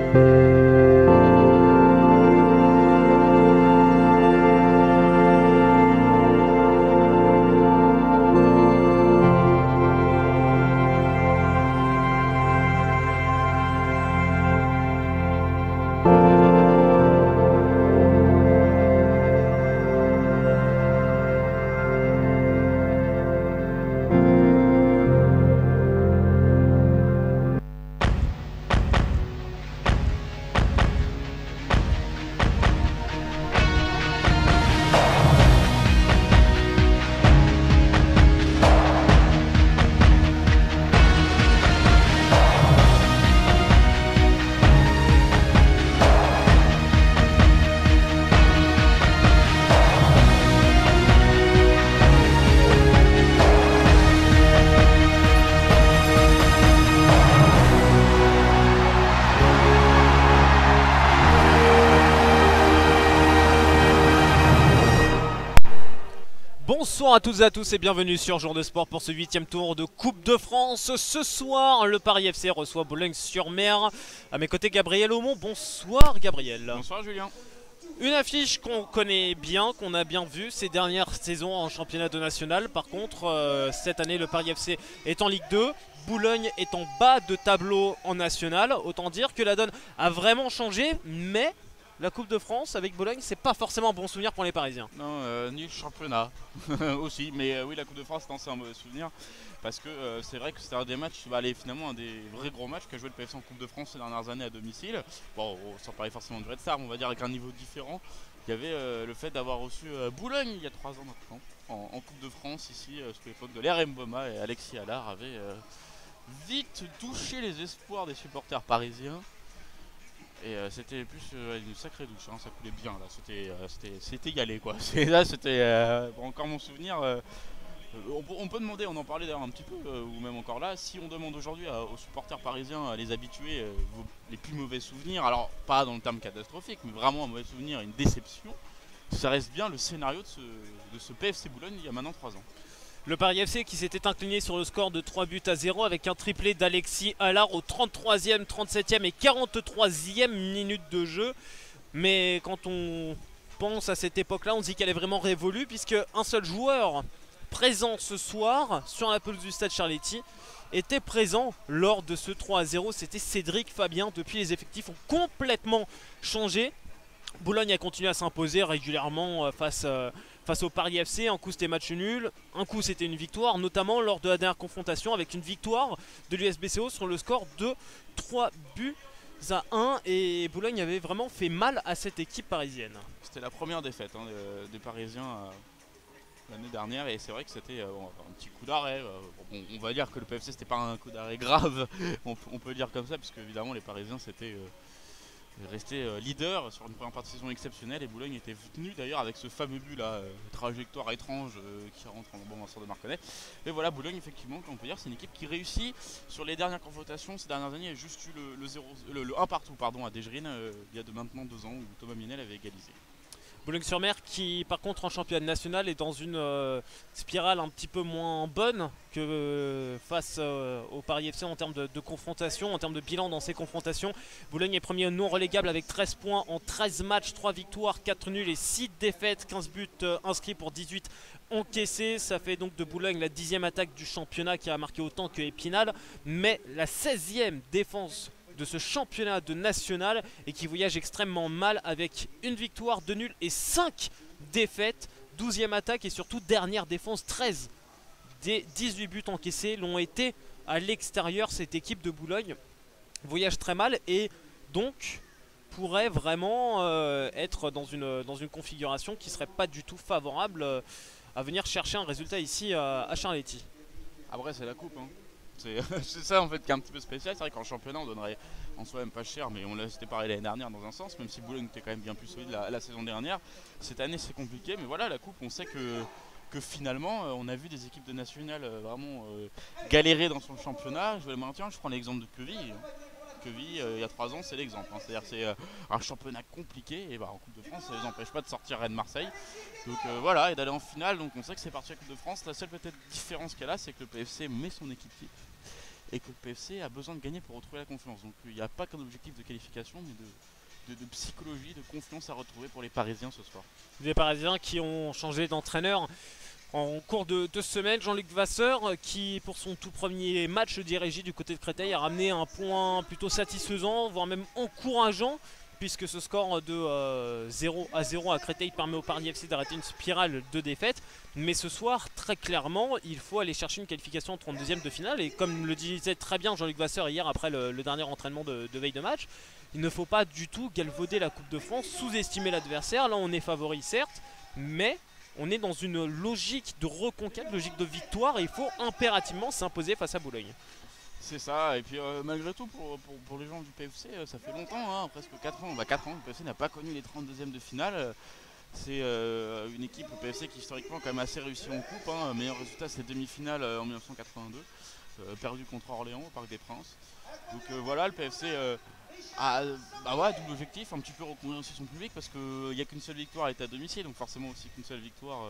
Bonsoir à toutes et à tous et bienvenue sur Jour de Sport pour ce 8e tour de Coupe de France. Ce soir, le Paris FC reçoit Boulogne-sur-Mer. À mes côtés, Gabriel Aumont. Bonsoir Gabriel. Bonsoir Julien. Une affiche qu'on connaît bien, qu'on a bien vue ces dernières saisons en championnat de national. Par contre, cette année, le Paris FC est en Ligue 2. Boulogne est en bas de tableau en national. Autant dire que la donne a vraiment changé, mais la Coupe de France avec Boulogne, c'est pas forcément un bon souvenir pour les Parisiens. Non, ni le championnat aussi, mais oui, la Coupe de France, c'est un mauvais souvenir parce que c'est vrai que c'était un des matchs, finalement un des vrais gros matchs qu'a joué le PFC en Coupe de France ces dernières années à domicile. Bon, sans parler forcément du Red Star, on va dire avec un niveau différent. Il y avait le fait d'avoir reçu Boulogne il y a 3 ans maintenant en Coupe de France ici, sous l'époque de l'RM Boma, et Alexis Allard avait vite touché les espoirs des supporters parisiens. Et c'était plus une sacrée douche, hein, ça coulait bien là, c'était égalé quoi. Là c'était encore mon souvenir. On peut demander, on en parlait d'ailleurs un petit peu, ou même encore là, si on demande aujourd'hui aux supporters parisiens, à les habitués, les plus mauvais souvenirs, alors pas dans le terme catastrophique, mais vraiment un mauvais souvenir, une déception, ça reste bien le scénario de ce PFC Boulogne il y a maintenant 3 ans. Le Paris FC qui s'était incliné sur le score de 3-0 avec un triplé d'Alexis Allard au 33e, 37e et 43e minute de jeu. Mais quand on pense à cette époque-là, on dit qu'elle est vraiment révolue puisque un seul joueur présent ce soir sur la pelouse du stade Charletti était présent lors de ce 3-0. C'était Cédric Fabien. Depuis, les effectifs ont complètement changé. Boulogne a continué à s'imposer régulièrement face au Paris FC. Un coup c'était match nul, un coup c'était une victoire, notamment lors de la dernière confrontation avec une victoire de l'USBCO sur le score de 3-1. Et Boulogne avait vraiment fait mal à cette équipe parisienne. C'était la première défaite des Parisiens l'année dernière, et c'est vrai que c'était un petit coup d'arrêt. On va dire que le PFC c'était pas un coup d'arrêt grave, on peut le dire comme ça, parce qu'évidemment les Parisiens c'était resté leader sur une première partie de saison exceptionnelle, et Boulogne était venu d'ailleurs avec ce fameux but là, trajectoire étrange qui rentre en bon sort de Marconnet. Mais voilà, Boulogne effectivement, on peut dire, c'est une équipe qui réussit sur les dernières confrontations. Ces dernières années, il y a juste eu le 1 partout à Dégerine il y a maintenant 2 ans où Thomas Minel avait égalisé. Boulogne-sur-Mer qui par contre en championnat national est dans une spirale un petit peu moins bonne que face au Paris FC en termes de confrontation, en termes de bilan dans ces confrontations. Boulogne est premier non relégable avec 13 points en 13 matchs, 3 victoires, 4 nuls et 6 défaites, 15 buts inscrits pour 18 encaissés. Ça fait donc de Boulogne la 10e attaque du championnat qui a marqué autant que Épinal, mais la 16e défense de ce championnat de national et qui voyage extrêmement mal avec une victoire, 2 nuls et 5 défaites. 12e attaque et surtout dernière défense, 13 des 18 buts encaissés l'ont été à l'extérieur. Cette équipe de Boulogne voyage très mal et donc pourrait vraiment être dans une configuration qui serait pas du tout favorable à venir chercher un résultat ici à Charletti. Après c'est la coupe, hein. C'est ça en fait qui est un petit peu spécial. C'est vrai qu'en championnat on donnerait en soi même pas cher, mais on l'a c'était pareil l'année dernière dans un sens, même si Boulogne était quand même bien plus solide la saison dernière. Cette année c'est compliqué, mais voilà, la coupe, on sait que finalement on a vu des équipes de nationales vraiment galérer dans son championnat. Je le maintiens, je prends l'exemple de Queville. Queville il y a 3 ans c'est l'exemple, hein. C'est-à-dire c'est un championnat compliqué, et en Coupe de France ça ne les empêche pas de sortir Rennes-Marseille. Donc voilà, et d'aller en finale. Donc on sait que c'est parti à la Coupe de France. La seule peut-être différence qu'elle a, c'est que le PFC met son équipe type et que le PFC a besoin de gagner pour retrouver la confiance. Donc il n'y a pas qu'un objectif de qualification, mais de psychologie, de confiance à retrouver pour les Parisiens ce soir. Les Parisiens qui ont changé d'entraîneur en cours de 2 semaines. Jean-Luc Vasseur qui pour son tout premier match dirigé du côté de Créteil a ramené un point plutôt satisfaisant, voire même encourageant, puisque ce score de 0-0 à Créteil permet au Paris FC d'arrêter une spirale de défaites. Mais ce soir, très clairement, il faut aller chercher une qualification en 32e de finale. Et comme le disait très bien Jean-Luc Vasseur hier après le dernier entraînement de veille de match, il ne faut pas du tout galvauder la Coupe de France, sous-estimer l'adversaire. Là on est favori certes, mais on est dans une logique de reconquête, logique de victoire, et il faut impérativement s'imposer face à Boulogne. C'est ça, et puis malgré tout pour les gens du PFC, ça fait longtemps, hein, presque 4 ans. 4 ans, le PFC n'a pas connu les 32e de finale. C'est une équipe, le PFC, qui historiquement quand même assez réussi en coupe. Hein. Meilleur résultat, c'est demi-finale en 1982, perdu contre Orléans au Parc des Princes. Donc voilà, le PFC a double objectif, un petit peu reconduire aussi son public, parce qu'il n'y a qu'une seule victoire, elle est à domicile, donc forcément aussi qu'une seule victoire.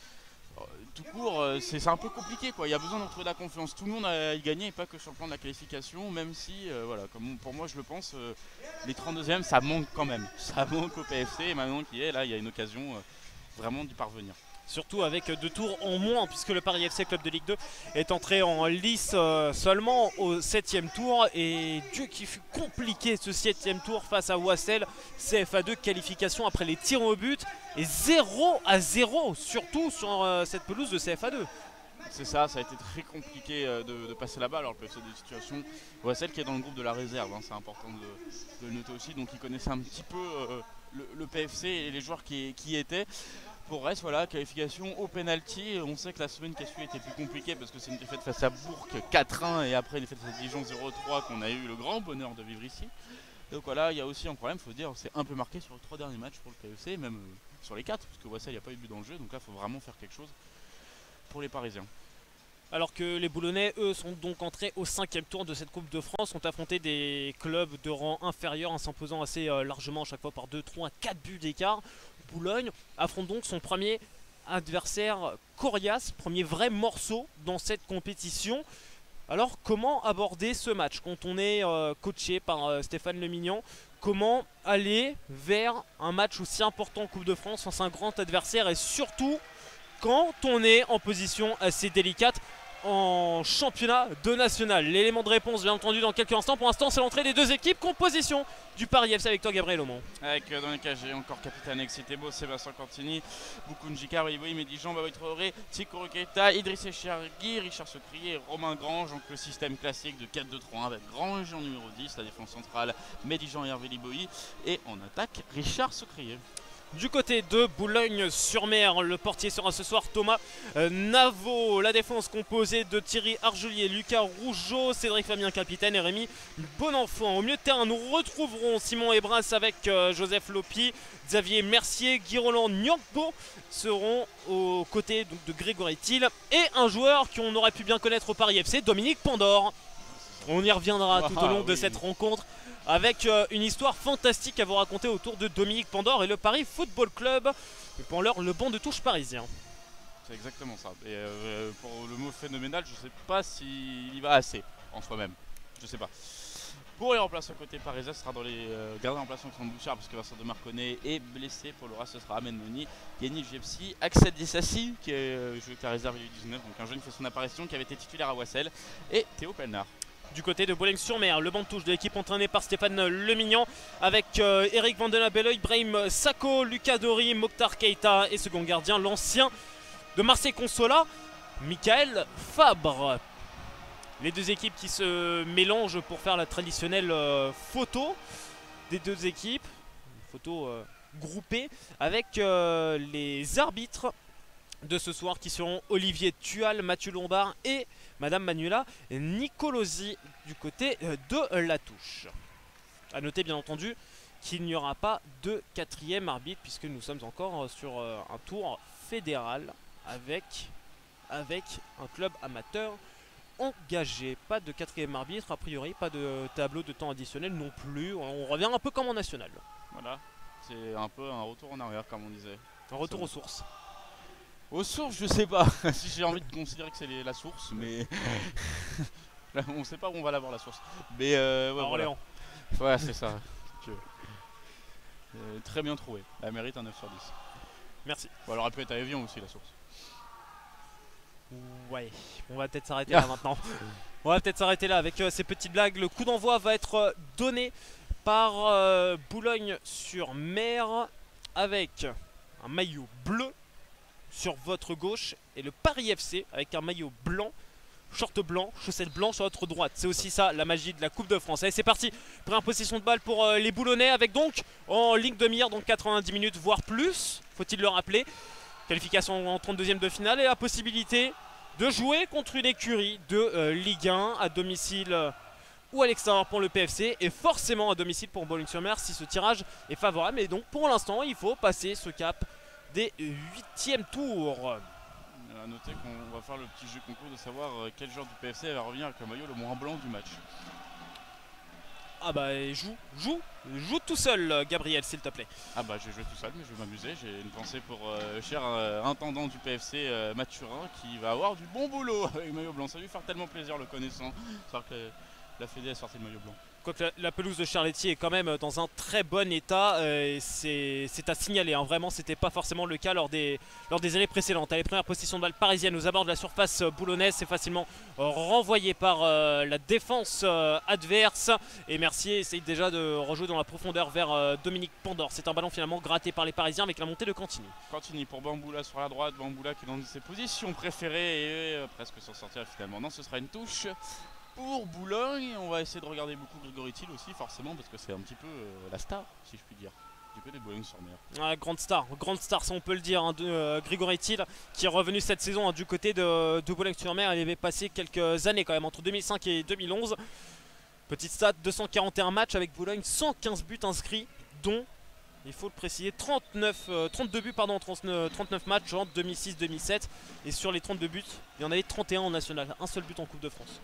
Tout court, c'est un peu compliqué, quoi. Il y a besoin de retrouver la confiance. Tout le monde a y gagné, et pas que sur le plan de la qualification, même si, voilà, comme pour moi je le pense, les 32e ça manque quand même. Ça manque au PFC, et maintenant qu'il est là, il y a une occasion vraiment d'y parvenir. Surtout avec 2 tours en moins, puisque le Paris FC Club de Ligue 2 est entré en lice seulement au 7e tour. Et Dieu qui fut compliqué ce 7e tour face à Wassel. CFA2 qualification après les tirs au but. Et 0-0 surtout sur cette pelouse de CFA2. C'est ça, ça a été très compliqué de passer là-bas. Alors le PFC a des situations. Wassel qui est dans le groupe de la réserve, hein, c'est important de le noter aussi. Donc il connaissait un petit peu le PFC et les joueurs qui y étaient. Pour reste, voilà, qualification au penalty. On sait que la semaine qui a suivi était plus compliquée parce que c'est une défaite face à Bourg 4-1 et après une défaite face à Dijon 0-3 qu'on a eu le grand bonheur de vivre ici. Donc voilà, il y a aussi un problème, il faut se dire, c'est un peu marqué sur les 3 derniers matchs pour le PFC, même sur les 4, parce que Wassel, il n'y a pas eu de but dans le jeu, donc là il faut vraiment faire quelque chose pour les Parisiens. Alors que les Boulonnais, eux, sont donc entrés au 5e tour de cette Coupe de France, ont affronté des clubs de rang inférieur en s'imposant assez largement à chaque fois par 2, 3, 4 buts d'écart. Boulogne affronte donc son premier adversaire coriace, premier vrai morceau dans cette compétition. Alors comment aborder ce match quand on est coaché par Stéphane Lemignan? Comment aller vers un match aussi important en Coupe de France face à un grand adversaire, et surtout quand on est en position assez délicate en championnat de national? L'élément de réponse bien entendu dans quelques instants. Pour l'instant c'est l'entrée des 2 équipes. Composition du Paris FC avec toi Gabriel Aumont. Avec dans les cas j'ai encore capitaine Exitebo, Sébastien Cantini, Boukounjika, Riboui, Medijan, Baboui Traoré, Tsikoro Keita, Idriss Echargui, Richard Secrier, Romain Grange. Donc le système classique de 4-2-3-1 avec Grange en numéro 10, la défense centrale Medijan et Hervé Liboui, et en attaque Richard Secrier. Du côté de Boulogne-sur-Mer, le portier sera ce soir Thomas Navo. La défense composée de Thierry Argelier, Lucas Rougeau, Cédric Fabien capitaine et Rémi Bonenfant. Au milieu de terrain, nous retrouverons Simon Ebras avec Joseph Lopi, Xavier Mercier, Guy Roland, Nyokbo seront aux côtés donc, de Grégory Thiel, et un joueur qu'on aurait pu bien connaître au Paris FC, Dominique Pandore. On y reviendra tout au long de cette rencontre, avec une histoire fantastique à vous raconter autour de Dominique Pandore et le Paris Football Club. Mais pour l'heure, le banc de touche parisien. C'est exactement ça. Et pour le mot phénoménal, je ne sais pas s'il y va assez en soi-même. Je ne sais pas. Pour les remplaçants côté parisien, ce sera dans les gardiens remplaçants qui sont Bouchard, parce que Vincent de Marconnet est blessé. Pour le reste, ce sera Ahmed Moni, Yannick Jepsi, Axel Dissassi, qui est joué avec la réserve U19, donc un jeune qui fait son apparition, qui avait été titulaire à Wassel, et Théo Pelnard. Du côté de Boulogne-sur-Mer, le banc de touche de l'équipe entraîné par Stéphane Lemignan, avec Eric Vandenabelle, Ibrahim Sako, Lucas Dori, Mokhtar Keita et second gardien, l'ancien de Marseille Consola, Michael Fabre. Les 2 équipes qui se mélangent pour faire la traditionnelle photo des 2 équipes, une photo groupée, avec les arbitres de ce soir qui seront Olivier Tual, Mathieu Lombard et Madame Manuela Nicolosi du côté de la touche. A noter bien entendu qu'il n'y aura pas de 4e arbitre, puisque nous sommes encore sur un tour fédéral avec un club amateur engagé. Pas de 4e arbitre, a priori pas de tableau de temps additionnel non plus. On revient un peu comme en national. Voilà, c'est un peu un retour en arrière comme on disait. Un retour aux sources. Aux sources, je sais pas si j'ai envie de considérer que c'est la source, mais Là, on sait pas où on va l'avoir la source. Mais À ouais, voilà. Orléans. Ouais, c'est ça. Très bien trouvé. Elle mérite un 9 sur 10. Merci. Bon, elle aurait pu être à Evian aussi la source. Ouais, on va peut-être s'arrêter là maintenant. On va peut-être s'arrêter là avec ces petites blagues. Le coup d'envoi va être donné par Boulogne-sur-Mer avec un maillot bleu sur votre gauche et le Paris FC avec un maillot blanc, short blanc, chaussettes blancs sur votre droite. C'est aussi ça la magie de la Coupe de France. Allez, c'est parti. Première position de balle pour les Boulonnais avec donc en ligne de mire, donc 90 minutes voire plus, faut-il le rappeler. Qualification en 32e de finale et la possibilité de jouer contre une écurie de Ligue 1 à domicile ou à l'extérieur pour le PFC et forcément à domicile pour Boulogne-sur-Mer si ce tirage est favorable. Et donc pour l'instant il faut passer ce cap des 8e tours. A noter qu'on va faire le petit jeu concours de savoir quel joueur du PFC va revenir avec le maillot le moins blanc du match. Ah bah joue tout seul Gabriel s'il te plaît. Ah bah je vais jouer tout seul mais je vais m'amuser. J'ai une pensée pour cher intendant du PFC Mathurin qui va avoir du bon boulot avec le maillot blanc. Ça va lui faire tellement plaisir le connaissant. Savoir que la Fédé a sorti le maillot blanc. Quoique la pelouse de Charletti est quand même dans un très bon état, c'est à signaler, hein. Vraiment c'était pas forcément le cas lors des années précédentes. Allez, première position de balle parisienne aux abords de la surface boulonnaise, c'est facilement renvoyé par la défense adverse et Mercier essaye déjà de rejouer dans la profondeur vers Dominique Pandore. C'est un ballon finalement gratté par les Parisiens avec la montée de Cantini. Cantini pour Bamboula sur la droite, Bamboula qui est dans ses positions préférées et presque s'en sortir finalement. Non, ce sera une touche pour Boulogne. On va essayer de regarder beaucoup Grégory Thiel aussi forcément parce que c'est un petit peu la star si je puis dire du côté de Boulogne-sur-Mer. Grande star ça on peut le dire, hein, Grégory Thiel qui est revenu cette saison, hein, du côté de Boulogne-sur-Mer. Il avait passé quelques années quand même entre 2005 et 2011. Petite stat, 241 matchs avec Boulogne, 115 buts inscrits dont, il faut le préciser, 32 buts en 39 matchs en 2006-2007 et sur les 32 buts il y en avait 31 en national, un seul but en Coupe de France.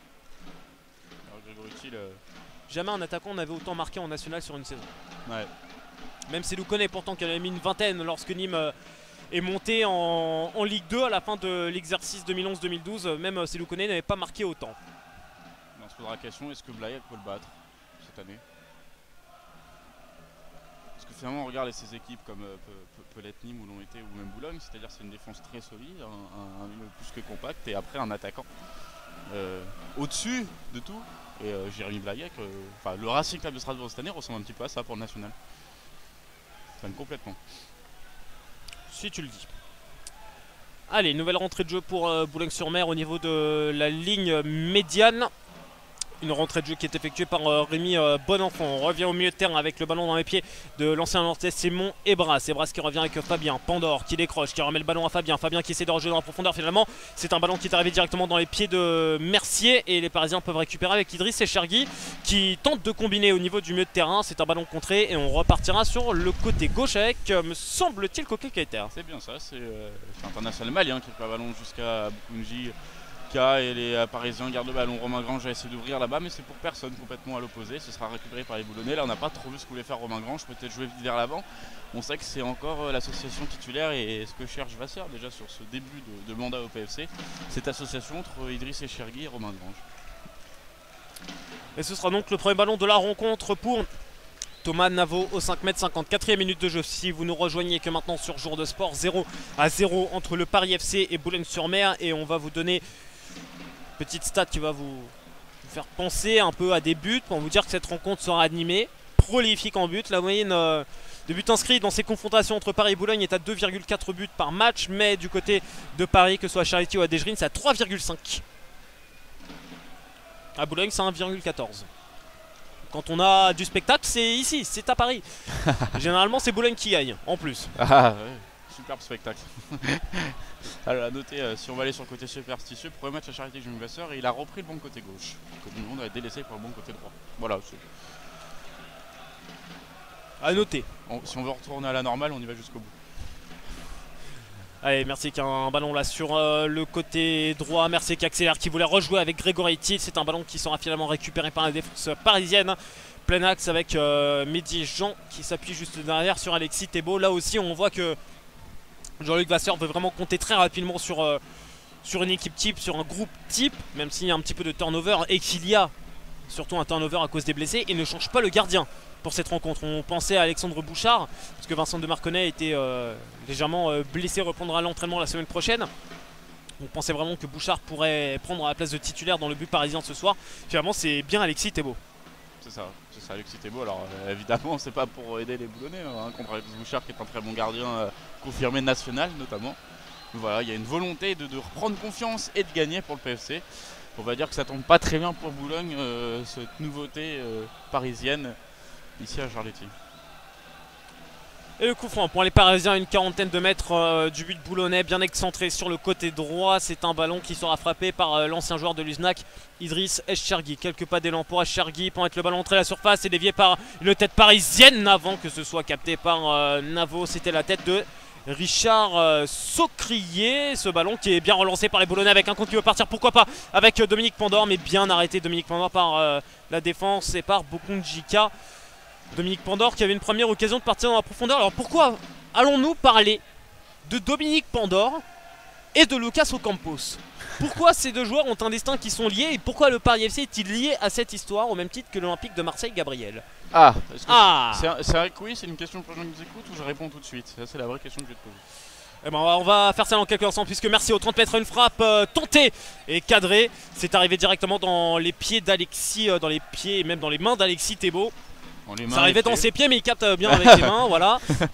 Jamais un attaquant n'avait autant marqué en national sur une saison. Ouais. Même Cédou Koné pourtant qui en avait mis une vingtaine lorsque Nîmes est monté en Ligue 2 à la fin de l'exercice 2011-2012. Même Cédou Koné n'avait pas marqué autant. On se posera la question, est-ce que Blaye peut le battre cette année? Parce que finalement on regarde ces équipes comme peut l'être Nîmes où l'on était ou même Boulogne, c'est-à-dire c'est une défense très solide, un milieu plus que compact et après un attaquant au-dessus de tout. Et Jérémy Blaguec, le Racing Club de Strasbourg cette année ressemble un petit peu à ça pour le national. Enfin, complètement. Si tu le dis. Allez, nouvelle rentrée de jeu pour Boulogne-sur-Mer au niveau de la ligne médiane. Une rentrée de jeu qui est effectuée par Rémi Bonenfant. On revient au milieu de terrain avec le ballon dans les pieds de l'ancien Nantais Simon Ebras. Ebras qui revient avec Fabien Pandore qui décroche, qui remet le ballon à Fabien. Fabien qui essaie de rejouer dans la profondeur finalement. C'est un ballon qui est arrivé directement dans les pieds de Mercier et les Parisiens peuvent récupérer avec Idriss Echergui qui tente de combiner au niveau du milieu de terrain. C'est un ballon contré et on repartira sur le côté gauche avec, me semble-t-il, Koké Keita. C'est bien ça, c'est international malien qui a le ballon jusqu'à Bukunji. Et les Parisiens gardent le ballon. Romain Grange a essayé d'ouvrir là-bas, mais c'est pour personne, complètement à l'opposé. Ce sera récupéré par les Boulonnais. Là, on n'a pas trop vu ce que voulait faire Romain Grange. Peut-être jouer vite vers l'avant. On sait que c'est encore l'association titulaire et ce que cherche Vasseur déjà sur ce début de mandat au PFC. Cette association entre Idriss Echergui et Romain Grange. Et ce sera donc le premier ballon de la rencontre pour Thomas Navo au 5m50, 4e minute de jeu. Si vous nous rejoignez que maintenant sur Jour de Sport, 0-0 entre le Paris FC et Boulogne-sur-Mer. Et on va vous donner petite stat qui va vous faire penser un peu à des buts pour vous dire que cette rencontre sera animée, prolifique en buts. La moyenne de buts inscrits dans ces confrontations entre Paris et Boulogne est à 2,4 buts par match, mais du côté de Paris, que ce soit à Charletti ou à Desgerines, c'est à 3,5. À Boulogne, c'est 1,14. Quand on a du spectacle, c'est ici, c'est à Paris. Généralement, c'est Boulogne qui gagne, en plus. Ah ouais, superbe spectacle. Alors à noter, si on va aller sur le côté superstitieux, premier match à Charité Jimmy Vasseur et il a repris le bon côté gauche. Que tout le monde a délaissé pour le bon côté droit. Voilà. À noter. Si on veut retourner à la normale, on y va jusqu'au bout. Allez, Mercier qui a un ballon là sur le côté droit. Mercier qui accélère, qui voulait rejouer avec Grégory Thiel. C'est un ballon qui sera finalement récupéré par la défense parisienne. Plein axe avec Mehdi Jean qui s'appuie juste derrière sur Alexis Thébault. Là aussi, on voit que Jean-Luc Vasseur veut vraiment compter très rapidement sur sur une équipe type, sur un groupe type, même s'il y a un petit peu de turnover et qu'il y a surtout un turnover à cause des blessés, et ne change pas le gardien pour cette rencontre. On pensait à Alexandre Bouchard, parce que Vincent de Marconnet était légèrement blessé, reprendra l'entraînement la semaine prochaine. On pensait vraiment que Bouchard pourrait prendre la place de titulaire dans le but parisien de ce soir. Finalement, c'est bien Alexis Thébault. C'est ça, Alexis Thébault. Alors évidemment, c'est pas pour aider les Boulonnais contre Alexis Bouchard, qui est un très bon gardien confirmé national notamment. Mais voilà, il y a une volonté de reprendre confiance et de gagner pour le PFC. On va dire que ça tombe pas très bien pour Boulogne, cette nouveauté parisienne ici à Charletti. Et le coup franc pour les Parisiens, une quarantaine de mètres du but boulonnais, bien excentré sur le côté droit. C'est un ballon qui sera frappé par l'ancien joueur de l'Uznac, Idriss Eschargui. Quelques pas d'élan pour Eschargui pour mettre le ballon entré à la surface et dévié par une tête parisienne avant que ce soit capté par Navo. C'était la tête de Richard Saucrier. Ce ballon qui est bien relancé par les Boulonnais avec un compte qui veut partir, pourquoi pas, avec Dominique Pandore, mais bien arrêté Dominique Pandore par la défense et par Bokunjika. Dominique Pandore qui avait une première occasion de partir dans la profondeur. Alors pourquoi allons-nous parler de Dominique Pandore et de Lucas Ocampos? Pourquoi ces deux joueurs ont un destin qui sont liés, et pourquoi le Paris FC est-il lié à cette histoire au même titre que l'Olympique de Marseille, Gabriel? C'est vrai que oui, c'est une question pour les gens qui nous écoutent ou je réponds tout de suite? C'est la vraie question que je vais te poser. Eh ben on va faire ça dans quelques instants, puisque merci aux 30 mètres, une frappe tentée et cadrée. C'est arrivé directement dans les pieds d'Alexis, dans les pieds et même dans les mains d'Alexis Thébault. Ça arrivait dans ses pieds, mais il capte bien avec les mains, voilà.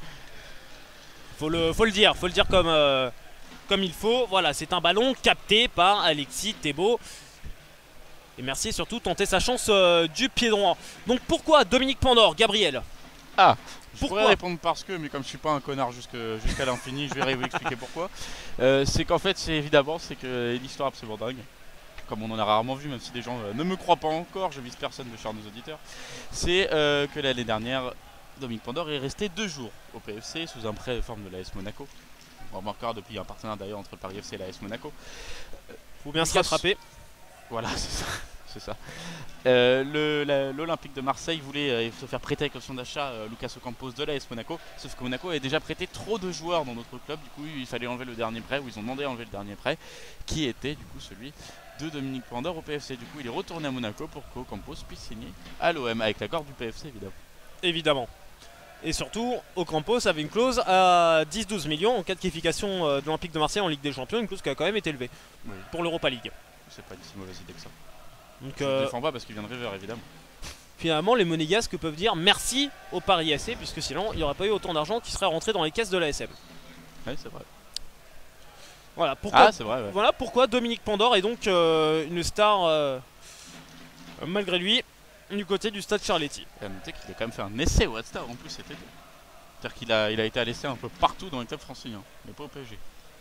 Faut le dire comme il faut. Voilà, c'est un ballon capté par Alexis Thébault. Et merci, surtout tenter sa chance du pied droit. Donc pourquoi Dominique Pandore, Gabriel? Je pourrais répondre parce que, mais comme je suis pas un connard jusqu'à l'infini, je vais vous expliquer pourquoi. C'est qu'en fait, c'est évidemment, c'est que l'histoire est absolument dingue. Comme on en a rarement vu, même si des gens ne me croient pas encore, je vise personne de chers nos auditeurs. C'est que l'année dernière, Dominique Pandore est resté 2 jours au PFC sous un prêt forme de l'AS Monaco. On remarquera depuis un partenariat d'ailleurs entre le Paris FC et l'AS Monaco. Faut bien se rattraper. Voilà, c'est ça. L'Olympique de Marseille voulait se faire prêter avec option d'achat Lucas Ocampos de l'AS Monaco, sauf que Monaco avait déjà prêté trop de joueurs dans notre club. Du coup, il fallait enlever le dernier prêt, ou ils ont demandé à enlever le dernier prêt, qui était du coup celui de Dominique Pandore au PFC. Du coup, il est retourné à Monaco pour qu'Ocampos puisse signer à l'OM, avec l'accord du PFC évidemment. Et surtout, Ocampos avait une clause à 10-12 millions en cas de qualification de l'Olympique de Marseille en Ligue des Champions, une clause qui a quand même été élevée pour l'Europa League. C'est pas une si mauvaise idée que ça. Donc, je ne défends pas parce qu'il vient de River évidemment. Finalement, les Monégasques peuvent dire merci au Paris FC, puisque sinon il n'y aurait pas eu autant d'argent qui serait rentré dans les caisses de l'ASM. Oui, c'est vrai. Voilà pourquoi, c'est vrai, ouais. Voilà pourquoi Dominique Pandore est donc une star, malgré lui, du côté du stade Charletti. Et à noter qu'il a quand même fait un essai au Star en plus cet été. C'est-à-dire qu'il a été à l'essai un peu partout dans les clubs franciliens, mais pas au PSG.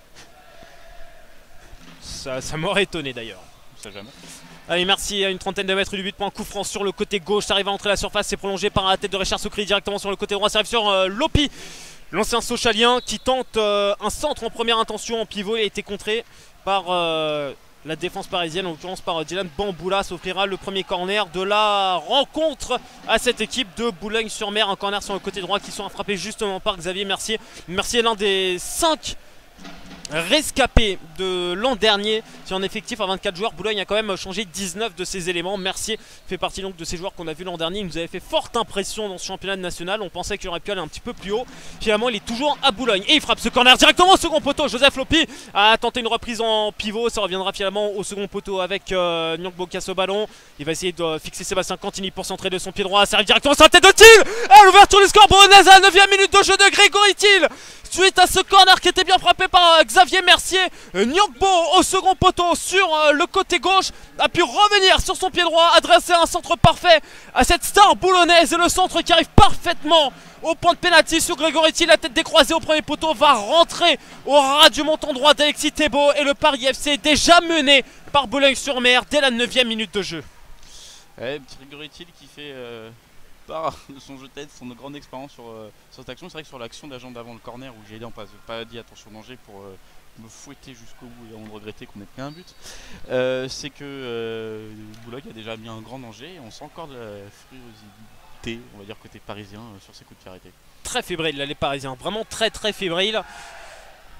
Ça m'aurait étonné d'ailleurs. On sait jamais. Allez, merci, à une trentaine de mètres du but pour un coup franc sur le côté gauche. Ça arrive à entrer la surface, c'est prolongé par la tête de Richard Saucrier directement sur le côté droit. Ça arrive sur Lopi, l'ancien Sochalien, qui tente un centre en première intention en pivot. Il a été contré par la défense parisienne, en l'occurrence par Dylan Bamboula. S'offrira le premier corner de la rencontre à cette équipe de Boulogne-sur-Mer. Un corner sur le côté droit qui sera frappé justement par Xavier Mercier. Mercier est l'un des 5 rescapé de l'an dernier. Sur un effectif à 24 joueurs, Boulogne a quand même changé 19 de ses éléments. Mercier fait partie donc de ces joueurs qu'on a vu l'an dernier. Il nous avait fait forte impression dans ce championnat national. On pensait qu'il aurait pu aller un petit peu plus haut. Finalement, il est toujours à Boulogne et il frappe ce corner directement au second poteau. Joseph Lopi a tenté une reprise en pivot. Ça reviendra finalement au second poteau avec Nyongbo qui a ce ballon. Il va essayer de fixer Sébastien Cantini pour centrer de son pied droit. Ça arrive directement sur la tête de Thiel. À l'ouverture du score bourgognais à la 9e minute de jeu de Grégory Thiel. Suite à ce corner qui était bien frappé par Xavier Mercier, Nyongbo au second poteau sur le côté gauche a pu revenir sur son pied droit, adresser un centre parfait à cette star boulonnaise, et le centre qui arrive parfaitement au point de pénalty sur Grégory Thiel. La tête décroisée au premier poteau va rentrer au ras du montant droit d'Alexis Thébault, et le Paris FC déjà mené par Boulogne-sur-Mer dès la 9e minute de jeu. Ouais, petit Grégory Thiel qui fait part de son jeu de tête, son grande expérience sur cette action. C'est vrai que sur l'action d'agent d'avant le corner où j'ai pas dit attention danger pour me fouetter jusqu'au bout et avant de regretter qu'on ait pris un but, c'est que Boulogne a déjà mis un grand danger et on sent encore de la frilosité, on va dire côté parisien, sur ses coups de pied arrêtés. Très fébrile là les Parisiens, vraiment très fébriles.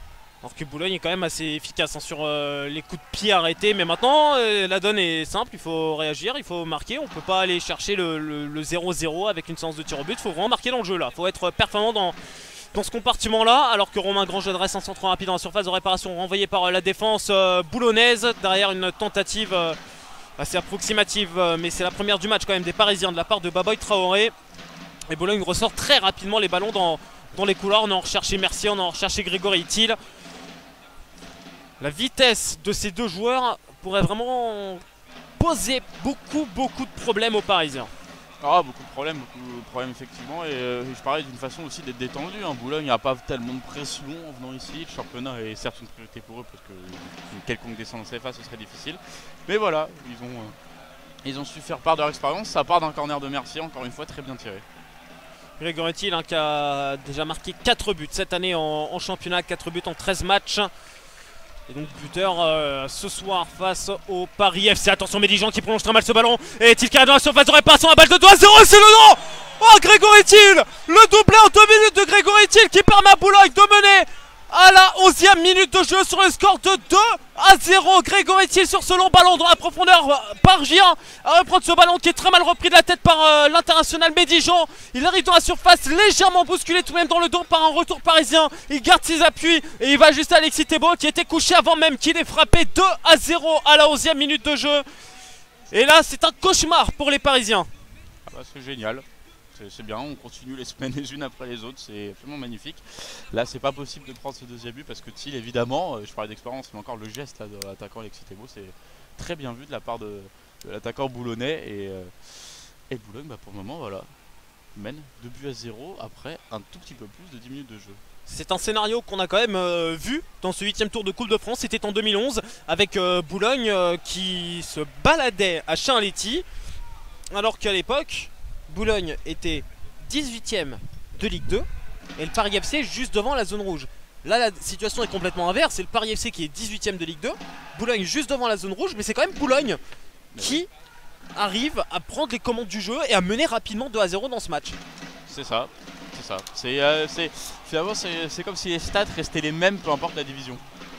Alors que Boulogne est quand même assez efficace hein, sur les coups de pied arrêtés. Mais maintenant, la donne est simple, il faut réagir, il faut marquer. On ne peut pas aller chercher le 0-0 avec une séance de tir au but. Il faut vraiment marquer dans le jeu là. Il faut être performant dans ce compartiment-là. Alors que Romain Grange adresse un centre rapide dans la surface de réparation renvoyé par la défense boulonnaise. Derrière une tentative assez approximative. Mais c'est la première du match quand même des Parisiens de la part de Baboy Traoré. Et Boulogne ressort très rapidement les ballons dans les couloirs. On a recherché Mercier, on a recherché Grégory Thiel. La vitesse de ces deux joueurs pourrait vraiment poser beaucoup de problèmes aux Parisiens. Ah, beaucoup de problèmes effectivement. Et je parlais d'une façon aussi d'être détendu. Hein. Boulogne n'a pas tellement de pression en venant ici. Le championnat est certes une priorité pour eux parce que quelconque descente en CFA ce serait difficile. Mais voilà, ils ont su faire part de leur expérience. Ça part d'un corner de Mercier, encore une fois très bien tiré. Grégory Thiel hein, qui a déjà marqué 4 buts cette année en championnat, 4 buts en 13 matchs. Et donc buteur ce soir face au Paris FC. Attention Médijan qui prolonge très mal ce ballon. Et Thiel qui arrive dans la surface de réparation. La balle de 2-0, c'est le nom. Oh Grégory Thiel. Le doublé en 2 minutes de Grégory Thiel qui permet à Boulogne de mener à la 11e minute de jeu sur le score de 2-0. Grégory Thiel sur ce long ballon dans la profondeur parvient à reprendre ce ballon qui est très mal repris de la tête par l'international Médijan. Il arrive dans la surface légèrement bousculé tout de même dans le dos par un retour parisien. Il garde ses appuis et il va juste à Alexis Thébault qui était couché avant même qu'il ait frappé 2-0 à la 11e minute de jeu. Et là c'est un cauchemar pour les Parisiens. Ah bah, c'est génial. C'est bien, on continue les semaines les unes après les autres, c'est absolument magnifique. Là, c'est pas possible de prendre ce deuxième but parce que Thiel, évidemment, je parlais d'expérience, mais encore le geste là, de l'attaquant Alexis Thébault, c'est très bien vu de la part de l'attaquant boulonnais. Et Boulogne, bah, pour le moment, voilà, mène 2-0 après un tout petit peu plus de 10 minutes de jeu. C'est un scénario qu'on a quand même vu dans ce 8e tour de Coupe de France, c'était en 2011 avec Boulogne qui se baladait à Chain-Léty, alors qu'à l'époque, Boulogne était 18e de Ligue 2 et le Paris FC juste devant la zone rouge. Là la situation est complètement inverse, c'est le Paris FC qui est 18e de Ligue 2, Boulogne juste devant la zone rouge, mais c'est quand même Boulogne qui arrive à prendre les commandes du jeu et à mener rapidement 2-0 dans ce match. C'est ça, c'est ça. Finalement c'est comme si les stats restaient les mêmes peu importe la division.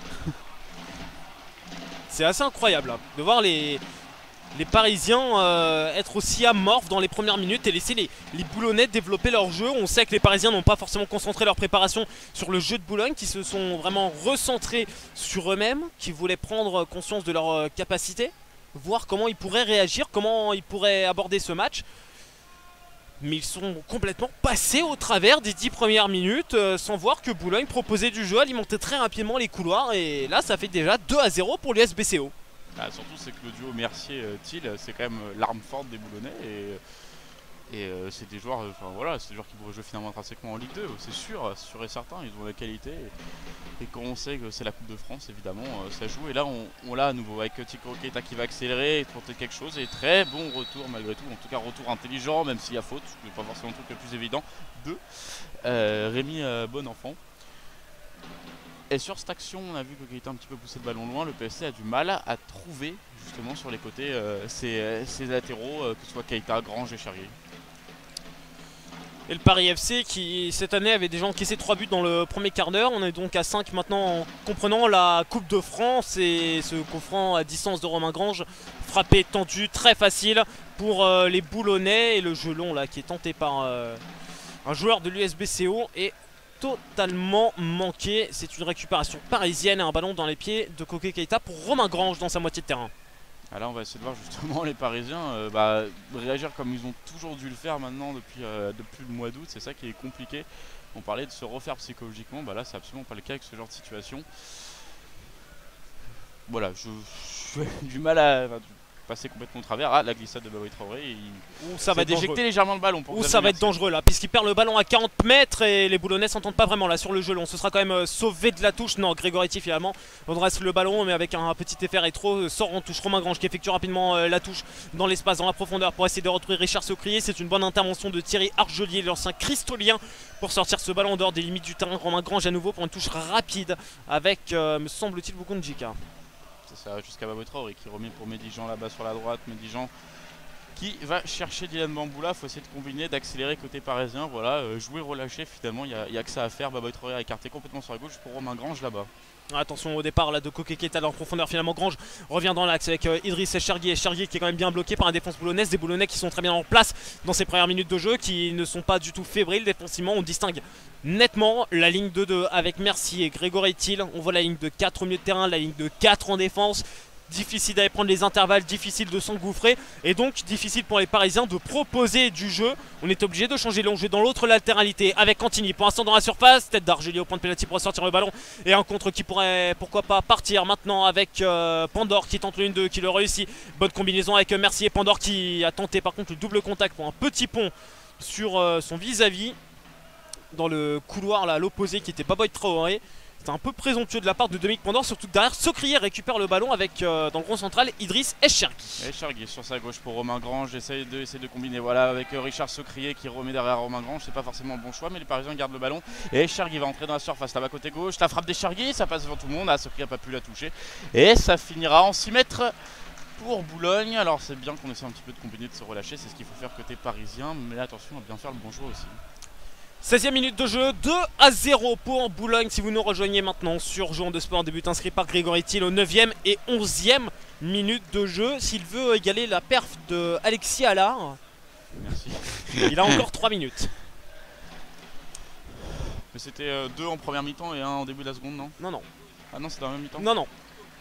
C'est assez incroyable hein, de voir les Parisiens être aussi amorphes dans les premières minutes et laisser les Boulonnais développer leur jeu. On sait que les Parisiens n'ont pas forcément concentré leur préparation sur le jeu de Boulogne, qui se sont vraiment recentrés sur eux-mêmes, qui voulaient prendre conscience de leur capacité, voir comment ils pourraient réagir, comment ils pourraient aborder ce match. Mais ils sont complètement passés au travers des 10 premières minutes sans voir que Boulogne proposait du jeu, alimentait très rapidement les couloirs. Et là ça fait déjà 2-0 pour l'USBCO. Ah, surtout c'est que le duo Mercier-Thiel c'est quand même l'arme forte des Boulonnais et c'est des joueurs, voilà, c'est des joueurs qui pourraient jouer finalement intrinsèquement en Ligue 2, c'est sûr et certain, ils ont la qualité et quand on sait que c'est la Coupe de France évidemment ça joue et là on l'a à nouveau avec Tico Keita qui va accélérer et tenter quelque chose et très bon retour malgré tout, en tout cas retour intelligent même s'il y a faute, ce n'est pas forcément le truc le plus évident de Rémi Bonenfant. Et sur cette action, on a vu que Keita a un petit peu poussé le ballon loin. Le PSG a du mal à trouver justement sur les côtés ses latéraux, que ce soit Keita, Grange et Charrier. Et le Paris FC qui cette année avait déjà encaissé 3 buts dans le premier quart d'heure. On est donc à 5 maintenant en comprenant la Coupe de France et ce coup franc à distance de Romain Grange. Frappé tendu, très facile pour les Boulonnais. Et le jeu long là qui est tenté par un joueur de l'USBCO et totalement manqué. C'est une récupération parisienne et un ballon dans les pieds de Koké Keita pour Romain Grange dans sa moitié de terrain. Ah là on va essayer de voir justement les Parisiens réagir comme ils ont toujours dû le faire maintenant depuis le mois d'août. C'est ça qui est compliqué. On parlait de se refaire psychologiquement, là c'est absolument pas le cas avec ce genre de situation. Voilà, j'ai du mal à passer complètement au travers. Ah, la glissade de Baboy Traoré, ça va déjecter légèrement le ballon. Ou ça va être dangereux là, puisqu'il perd le ballon à 40 mètres et les Boulonnais s'entendent pas vraiment là sur le jeu long. Ce sera quand même sauvé de la touche. Non, Grégory Thiel finalement redresse le ballon, mais avec un petit effet rétro, sort en touche. Romain Grange qui effectue rapidement la touche dans l'espace, dans la profondeur pour essayer de retrouver Richard Socrier. C'est une bonne intervention de Thierry Argelier, l'ancien cristolien, pour sortir ce ballon en dehors des limites du terrain. Romain Grange à nouveau pour une touche rapide avec, me semble-t-il, Bukundjika. C'est ça, jusqu'à Baboy Traoré qui remet pour Médijan là-bas sur la droite. Médijan qui va chercher Dylan Bamboula. Il faut essayer de combiner, d'accélérer côté parisien. Voilà, jouer, relâcher finalement, il n'y a que ça à faire. Baboy Traoré a écarté complètement sur la gauche pour Romain Grange là-bas. Attention au départ là de Koké qui est allé en profondeur, finalement Grange revient dans l'axe avec Idriss Echargui qui est quand même bien bloqué par la défense boulonnaise. Des Boulonnais qui sont très bien en place dans ces premières minutes de jeu, qui ne sont pas du tout fébriles défensivement. On distingue nettement la ligne de 2 avec Mercier, Grégory Thiel. On voit la ligne de 4 au milieu de terrain, la ligne de 4 en défense. Difficile d'aller prendre les intervalles, difficile de s'engouffrer et donc difficile pour les Parisiens de proposer du jeu. On est obligé de changer l'enjeu dans l'autre latéralité avec Cantini pour l'instant dans la surface. Tête d'Argeli au point de pénalty pour ressortir le ballon et un contre qui pourrait pourquoi pas partir maintenant avec Pandore qui tente le 1-2, qui le réussit. Bonne combinaison avec Mercier. Pandore qui a tenté par contre le double contact pour un petit pont sur son vis-à-vis dans le couloir là à l'opposé qui était Baboy Traoré. C'est un peu présomptueux de la part de Dominique Pandore, surtout que derrière Socrier récupère le ballon avec dans le rond central Idriss Echargui. Echargui sur sa gauche pour Romain Grange, essaye de combiner voilà, avec Richard Socrier qui remet derrière Romain Grange. C'est pas forcément un bon choix, mais les Parisiens gardent le ballon. Et Echargui va entrer dans la surface là-bas côté gauche. La frappe d'Echargui, ça passe devant tout le monde. Socrier n'a pas pu la toucher. Et ça finira en 6 mètres pour Boulogne. Alors c'est bien qu'on essaie un petit peu de combiner, de se relâcher. C'est ce qu'il faut faire côté parisien. Mais attention à bien faire le bon choix aussi. 16e minute de jeu, 2-0 pour Boulogne. Si vous nous rejoignez maintenant sur Jouant de Sport, début inscrit par Grégory Thiel au 9e et 11e minute de jeu. S'il veut égaler la perf de Alexis Allard, merci. Il a encore 3 minutes. Mais c'était 2 en première mi-temps et 1 en début de la seconde, non? Non, non. Ah non, c'était en même mi-temps? Non, non.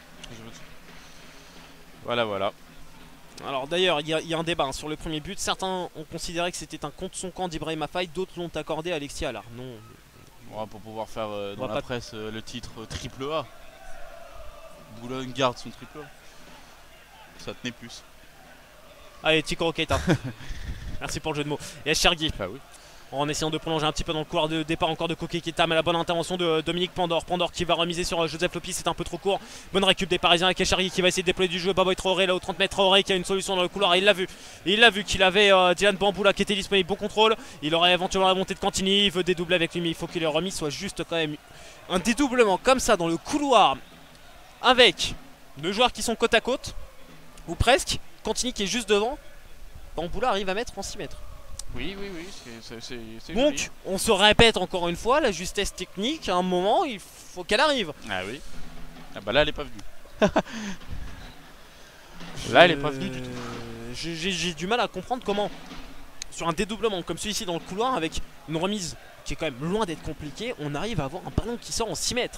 Voilà, voilà. Alors d'ailleurs, il y a un débat sur le premier but. Certains ont considéré que c'était un contre son camp d'Ibrahim Afai, d'autres l'ont accordé à Alexis Allard. Non. Bon, pour pouvoir faire dans la presse le titre triple A. Boulogne garde son triple A. Ça tenait plus. Allez, Tico Keita. Merci pour le jeu de mots. Et Echargui. Ah oui. En essayant de prolonger un petit peu dans le couloir de départ encore de Koké Keita, mais la bonne intervention de Dominique Pandore. Pandore qui va remiser sur Joseph Lopi, c'est un peu trop court. Bonne récup des Parisiens avec Echargui qui va essayer de déployer du jeu. Baboy Traoré là au 30 mètres. Traoré qui a une solution dans le couloir et il l'a vu. Il l'a vu qu'il avait Dylan Bamboula qui était disponible. Bon contrôle. Il aurait éventuellement la montée de Cantini. Il veut dédoubler avec lui, mais il faut que le remis soit juste quand même. Un dédoublement comme ça dans le couloir avec deux joueurs qui sont côte à côte, ou presque. Cantini qui est juste devant. Bamboula arrive à mettre en 6 mètres. Oui, c'est donc, joli. on se répète encore une fois, la justesse technique, à un moment, il faut qu'elle arrive. Ah oui. Ah bah là, elle est pas venue. Là, elle est pas venue du tout. J'ai du mal à comprendre comment, sur un dédoublement comme celui-ci dans le couloir, avec une remise qui est quand même loin d'être compliquée, on arrive à avoir un ballon qui sort en 6 mètres.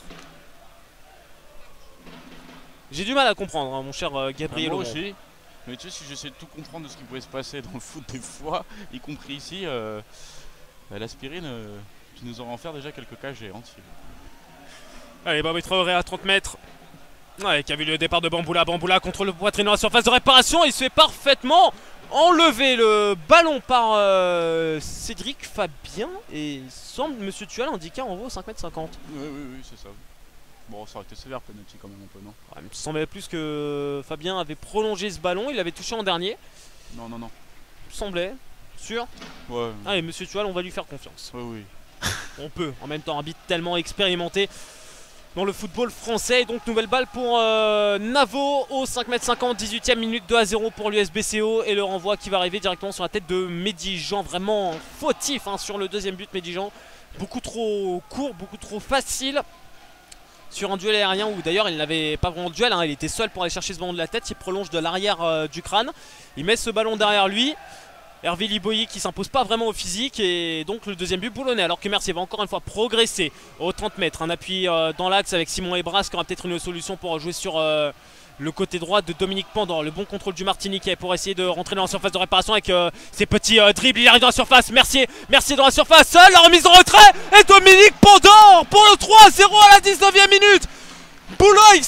J'ai du mal à comprendre, hein, mon cher Gabriel. Moi aussi. Mais tu sais, si j'essaie de tout comprendre de ce qui pouvait se passer dans le foot des fois, y compris ici, l'aspirine, tu nous aurais en faire déjà quelques cas géantes. Allez, Baboy Traoré à 30 mètres. Ouais, qui a vu le départ de Bamboula. Bamboula contre le poitrine dans la surface de réparation. Il se fait parfaitement enlever le ballon par Cédric Fabien. Et il semble, monsieur Tual, indiquer en gros 5,50 m. Oui, c'est ça. Bon, ça aurait été sévère, penalty quand même un peu, non? Ouais, il me semblait plus que Fabien avait prolongé ce ballon. Il l'avait touché en dernier. Non. Il me semblait. Sûr? Ouais. Allez, monsieur Tual, on va lui faire confiance. Oui. On peut. En même temps, arbitre tellement expérimenté dans le football français. Et donc nouvelle balle pour Navo au 5,50 m, 18e minute, 2-0 pour l'USBCO. Et le renvoi qui va arriver directement sur la tête de Médijan. Vraiment fautif hein, sur le deuxième but, Médijan. Beaucoup trop court, beaucoup trop facile. Sur un duel aérien où d'ailleurs il n'avait pas vraiment de duel, hein, il était seul pour aller chercher ce ballon de la tête. Il prolonge de l'arrière du crâne. Il met ce ballon derrière lui. Hervé Liboyi qui s'impose pas vraiment au physique. Et donc le deuxième but boulonnais. Alors que Mercier va encore une fois progresser au 30 mètres. Un appui dans l'axe avec Simon Ebras qui aura peut-être une solution pour jouer sur le côté droit de Dominique Pandore. Le bon contrôle du Martiniquais pour essayer de rentrer dans la surface de réparation avec ses petits dribbles. Il arrive dans la surface. Mercier dans la surface. La remise en retrait. Et Dominique Pandore pour le 3-0 à la 19e minute. Boulogne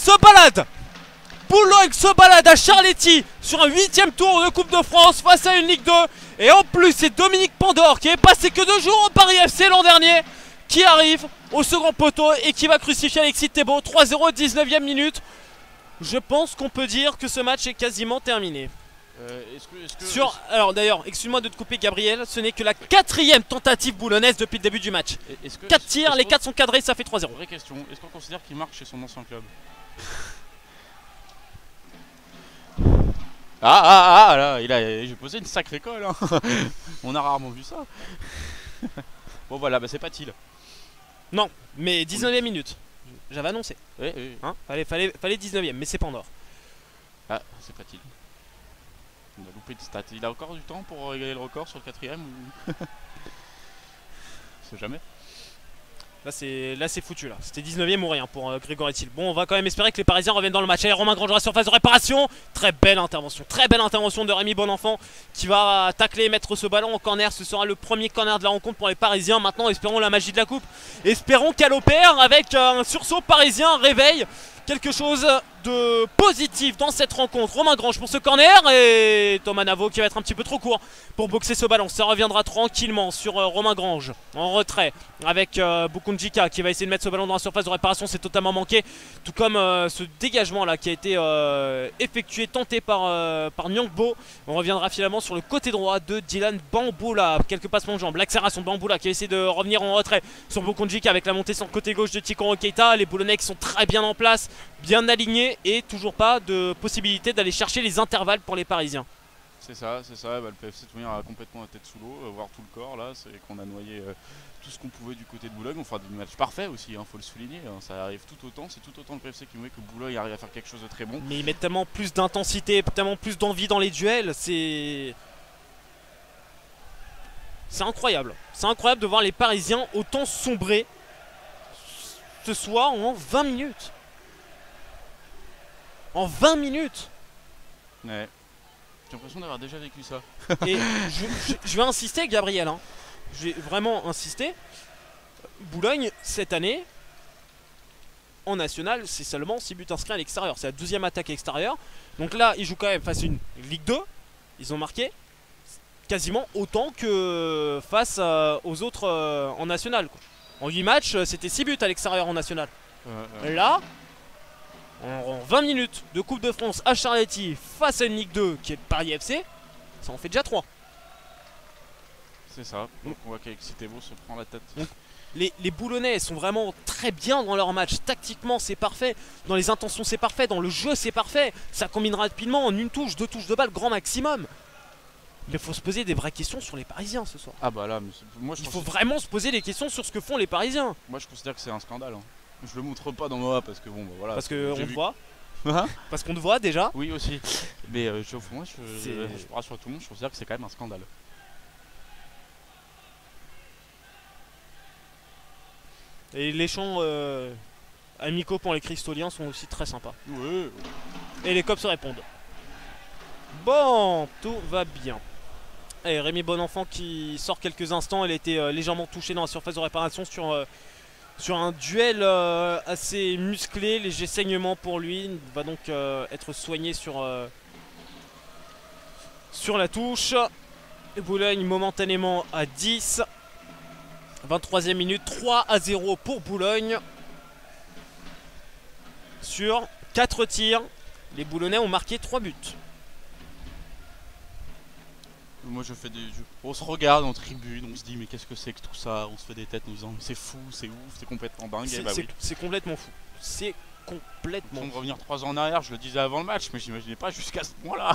se balade à Charletti sur un 8e tour de Coupe de France face à une Ligue 2. Et en plus, c'est Dominique Pandore qui est passé que 2 jours au Paris FC l'an dernier qui arrive au second poteau et qui va crucifier Alexis Thébault. 3-0 19e minute. Je pense qu'on peut dire que ce match est quasiment terminé. Alors d'ailleurs, excuse-moi de te couper Gabriel, ce n'est que la 4e tentative boulonnaise depuis le début du match. 4 tirs, les 4 sont cadrés, ça fait 3-0. Vraie question, est-ce qu'on considère qu'il marque chez son ancien club? Là, j'ai posé une sacrée colle. Hein. On a rarement vu ça. Bon, voilà, bah c'est pas Thiel. Non, mais 19ème minute. J'avais annoncé. Oui, oui. Hein, fallait 19ème, mais c'est pas en or. Ah, c'est pas Thiel. On a loupé de stats. Il a encore du temps pour égaler le record sur le 4ème ou... Je sais jamais. Là c'est foutu là. C'était 19ème ou rien pour Grégory Thiel. Bon, on va quand même espérer que les Parisiens reviennent dans le match. Allez, Romain Grange à la surface de réparation. Très belle intervention de Rémi Bonenfant qui va tacler et mettre ce ballon en corner. Ce sera le premier corner de la rencontre pour les Parisiens. Maintenant, espérons la magie de la coupe. Espérons qu'elle opère avec un sursaut parisien, un réveil. Quelque chose de positif dans cette rencontre. Romain Grange pour ce corner et Thomas Navo qui va être un petit peu trop court pour boxer ce ballon. Ça reviendra tranquillement sur Romain Grange en retrait avec Bukundjika qui va essayer de mettre ce ballon dans la surface de réparation. C'est totalement manqué. Tout comme ce dégagement là qui a été effectué, tenté par Nyangbo. On reviendra finalement sur le côté droit de Dylan Bamboula. Quelques passements de jambes. L'accélération de Bamboula qui a essayé de revenir en retrait sur Bukundjika avec la montée sur le côté gauche de Tikoro Keita. Les Boulonnais qui sont très bien en place, bien alignés et toujours pas de possibilité d'aller chercher les intervalles pour les Parisiens. C'est ça, bah, le PFC a complètement la tête sous l'eau, voire tout le corps là, c'est qu'on a noyé tout ce qu'on pouvait du côté de Boulogne. On fera des matchs parfaits aussi, hein, faut le souligner, hein, ça arrive tout autant, c'est tout autant le PFC qui voulait que Boulogne arrive à faire quelque chose de très bon. Mais ils mettent tellement plus d'intensité, tellement plus d'envie dans les duels, c'est incroyable. C'est incroyable de voir les Parisiens autant sombrer ce soir en 20 minutes. En 20 minutes. Ouais. J'ai l'impression d'avoir déjà vécu ça. Et je vais insister, Gabriel. Hein. Je vais vraiment insister. Boulogne, cette année, en national, c'est seulement 6 buts inscrits à l'extérieur. C'est la 12e attaque extérieure. Donc là, ils jouent quand même face à une Ligue 2. Ils ont marqué quasiment autant que face aux autres en national. Quoi. En 8 matchs, c'était 6 buts à l'extérieur en national. Là... En 20 minutes de Coupe de France à Charletti face à une Ligue 2 qui est le Paris FC, ça en fait déjà 3. C'est ça, donc on voit qu'avec Citebo se prend la tête. Donc, les Boulonnais sont vraiment très bien dans leur match. Tactiquement c'est parfait, dans les intentions c'est parfait, dans le jeu c'est parfait. Ça combine rapidement en une touche, 2 touches de balle, grand maximum. Mais il faut se poser des vraies questions sur les Parisiens ce soir. Ah bah là, moi il faut vraiment se poser des questions sur ce que font les Parisiens. Moi je considère que c'est un scandale. Hein. Je le montre pas dans moi parce que bon bah voilà. Parce qu'on te voit. Hein parce qu'on te voit déjà. Oui aussi. Mais moi je rassure tout le monde, je considère que c'est quand même un scandale. Et les chants amicaux pour les Cristoliens sont aussi très sympas. Ouais. Et les cops se répondent. Bon, tout va bien. Et Rémi Bonenfant qui sort quelques instants. Elle a été légèrement touchée dans la surface de réparation sur un duel assez musclé. Léger saignement pour lui. Il va donc être soigné sur la touche. Et Boulogne momentanément à 10. 23e minute, 3-0 pour Boulogne. Sur 4 tirs, les Boulonnais ont marqué 3 buts. Moi je fais on se regarde en tribune, on se dit mais qu'est-ce que c'est que tout ça. On se fait des têtes en nous disant c'est fou, c'est ouf, c'est complètement dingue. C'est complètement fou. C'est complètement fou. De revenir 3 ans en arrière, je le disais avant le match, mais j'imaginais pas jusqu'à ce point-là.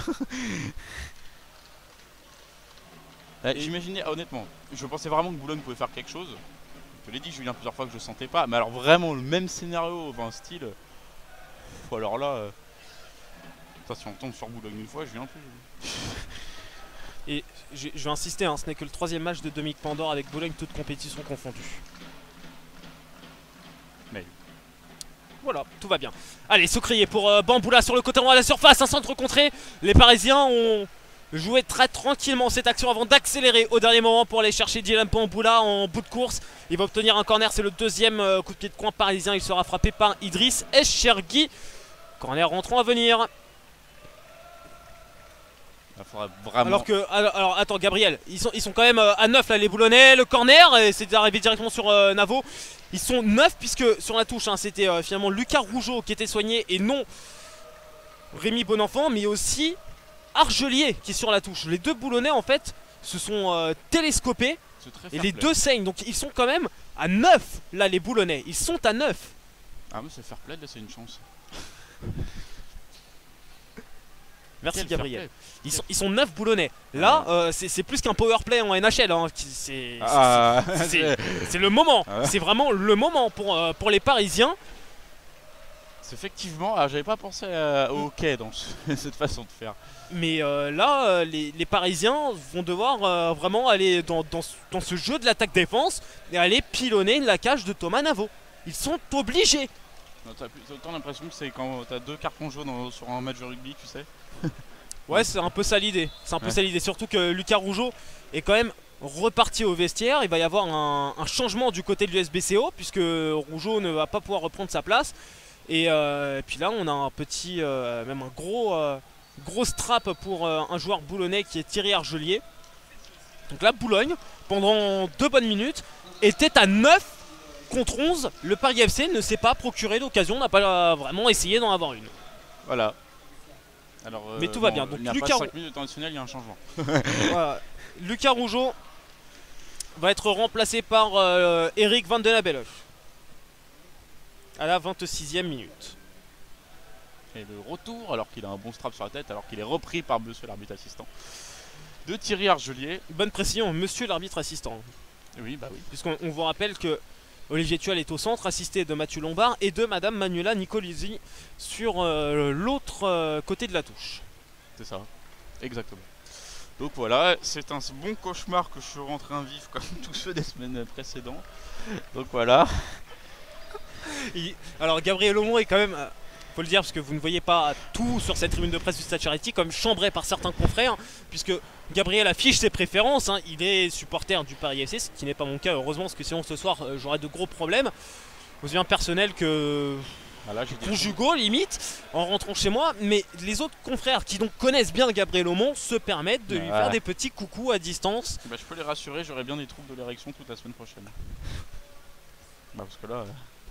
J'imaginais, honnêtement, je pensais vraiment que Boulogne pouvait faire quelque chose. Je te l'ai dit, Julien, plusieurs fois que je le sentais pas. Mais alors vraiment le même scénario, enfin style. Alors là, si on tombe sur Boulogne une fois, je viens plus. Et je vais insister, hein, ce n'est que le 3e match de Dominique Pandore avec Boulogne, toutes compétitions confondues. Mais voilà, tout va bien. Allez, Socrier pour Bamboula sur le côté droit de la surface, un centre contré. Les Parisiens ont joué très tranquillement cette action avant d'accélérer au dernier moment pour aller chercher Dylan Bamboula en bout de course. Il va obtenir un corner, c'est le 2e coup de pied de coin parisien. Il sera frappé par Idriss Eschergui. Corner rentrant à venir. Il faudra vraiment... Alors attends Gabriel, ils sont quand même à 9 là les Boulonnais, le corner, et c'est arrivé directement sur Navo. Ils sont 9 puisque sur la touche hein, c'était finalement Lucas Rougeau qui était soigné et non Rémi Bonenfant, mais aussi Argelier qui est sur la touche. Les deux Boulonnais en fait se sont télescopés et les deux saignent, donc ils sont quand même à 9 là les Boulonnais, ils sont à 9. Ah mais c'est fair play là, c'est une chance. Merci Quel Gabriel. fair Ils sont 9 boulonnais. Là, c'est plus qu'un powerplay en NHL. Hein. C'est le moment. C'est vraiment le moment pour les Parisiens. C'est effectivement, j'avais pas pensé au hockey dans cette façon de faire. Mais là, les Parisiens vont devoir vraiment aller dans ce jeu de l'attaque-défense et aller pilonner la cage de Thomas Navo. Ils sont obligés. T'as autant l'impression que c'est quand t'as 2 cartons jaunes sur un match de rugby, tu sais. Ouais, c'est un peu ça l'idée. C'est un peu ça l'idée. Surtout que Lucas Rougeau est quand même reparti au vestiaire. Il va y avoir un changement du côté de l'USBCO puisque Rougeau ne va pas pouvoir reprendre sa place. Et puis là, on a un petit, même un gros strap pour un joueur boulonnais qui est Thierry Argelier. Donc là, Boulogne, pendant 2 bonnes minutes, était à 9 contre 11. Le Paris FC ne s'est pas procuré d'occasion, n'a pas vraiment essayé d'en avoir une. Voilà. Alors, mais tout va bien. Donc, il n'y a pas 5 minutes de temps additionnel, il y a un changement. Voilà. Lucas Rougeau va être remplacé par Eric Van den Abelhoff à la 26e minute. Et le retour, alors qu'il a un bon strap sur la tête, alors qu'il est repris par monsieur l'arbitre assistant, de Thierry Argelier. Bonne précision, monsieur l'arbitre assistant. Oui, bah oui. Puisqu'on vous rappelle que Olivier Thual est au centre, assisté de Mathieu Lombard et de madame Manuela Nicolisi sur l'autre côté de la touche. C'est ça, exactement. Donc voilà, c'est un bon cauchemar que je suis rentré en vivre comme tous ceux des semaines précédentes. Donc voilà. Alors Gabriel Aumont est quand même, faut le dire parce que vous ne voyez pas tout sur cette tribune de presse du Stade Charity, comme chambré par certains confrères, puisque Gabriel affiche ses préférences, hein. Il est supporter du Paris FC, ce qui n'est pas mon cas heureusement, parce que sinon ce soir j'aurais de gros problèmes, aussi bien personnels que conjugaux limite, en rentrant chez moi. Mais les autres confrères qui donc connaissent bien Gabriel Aumont se permettent de lui faire des petits coucous à distance. Bah, je peux les rassurer, j'aurai bien des troubles de l'érection toute la semaine prochaine. Bah parce que là...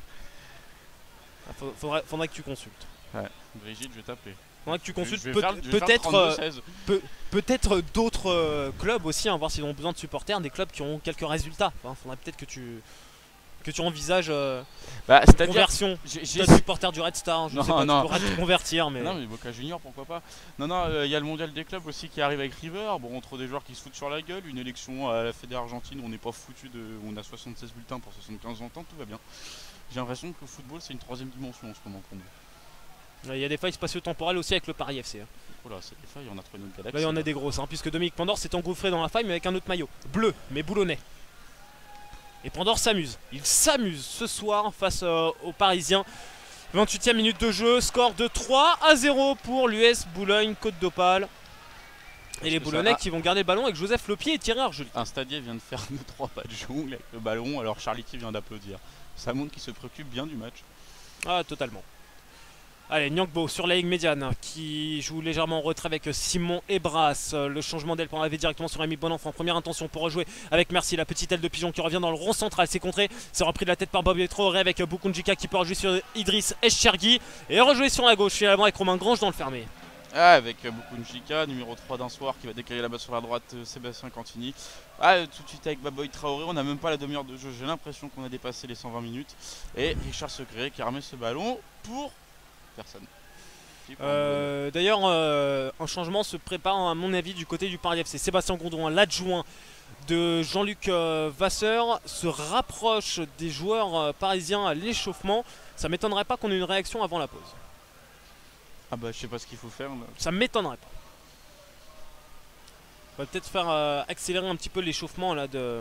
Faudrait que tu consultes. Ouais, Brigitte, je vais t'appeler. Faudrait que tu consultes peut-être d'autres clubs aussi, hein, voir s'ils ont besoin de supporters, des clubs qui ont quelques résultats. Enfin, faudrait peut-être que tu envisages conversion. J'ai supporter du Red Star, je sais pas, tu pourras te convertir. Mais... Non mais Boca Junior, pourquoi pas. Non, y a le mondial des clubs aussi qui arrive avec River. Bon, entre des joueurs qui se foutent sur la gueule, une élection à la Fédé Argentine où on n'est pas foutu on a 76 bulletins pour 75 ans, tout va bien. J'ai l'impression que le football c'est une 3ème dimension en ce moment pour nous. Il y a des failles spatio-temporelles aussi avec le Paris FC. Hein. Voilà, c'est des failles, on a trouvé une autre galaxie. Là, il y en a des grosses, hein, puisque Dominique Pandore s'est engouffré dans la faille mais avec un autre maillot. Bleu, mais boulonnais. Et Pandore s'amuse. Il s'amuse ce soir face aux Parisiens. 28e minute de jeu, score de 3-0 pour l'US Boulogne Côte d'Opale. Et les Boulonnais qui vont garder le ballon avec Joseph Lepied et Thierry Argelier. Un stadier vient de faire 2-3 pas de jongle avec le ballon, alors Charlity vient d'applaudir. Ça montre qu'il se préoccupe bien du match. Ah, totalement. Allez, Nyangbo sur la ligne médiane qui joue légèrement en retrait avec Simon Ebras. Le changement d'aile pour arriver directement sur Rémi Bonenfant. Première intention pour rejouer avec Merci, la petite aile de pigeon qui revient dans le rond central. C'est contré, c'est repris de la tête par Bobby Traoré avec Boukounjika qui peut rejouer sur Idriss Echergui et rejouer sur la gauche finalement avec Romain Grange dans le fermé. Ah, avec Boukounjika, numéro 3 d'un soir qui va décaler là-bas sur la droite, Sébastien Cantini. Ah, tout de suite avec Baboy Traoré, on n'a même pas la demi-heure de jeu, j'ai l'impression qu'on a dépassé les 120 minutes. Et Richard Secret qui remet ce ballon pour personne. D'ailleurs, un changement se prépare à mon avis du côté du Paris FC. Sébastien Gondouin, l'adjoint de Jean-Luc Vasseur, se rapproche des joueurs parisiens à l'échauffement. Ça m'étonnerait pas qu'on ait une réaction avant la pause. Ah bah je sais pas ce qu'il faut faire là. Ça m'étonnerait pas. On va peut-être faire accélérer un petit peu l'échauffement là de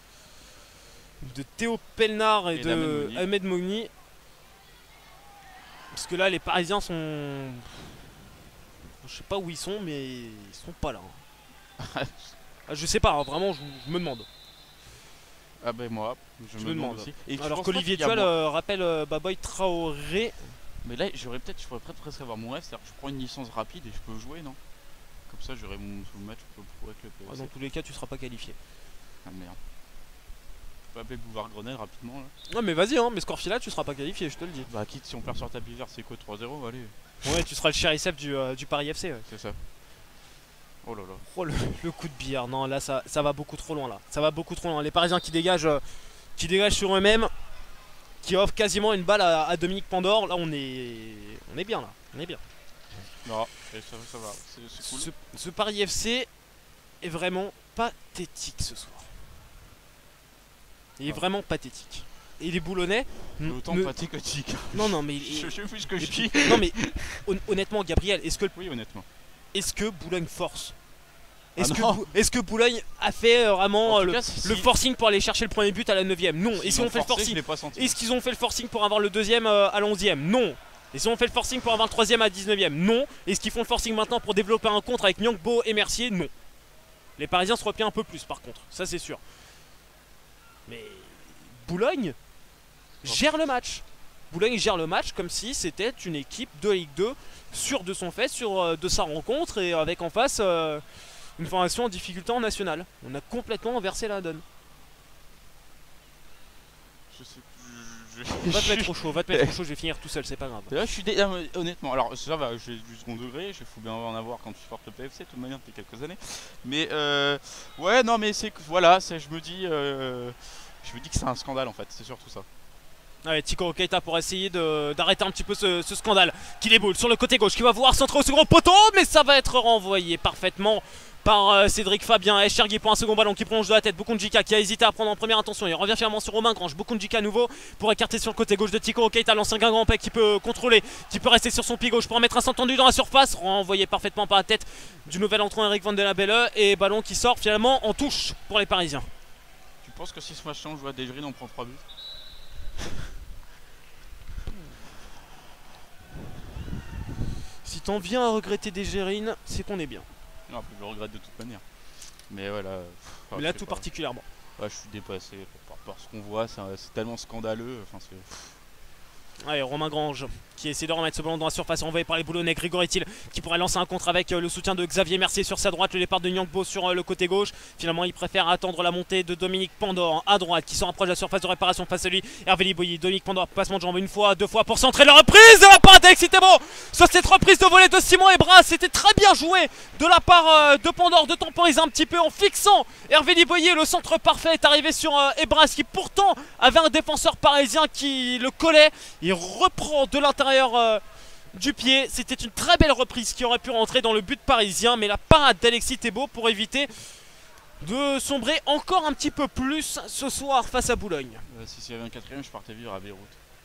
Théo Pelnard et de Ahmed Mogni. Parce que là les Parisiens sont... Je sais pas où ils sont mais ils sont pas là. Je sais pas, hein, vraiment je me demande. Ah ben moi, je me demande aussi. Et alors qu'Olivier Thual rappelle Baboy Traoré. Mais là je pourrais presque avoir mon rêve, c'est-à-dire que je prends une licence rapide et je peux jouer, non? Comme ça j'aurai mon match pour avec le PSG. Dans tous les cas tu seras pas qualifié. Ah merde. Je peux appeler Boulevard Grenelle rapidement là. Non mais vas-y hein, mais Scorfila tu seras pas qualifié, je te le dis. Bah quitte si on perd sur tapis vert c'est quoi 3-0, allez. Ouais tu seras le chérissef du Paris FC. Ouais. C'est ça. Oh là là. Oh le coup de billard, non là ça va beaucoup trop loin là. Ça va beaucoup trop loin. Les Parisiens qui dégagent sur eux-mêmes, qui offrent quasiment une balle à Dominique Pandore. Là on est bien là, on est bien. Non, et ça va, c'est cool. Ce Paris FC est vraiment pathétique ce soir. Il est vraiment pathétique. Et les Boulonnais... Autant pathétique. Non, mais... Je sais plus ce que je dis. Non, mais honnêtement, Gabriel, est-ce que... Oui, honnêtement. Est-ce que Boulogne force? Est-ce que Boulogne a fait vraiment le forcing pour aller chercher le premier but à la 9ème? Non. Est-ce qu'ils ont fait le forcing? Est-ce qu'ils ont fait le forcing pour avoir le deuxième à la 11ème? Non. Est-ce qu'ils ont fait le forcing pour avoir le troisième à 19ème? Non. Est-ce qu'ils font le forcing maintenant pour développer un contre avec Nyangbo et Mercier? Non. Les Parisiens se replient un peu plus par contre, ça c'est sûr. Mais Boulogne gère le match. Boulogne gère le match comme si c'était une équipe de Ligue 2 sûre de son fait, sûre de sa rencontre et avec en face une formation en difficulté en national. On a complètement inversé la donne. Je sais Va te mettre trop chaud, je vais finir tout seul, c'est pas grave. Là, honnêtement, alors ça va, j'ai du second degré, il faut bien en avoir quand tu supportes le PFC, de toute manière, depuis quelques années. Mais ouais, non, mais c'est voilà, je me dis que c'est un scandale en fait, c'est surtout ça. Ouais, Tico Keita pour essayer d'arrêter un petit peu ce scandale. Qui déboule sur le côté gauche, qui va vouloir centrer au second poteau, mais ça va être renvoyé parfaitement par Cédric Fabien. Chergui pour un second ballon qui prolonge de la tête. Bokundjika qui a hésité à prendre en première intention. Il revient finalement sur Romain Grange. Bokundjika à nouveau pour écarter sur le côté gauche de Tico Keita, l'ancien Guingampais qui peut contrôler, qui peut rester sur son pied gauche pour en mettre un centre tendu dans la surface. Renvoyé parfaitement par la tête du nouvel entrant Eric Van de la Belle. Et ballon qui sort finalement en touche pour les Parisiens. Tu penses que si ce match change, je vois Desjardins, on prend 3 buts? Si t'en viens à regretter Desjardins, c'est qu'on est bien. Non, je le regrette de toute manière. Mais voilà. Mais là, tout particulièrement. Ouais, je suis dépassé par ce qu'on voit, c'est tellement scandaleux. Enfin, Allez, Romain Grange qui essaie de remettre ce ballon dans la surface envoyé par les Boulonnais. Grégory Thiel qui pourrait lancer un contre avec le soutien de Xavier Mercier sur sa droite. Le départ de Nyangbo sur le côté gauche. Finalement, il préfère attendre la montée de Dominique Pandore à droite qui se rapproche de la surface de réparation face à lui. Hervé Liboyi, Dominique Pandore, passement de jambe une fois, deux fois pour centrer la reprise de la part d'Alexis Thébault. Sur cette reprise de volée de Simon Ebras, c'était très bien joué de la part de Pandore de temporiser un petit peu en fixant Hervé Liboyi. Le centre parfait est arrivé sur Ebras qui pourtant avait un défenseur parisien qui le collait. Il reprend de l'intérieur du pied. C'était une très belle reprise qui aurait pu rentrer dans le but parisien, mais la parade d'Alexis Thébault pour éviter de sombrer encore un petit peu plus ce soir face à Boulogne. S'il y avait un quatrième, je partais vivre à Beyrouth.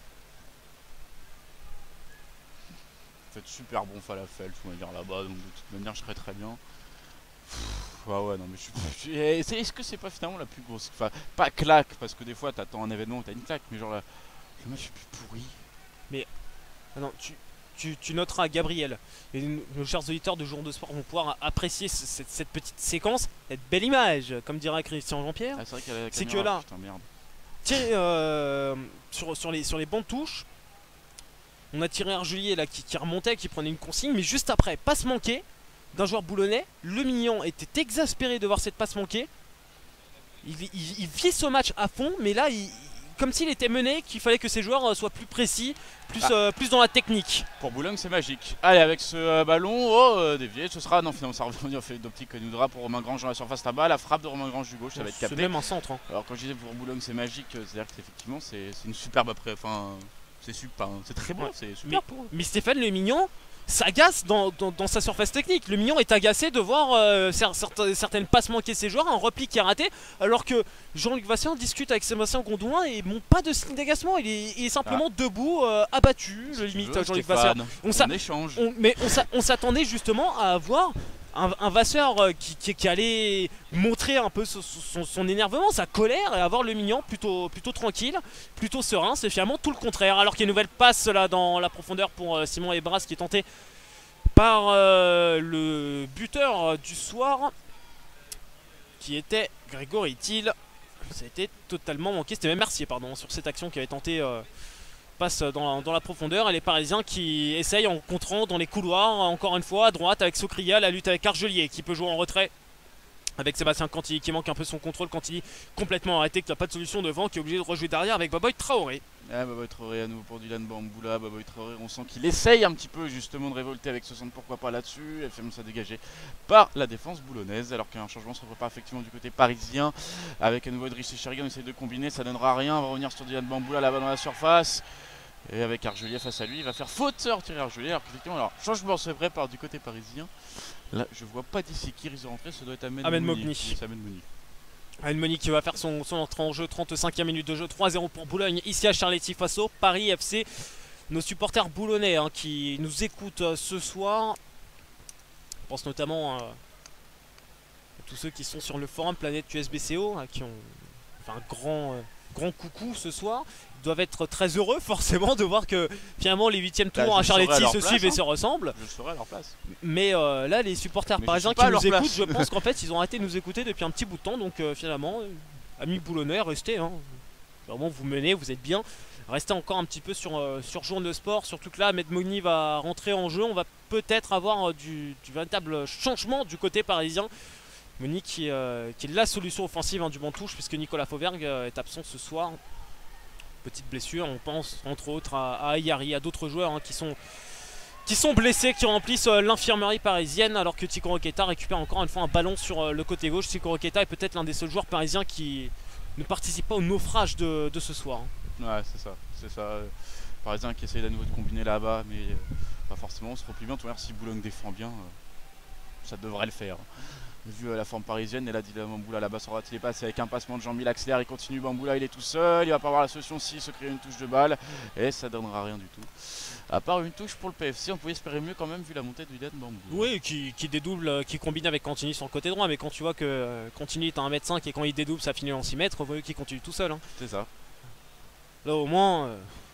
Vous faites super bon falafel, je vais dire là-bas, donc de toute manière je serais très bien. Ouais non mais est-ce que c'est pas finalement la plus grosse, enfin pas claque, parce que des fois t'attends un événement où t'as une claque, mais genre le match est plus pourri. Mais non, tu noteras, Gabriel, et nos chers auditeurs de Jour de Sport vont pouvoir apprécier cette petite séquence, cette belle image, comme dirait Christian Jean-Pierre. Ah, c'est que là, putain, merde. sur les bandes touches, on a tiré Arjulier là qui remontait, qui prenait une consigne, mais juste après, passe manquée d'un joueur boulonnais. Le Mignon était exaspéré de voir cette passe manquée. Il vit ce match à fond, mais là, comme s'il était mené, qu'il fallait que ses joueurs soient plus précis, plus dans la technique. Pour Boulogne, c'est magique. Allez, avec ce ballon, dévié, ce sera. Non, finalement, ça revient, on fait d'optique Noudra pour Romain Grange dans la surface là-bas. La frappe de Romain Grange du gauche, ça va être capté. C'est même un centre. Hein. Alors, quand je disais pour Boulogne, c'est magique, c'est-à-dire qu'effectivement, c'est une superbe après. Enfin, c'est super, c'est très bon, c'est super pour eux. Mais Stéphane Le Mignon s'agace dans sa surface technique. Le Mignon est agacé de voir certaines passes manquées de ses joueurs, un repli qui est raté, alors que Jean-Luc Vassian discute avec Sébastien Gondouin et montre pas de signe d'agacement. Il est simplement debout, abattu, si le limite Jean-Luc Vassian. On échange. Mais on s'attendait justement à avoir un Vasseur qui allait montrer un peu son énervement, sa colère, et avoir le Mignon plutôt tranquille, plutôt serein. C'est finalement tout le contraire. Alors qu'il y a une nouvelle passe là dans la profondeur pour Simon Ebras qui est tenté par le buteur du soir qui était Grégory Thiel. Ça a été totalement manqué. C'était même Mercier pardon sur cette action qui avait tenté passe dans la profondeur, et les Parisiens qui essayent en contrant dans les couloirs, encore une fois à droite avec Socria, la lutte avec Argelier qui peut jouer en retrait avec Sébastien Cantilly qui manque un peu son contrôle, Cantilly complètement arrêté, qui n'a pas de solution devant, qui est obligé de rejouer derrière avec Baboy Traoré. Ah, Baboy Traoré à nouveau pour Dylan Bamboula. Baboy Traoré, on sent qu'il essaye un petit peu justement de révolter avec ce centre, pourquoi pas là-dessus. Elle fait ça dégager par la défense boulonnaise, alors qu'un changement se prépare effectivement du côté parisien avec à nouveau Idriss Chergui. On essaye de combiner, ça donnera rien. On va revenir sur Dylan Bamboula là-bas dans la surface. Et avec Argelier face à lui, il va faire faute de retirer Argelier. Alors qu'effectivement, alors changement se prépare du côté parisien. Là, je vois pas d'ici qui risque de rentrer, ça doit être Ahmed Mogni. Ahmed Mogni qui va faire son entrée en jeu, 35e minute de jeu, 3-0 pour Boulogne, ici à Charletti face au Paris FC. Nos supporters boulonnais hein, qui nous écoutent ce soir. Je pense notamment à tous ceux qui sont sur le forum Planète QSBCO, hein, qui ont fait un grand coucou ce soir. Ils doivent être très heureux forcément de voir que finalement les 8e tours à Charletti se suivent et se ressemblent. Je serai à leur place. Mais là les supporters parisiens qui nous écoutent, je pense qu'en fait ils ont arrêté de nous écouter depuis un petit bout de temps. Donc finalement, amis boulonnais, restez. Hein. Vraiment vous menez, vous êtes bien. Restez encore un petit peu sur Journée de Sport. Surtout que là Ahmed Mogni va rentrer en jeu. On va peut-être avoir du véritable changement du côté parisien. Mogni qui est la solution offensive hein, du Bantouche, puisque Nicolas Fauvergue est absent ce soir. Petite blessure, on pense entre autres à Ayari, à d'autres joueurs hein, qui sont blessés, qui remplissent l'infirmerie parisienne, alors que Tico Roqueta récupère encore une fois un ballon sur le côté gauche. Tico Roqueta est peut-être l'un des seuls joueurs parisiens qui ne participe pas au naufrage de ce soir. Hein. Ouais, c'est ça. Parisien qui essaye à nouveau de combiner là-bas, mais pas forcément, on se replie bien. Si Boulogne défend bien, ça devrait le faire. Vu la forme parisienne, et là Dylan Bamboula là-bas sur les passes avec un passement de Jean-Mille accélère, il continue, Bamboula il est tout seul, il va pas avoir la solution si se créer une touche de balle et ça donnera rien du tout. À part une touche pour le PFC, on pouvait espérer mieux quand même vu la montée de Dylan Bamboula. Oui, qui dédouble, qui combine avec Cantini sur le côté droit, mais quand tu vois que Cantini est à 1m5 et quand il dédouble ça finit en 6 mètres, vous voyez qu'il continue tout seul. Hein. C'est ça. Là au moins,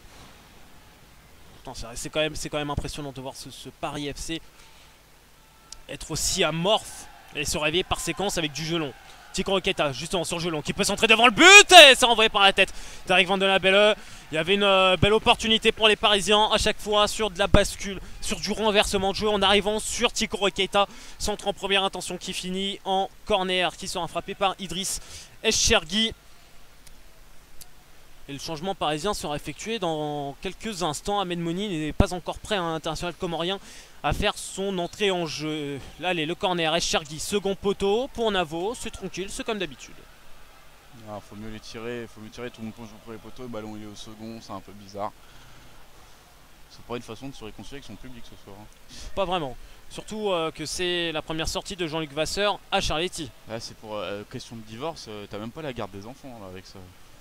c'est quand même impressionnant de voir ce Paris FC être aussi amorphe et se réveiller par séquence avec du gelon. Tico Roqueta justement sur gelon qui peut centrer devant le but et c'est envoyé par la tête d'Eric Van de la Belle. Il y avait une belle opportunité pour les Parisiens à chaque fois sur de la bascule, sur du renversement de jeu en arrivant sur Tico Roqueta. Centre en première intention qui finit en corner qui sera frappé par Idriss Eschergui. Et le changement parisien sera effectué dans quelques instants. Ahmed Mogni n'est pas encore prêt, un international comorien, à faire son entrée en jeu. Là, allez, le corner, Eschergui, second poteau pour Navo. C'est tranquille, c'est comme d'habitude. Faut mieux les tirer, tout le monde plonge au premier poteau, le ballon il est au second, c'est un peu bizarre. C'est pas une façon de se réconcilier avec son public ce soir. Hein. Pas vraiment. Surtout que c'est la première sortie de Jean-Luc Vasseur à Charletti. Là, c'est pour question de divorce, t'as même pas la garde des enfants là, avec ça.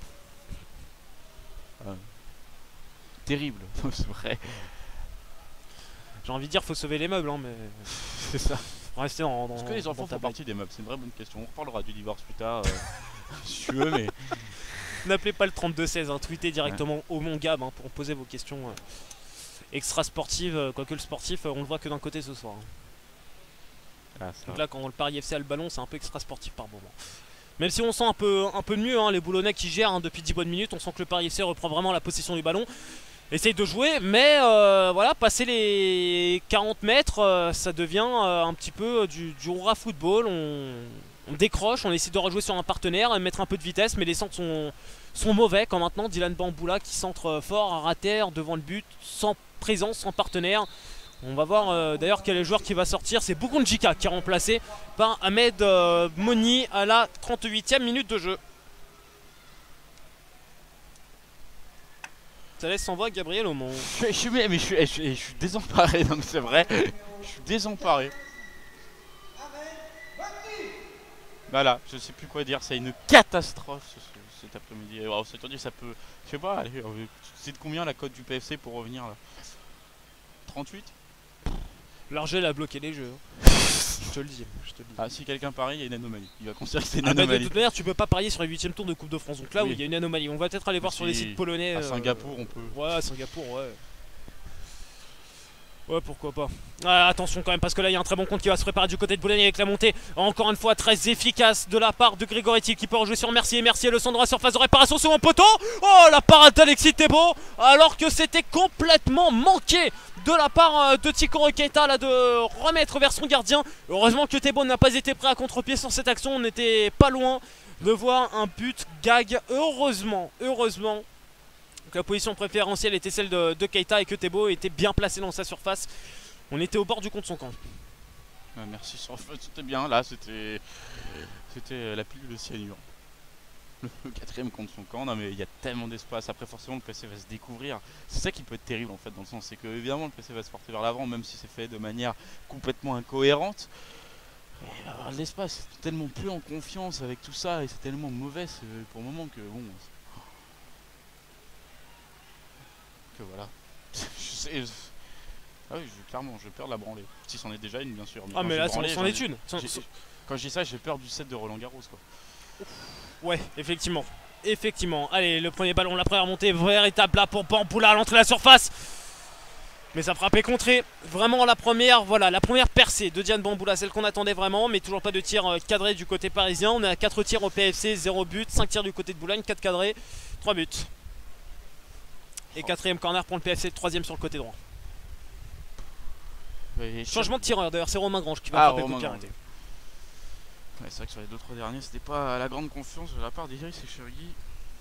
Terrible, c'est vrai. J'ai envie de dire faut sauver les meubles, hein, mais c'est ça. Rester Est-ce que les enfants font partie des meubles? C'est une vraie bonne question. On reparlera du divorce plus tard, si tu veux, mais n'appelez pas le 3216, hein, tweetez directement au Mon Gab hein, pour poser vos questions extra sportives, quoique le sportif, on le voit que d'un côté ce soir. Hein. Donc là, quand le Paris FC a le ballon, c'est un peu extra sportif par moment. Même si on sent un peu mieux hein, les Boulonnais qui gèrent hein, depuis 10 bonnes minutes, on sent que le Paris FC reprend vraiment la possession du ballon. Essaye de jouer, mais voilà, passer les 40 mètres, ça devient un petit peu du hurrah football. On décroche, on essaie de rejouer sur un partenaire, et mettre un peu de vitesse, mais les centres sont mauvais. Quand maintenant Dylan Bamboula qui centre fort à rater devant le but, sans présence, sans partenaire. On va voir d'ailleurs quel est le joueur qui va sortir. C'est Bougon Djika qui est remplacé par Ahmed Mogni à la 38e minute de jeu. Ça laisse sans voix Gabriel Aumont. Je suis désemparé, non mais c'est vrai. Je suis désemparé. Voilà, je sais plus quoi dire, c'est une catastrophe cet après-midi. Alors, c'est dit, ça peut. Je sais pas, allez, c'est de combien la cote du PFC pour revenir là? 38? L'Argel a bloqué les jeux. Je te le dis. Ah, si quelqu'un parie, il y a une anomalie. Il va considérer que c'est une anomalie. De toute manière, tu peux pas parier sur les 8e tours de Coupe de France. Donc là, oui, il y a une anomalie. On va peut-être aller voir sur les sites polonais. À Singapour, on peut. Ouais, à Singapour, ouais. Ouais, pourquoi pas. Ah, attention quand même, parce que là, il y a un très bon compte qui va se préparer du côté de Boulogne avec la montée. Encore une fois, très efficace de la part de Grégoretti qui peut rejouer sur Mercier. Mercier, le centre de la surface de réparation sur un poteau. Oh, la parade d'Alexis Thébault. Alors que c'était complètement manqué de la part de Tico Roqueta là, de remettre vers son gardien. Heureusement que Thébault n'a pas été prêt à contre-pied sur cette action. On n'était pas loin de voir un but gag. Heureusement. Donc la position préférentielle était celle de Keita et que Thébault était bien placé dans sa surface. On était au bord du compte son camp. Merci, c'était bien là, c'était la pilule de cyanure. le quatrième contre son camp. Non mais il y a tellement d'espace. Après forcément le PC va se découvrir. C'est ça qui peut être terrible en fait dans le sens, c'est que évidemment le PC va se porter vers l'avant même si c'est fait de manière complètement incohérente. Il va avoir de l'espace, c'est tellement plus en confiance avec tout ça et c'est tellement mauvais pour le moment que bon. Que voilà. Ah oui, clairement, j'ai peur de la branlée. Si c'en est déjà une, bien sûr. Mais ah mais là c'en est une. Quand je dis ça, j'ai peur du set de Roland Garros quoi. Ouais, effectivement. Effectivement. Allez, le premier ballon, la première montée, véritable là pour Bamboula à l'entrée de la surface. Mais ça frappait contré. Vraiment la première, voilà, la première percée de Diane Bamboula, celle qu'on attendait vraiment. Mais toujours pas de tir cadré du côté parisien. On est à 4 tirs au PFC, 0 but. 5 tirs du côté de Boulogne, 4 cadrés, 3 buts. Et quatrième corner pour le PFC, troisième sur le côté droit. Changement de tireur d'ailleurs, c'est Romain Grange qui va frapper le coup de pied arrêté. Ouais, c'est vrai que sur les 2-3 derniers, c'était pas la grande confiance de la part d'Iris et Chergui.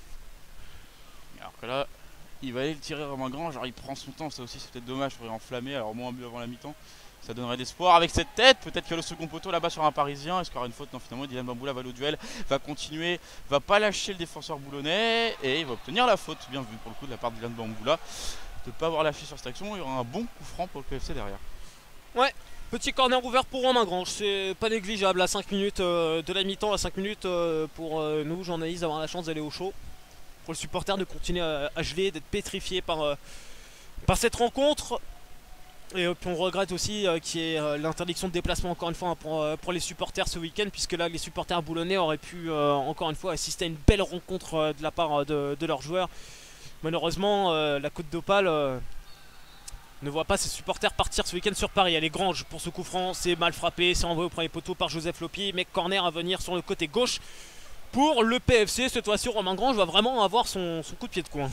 Alors que là, il va aller le tirer Romain Grange, genre il prend son temps, ça aussi c'est peut-être dommage, il faudrait enflammer, alors moins un but avant la mi-temps. Ça donnerait d'espoir avec cette tête, peut-être qu'il y a le second poteau là-bas sur un parisien, est-ce qu'il y aura une faute? Non, finalement Dylan Bamboula va au duel, va continuer, va pas lâcher le défenseur boulonnais et il va obtenir la faute, bien vu pour le coup de la part de Dylan Bamboula. De ne pas avoir lâché sur cette action, il y aura un bon coup franc pour le PFC derrière. Ouais, petit corner ouvert pour Romain Grange, c'est pas négligeable à 5 minutes de la mi-temps, à 5 minutes pour nous journalistes d'avoir la chance d'aller au chaud. Pour le supporter de continuer à geler, d'être pétrifié par cette rencontre. Et puis on regrette aussi qu'il y ait l'interdiction de déplacement encore une fois pour les supporters ce week-end, puisque là les supporters boulonnais auraient pu encore une fois assister à une belle rencontre de la part de leurs joueurs. Malheureusement la Côte d'Opale ne voit pas ses supporters partir ce week-end sur Paris. Elle est Grange pour ce coup franc, c'est mal frappé, c'est envoyé au premier poteau par Joseph Lopi, mais corner à venir sur le côté gauche pour le PFC. Cette fois-ci Romain Grange va vraiment avoir son coup de pied de coin.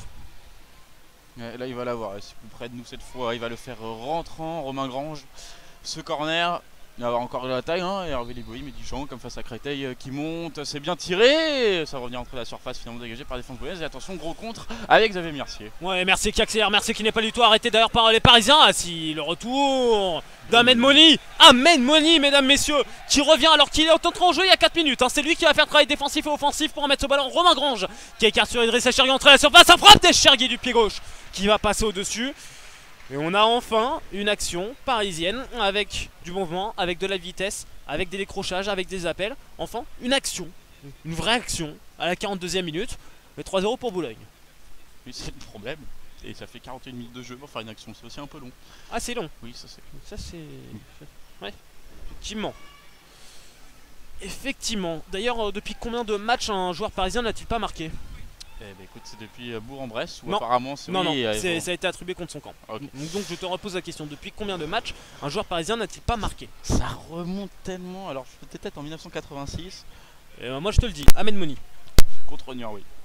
Là il va l'avoir, c'est plus près de nous cette fois, il va le faire rentrant, Romain Grange. Ce corner, il va avoir encore la taille, hein, et Hervé Liboy, mais Dijon comme face à Créteil qui monte, c'est bien tiré. Ça va revenir entre la surface finalement dégagée par la défense boulognais. Et attention, gros contre avec Xavier Mercier. Ouais, Mercier qui accélère, Mercier qui n'est pas du tout arrêté d'ailleurs par les Parisiens. Ah si, le retour d'Ahmed Moni. Ahmed Moni, mesdames, messieurs, qui revient alors qu'il est en train de jouer il y a 4 minutes. Hein. C'est lui qui va faire travail défensif et offensif pour remettre ce ballon. Romain Grange qui écarte sur Idrissa Chergui entre la surface. Ça frappe d'Echergui du pied gauche qui va passer au-dessus. Et on a enfin une action parisienne avec du mouvement, avec de la vitesse, avec des décrochages, avec des appels. Enfin, une action, une vraie action à la 42e minute. Mais 3-0 pour Boulogne. Oui, c'est le problème. Et ça fait 41 minutes de jeu pour faire une action, c'est aussi un peu long. Ah, c'est long. Oui, ça c'est. Ça c'est. Ouais, effectivement. Effectivement. D'ailleurs, depuis combien de matchs un joueur parisien n'a-t-il pas marqué? Eh ben écoute, c'est depuis Bourg-en-Bresse ou non. Apparemment c'est. Non, oui, non, ça a été attribué contre son camp. Okay. Donc je te repose la question, depuis combien de matchs un joueur parisien n'a-t-il pas marqué? Ça remonte tellement, alors peut-être en 1986. Moi je te le dis, Ahmed Moni. Contre Niort, oui.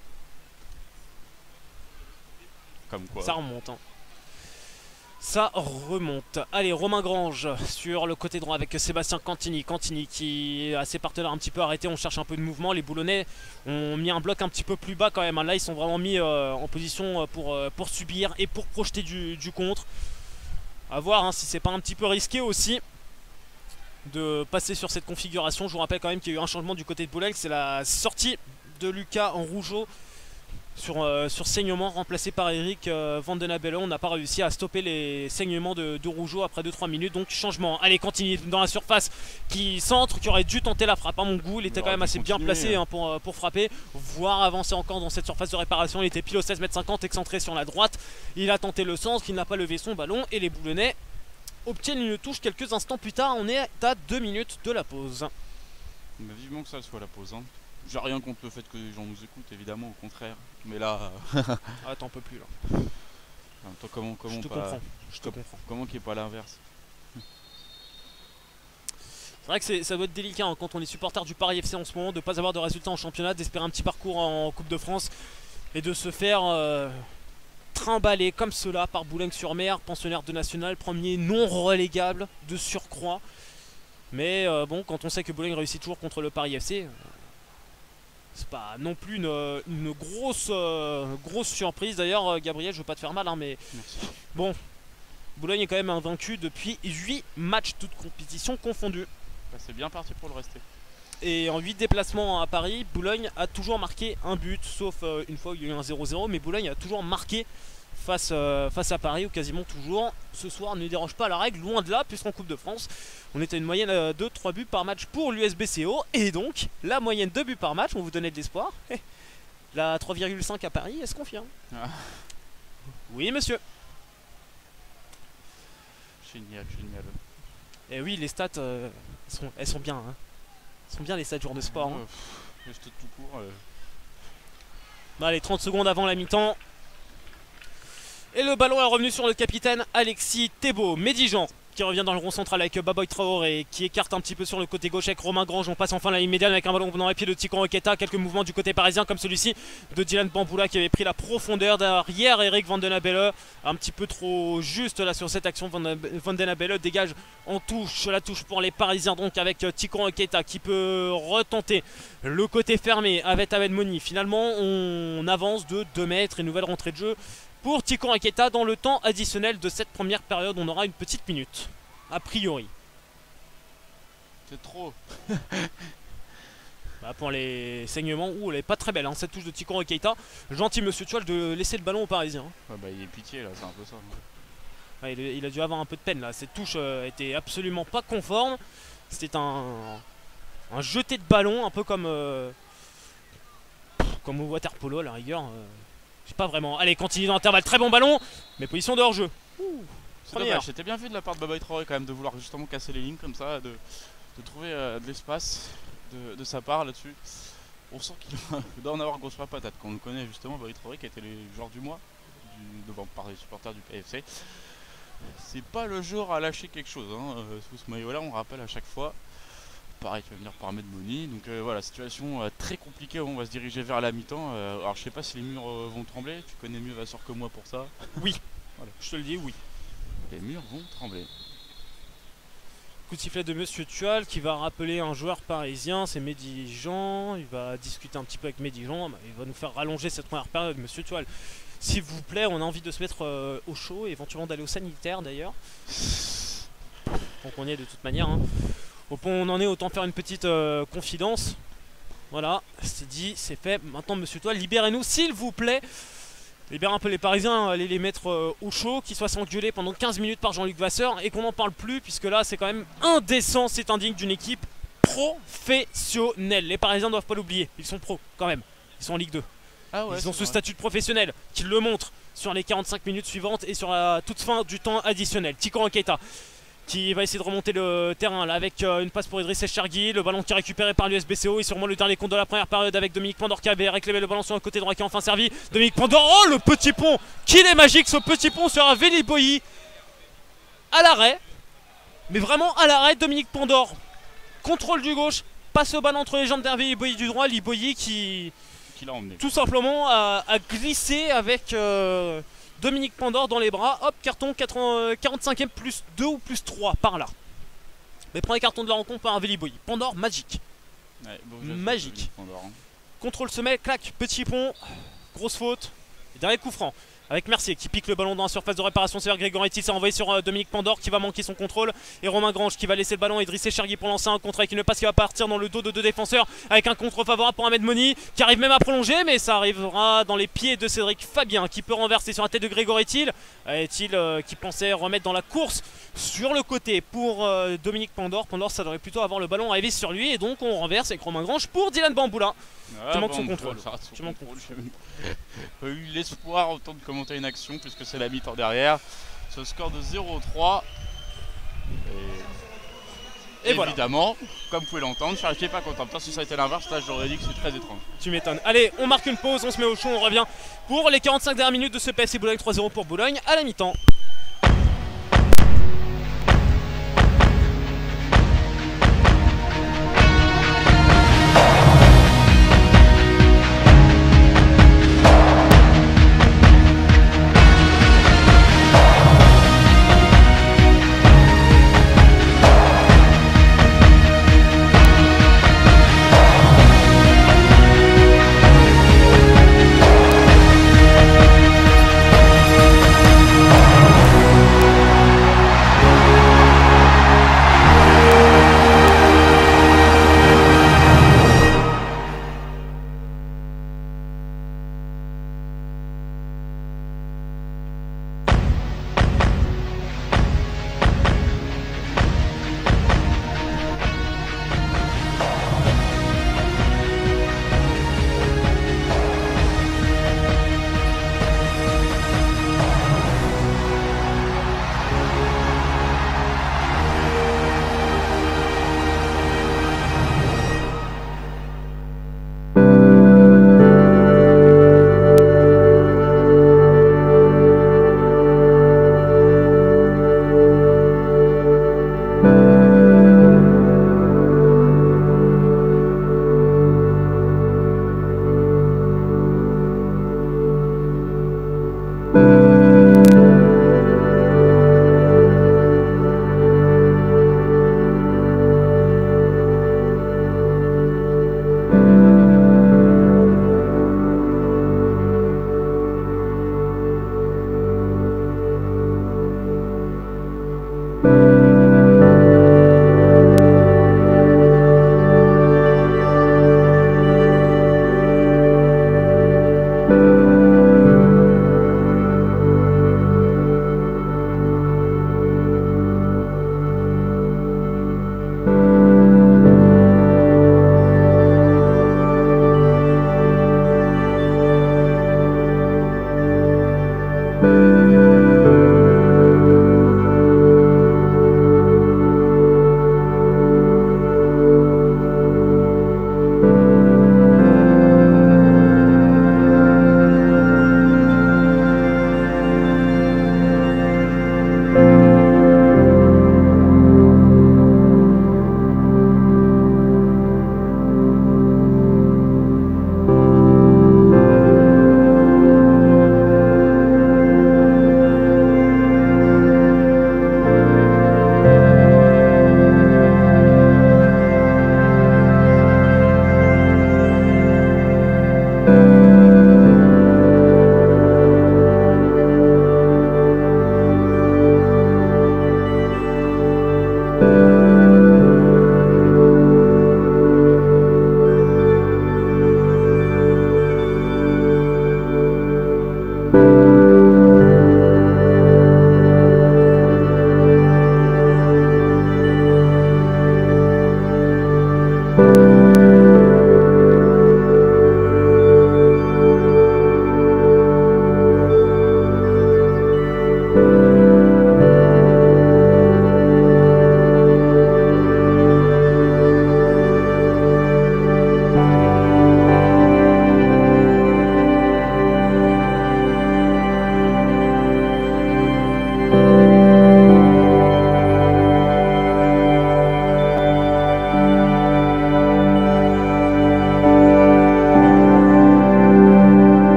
Comme quoi. Ça remonte, hein. Ça remonte. Allez, Romain Grange sur le côté droit avec Sébastien Cantini. Cantini qui a ses partenaires un petit peu arrêtés. On cherche un peu de mouvement. Les Boulonnais ont mis un bloc un petit peu plus bas quand même. Là, ils sont vraiment mis en position pour subir et pour projeter du contre. A voir hein, si c'est pas un petit peu risqué aussi de passer sur cette configuration. Je vous rappelle quand même qu'il y a eu un changement du côté de Boulogne. C'est la sortie de Lucas en rougeau sur saignement, remplacé par Eric Vandenabelle. On n'a pas réussi à stopper les saignements de Rougeau après 2-3 minutes, donc changement. Allez, continue dans la surface qui centre, qui aurait dû tenter la frappe à mon goût. Il était quand même assez bien placé hein, pour frapper, voire avancer encore dans cette surface de réparation. Il était pile au 16,50 m, excentré sur la droite. Il a tenté le centre, il n'a pas levé son ballon et les Boulonnais obtiennent une touche quelques instants plus tard. On est à 2 minutes de la pause. Mais vivement que ça soit la pause, hein. J'ai rien contre le fait que les gens nous écoutent, évidemment, au contraire. Mais là. Ah, t'en peux plus là. En même temps, comment je te pas... comprends. Je te comprends. Comment qu'il n'y ait pas l'inverse? C'est vrai que ça doit être délicat hein, quand on est supporter du Paris FC en ce moment de ne pas avoir de résultats en championnat, d'espérer un petit parcours en Coupe de France et de se faire trimballer comme cela par Boulogne-sur-Mer, pensionnaire de National, premier non relégable de surcroît. Mais bon, quand on sait que Boulogne réussit toujours contre le Paris FC. C'est pas non plus une grosse surprise. D'ailleurs, Gabriel, je veux pas te faire mal, hein, mais merci. Bon, Boulogne est quand même invaincu depuis 8 matchs, toutes compétitions confondues. Bah, c'est bien parti pour le rester. et en 8 déplacements à Paris, Boulogne a toujours marqué un but, sauf une fois où il y a eu un 0-0, mais Boulogne a toujours marqué face à Paris, ou quasiment toujours. Ce soir ne déroge pas à la règle, loin de là, puisqu'en Coupe de France, on était à une moyenne de 3 buts par match pour l'USBCO, et donc la moyenne de buts par match, on vous donnait de l'espoir. La 3,5 à Paris, est-ce confirme? Oui, monsieur. Génial, génial. Et oui, les stats, elles sont bien. Hein. Elles sont bien les stats jour de sport. Hein. Les stats tout court. Bah, allez, 30 secondes avant la mi-temps. Et le ballon est revenu sur le capitaine Alexis Thébault. Médijan qui revient dans le rond central avec Baboy Traoré qui écarte un petit peu sur le côté gauche avec Romain Grange. On passe enfin la ligne médiane avec un ballon venant les pieds de Tico Nketa. Quelques mouvements du côté parisien comme celui-ci de Dylan Bamboula qui avait pris la profondeur derrière Eric Van Den Abele. Un petit peu trop juste là sur cette action. Van Den Abele dégage en touche, la touche pour les parisiens donc avec Tico Nketa qui peut retenter le côté fermé avec Ahmed Moni. Finalement on avance de 2 mètres et nouvelle rentrée de jeu pour Tico Nketa dans le temps additionnel de cette première période. On aura une petite minute, a priori. C'est trop. Bah pour les saignements, elle est pas très belle hein, cette touche de Tico Nketa. Gentil monsieur Tual de laisser le ballon aux Parisiens. Ouais, bah il est pitié là, c'est un peu ça. Ouais, il a dû avoir un peu de peine là. Cette touche était absolument pas conforme. C'était un jeté de ballon, un peu comme au water polo à la rigueur. Je sais pas vraiment. Allez, continue dans l'intervalle. Très bon ballon, mais position de hors-jeu. C'était bien vu de la part de Baboy Traoré quand même de vouloir justement casser les lignes comme ça, de trouver de l'espace de sa part là-dessus. On sent qu'il doit en avoir grosse sur la patate. Quand on le connaît justement, Baboy Traoré qui a été le joueur du mois devant par les supporters du PFC. C'est pas le genre à lâcher quelque chose. Hein. Sous ce maillot-là, on rappelle à chaque fois. Pareil, tu vas venir par Ahmed Moni. Donc voilà, situation très compliquée. On va se diriger vers la mi-temps. Alors je sais pas si les murs vont trembler. Tu connais mieux Vasseur que moi pour ça. Oui, voilà, je te le dis, oui. Les murs vont trembler. Coup de sifflet de monsieur Tual qui va rappeler un joueur parisien, c'est Médijan. Il va discuter un petit peu avec Médijan. Il va nous faire rallonger cette première période, monsieur Tual. S'il vous plaît, on a envie de se mettre au chaud, et éventuellement d'aller au sanitaire d'ailleurs. Donc on y est de toute manière. Hein. Au point où on en est, autant faire une petite confidence. Voilà, c'est dit, c'est fait. Maintenant, monsieur Toile, libérez-nous, s'il vous plaît. Libérez un peu les Parisiens, allez les mettre au chaud, qu'ils soient s'engueuler pendant 15 minutes par Jean-Luc Vasseur et qu'on n'en parle plus, puisque là, c'est quand même indécent, c'est indigne d'une équipe professionnelle. Les Parisiens ne doivent pas l'oublier, ils sont pros quand même, ils sont en Ligue 2. Ah ouais, ils ont ce statut de professionnel qu'ils le montrent sur les 45 minutes suivantes et sur la toute fin du temps additionnel. Tico Nketa qui va essayer de remonter le terrain là avec une passe pour Idriss Chergui, le ballon qui est récupéré par l'USBCO et sûrement le dernier compte de la première période avec Dominique Pandor qui avait réclamé le ballon sur le côté droit qui est enfin servi. Dominique Pandor, oh le petit pont, qu'il est magique ce petit pont sur un Veli Boyi à l'arrêt, mais vraiment à l'arrêt. Dominique Pandor, contrôle du gauche, passe au ballon entre les jambes d'Hervé Liboyi du droit, Liboyi qui l'a emmené tout simplement a glissé avec Dominique Pandor dans les bras. Hop, carton 45e plus 2 ou plus 3 par là. Mais premier carton de la rencontre par un Veli Boyi. Pandor magique. Ouais, bon, magique. Pandor, hein. Contrôle semelle, clac, petit pont, grosse faute. Et dernier coup franc. Avec Mercier qui pique le ballon dans la surface de réparation. C'est vers Grégory Thiel, c'est envoyé sur Dominique Pandor qui va manquer son contrôle. Et Romain Grange qui va laisser le ballon. Idriss Chergui pour lancer un contre avec une passe qui va partir dans le dos de deux défenseurs. Avec un contre favorable pour Ahmed Moni qui arrive même à prolonger. Mais ça arrivera dans les pieds de Cédric Fabien qui peut renverser sur la tête de Grégory Thiel. Thiel qui pensait remettre dans la course sur le côté pour Dominique Pandor. Pandor, ça devrait plutôt avoir le ballon arrivé sur lui. Et donc on renverse avec Romain Grange pour Dylan Bamboula. Ah, tu manques son contrôle. Tu manques J'ai eu l'espoir autant de commenter une action puisque c'est la mi-temps derrière. Ce score de 0-3. Et évidemment, voilà. Comme vous pouvez l'entendre, je suis pas content. Putain, si ça a été l'inverse, là j'aurais dit que c'est très étrange. Tu m'étonnes. Allez, on marque une pause, on se met au chaud, on revient pour les 45 dernières minutes de ce PFC Boulogne. 3-0 pour Boulogne à la mi-temps.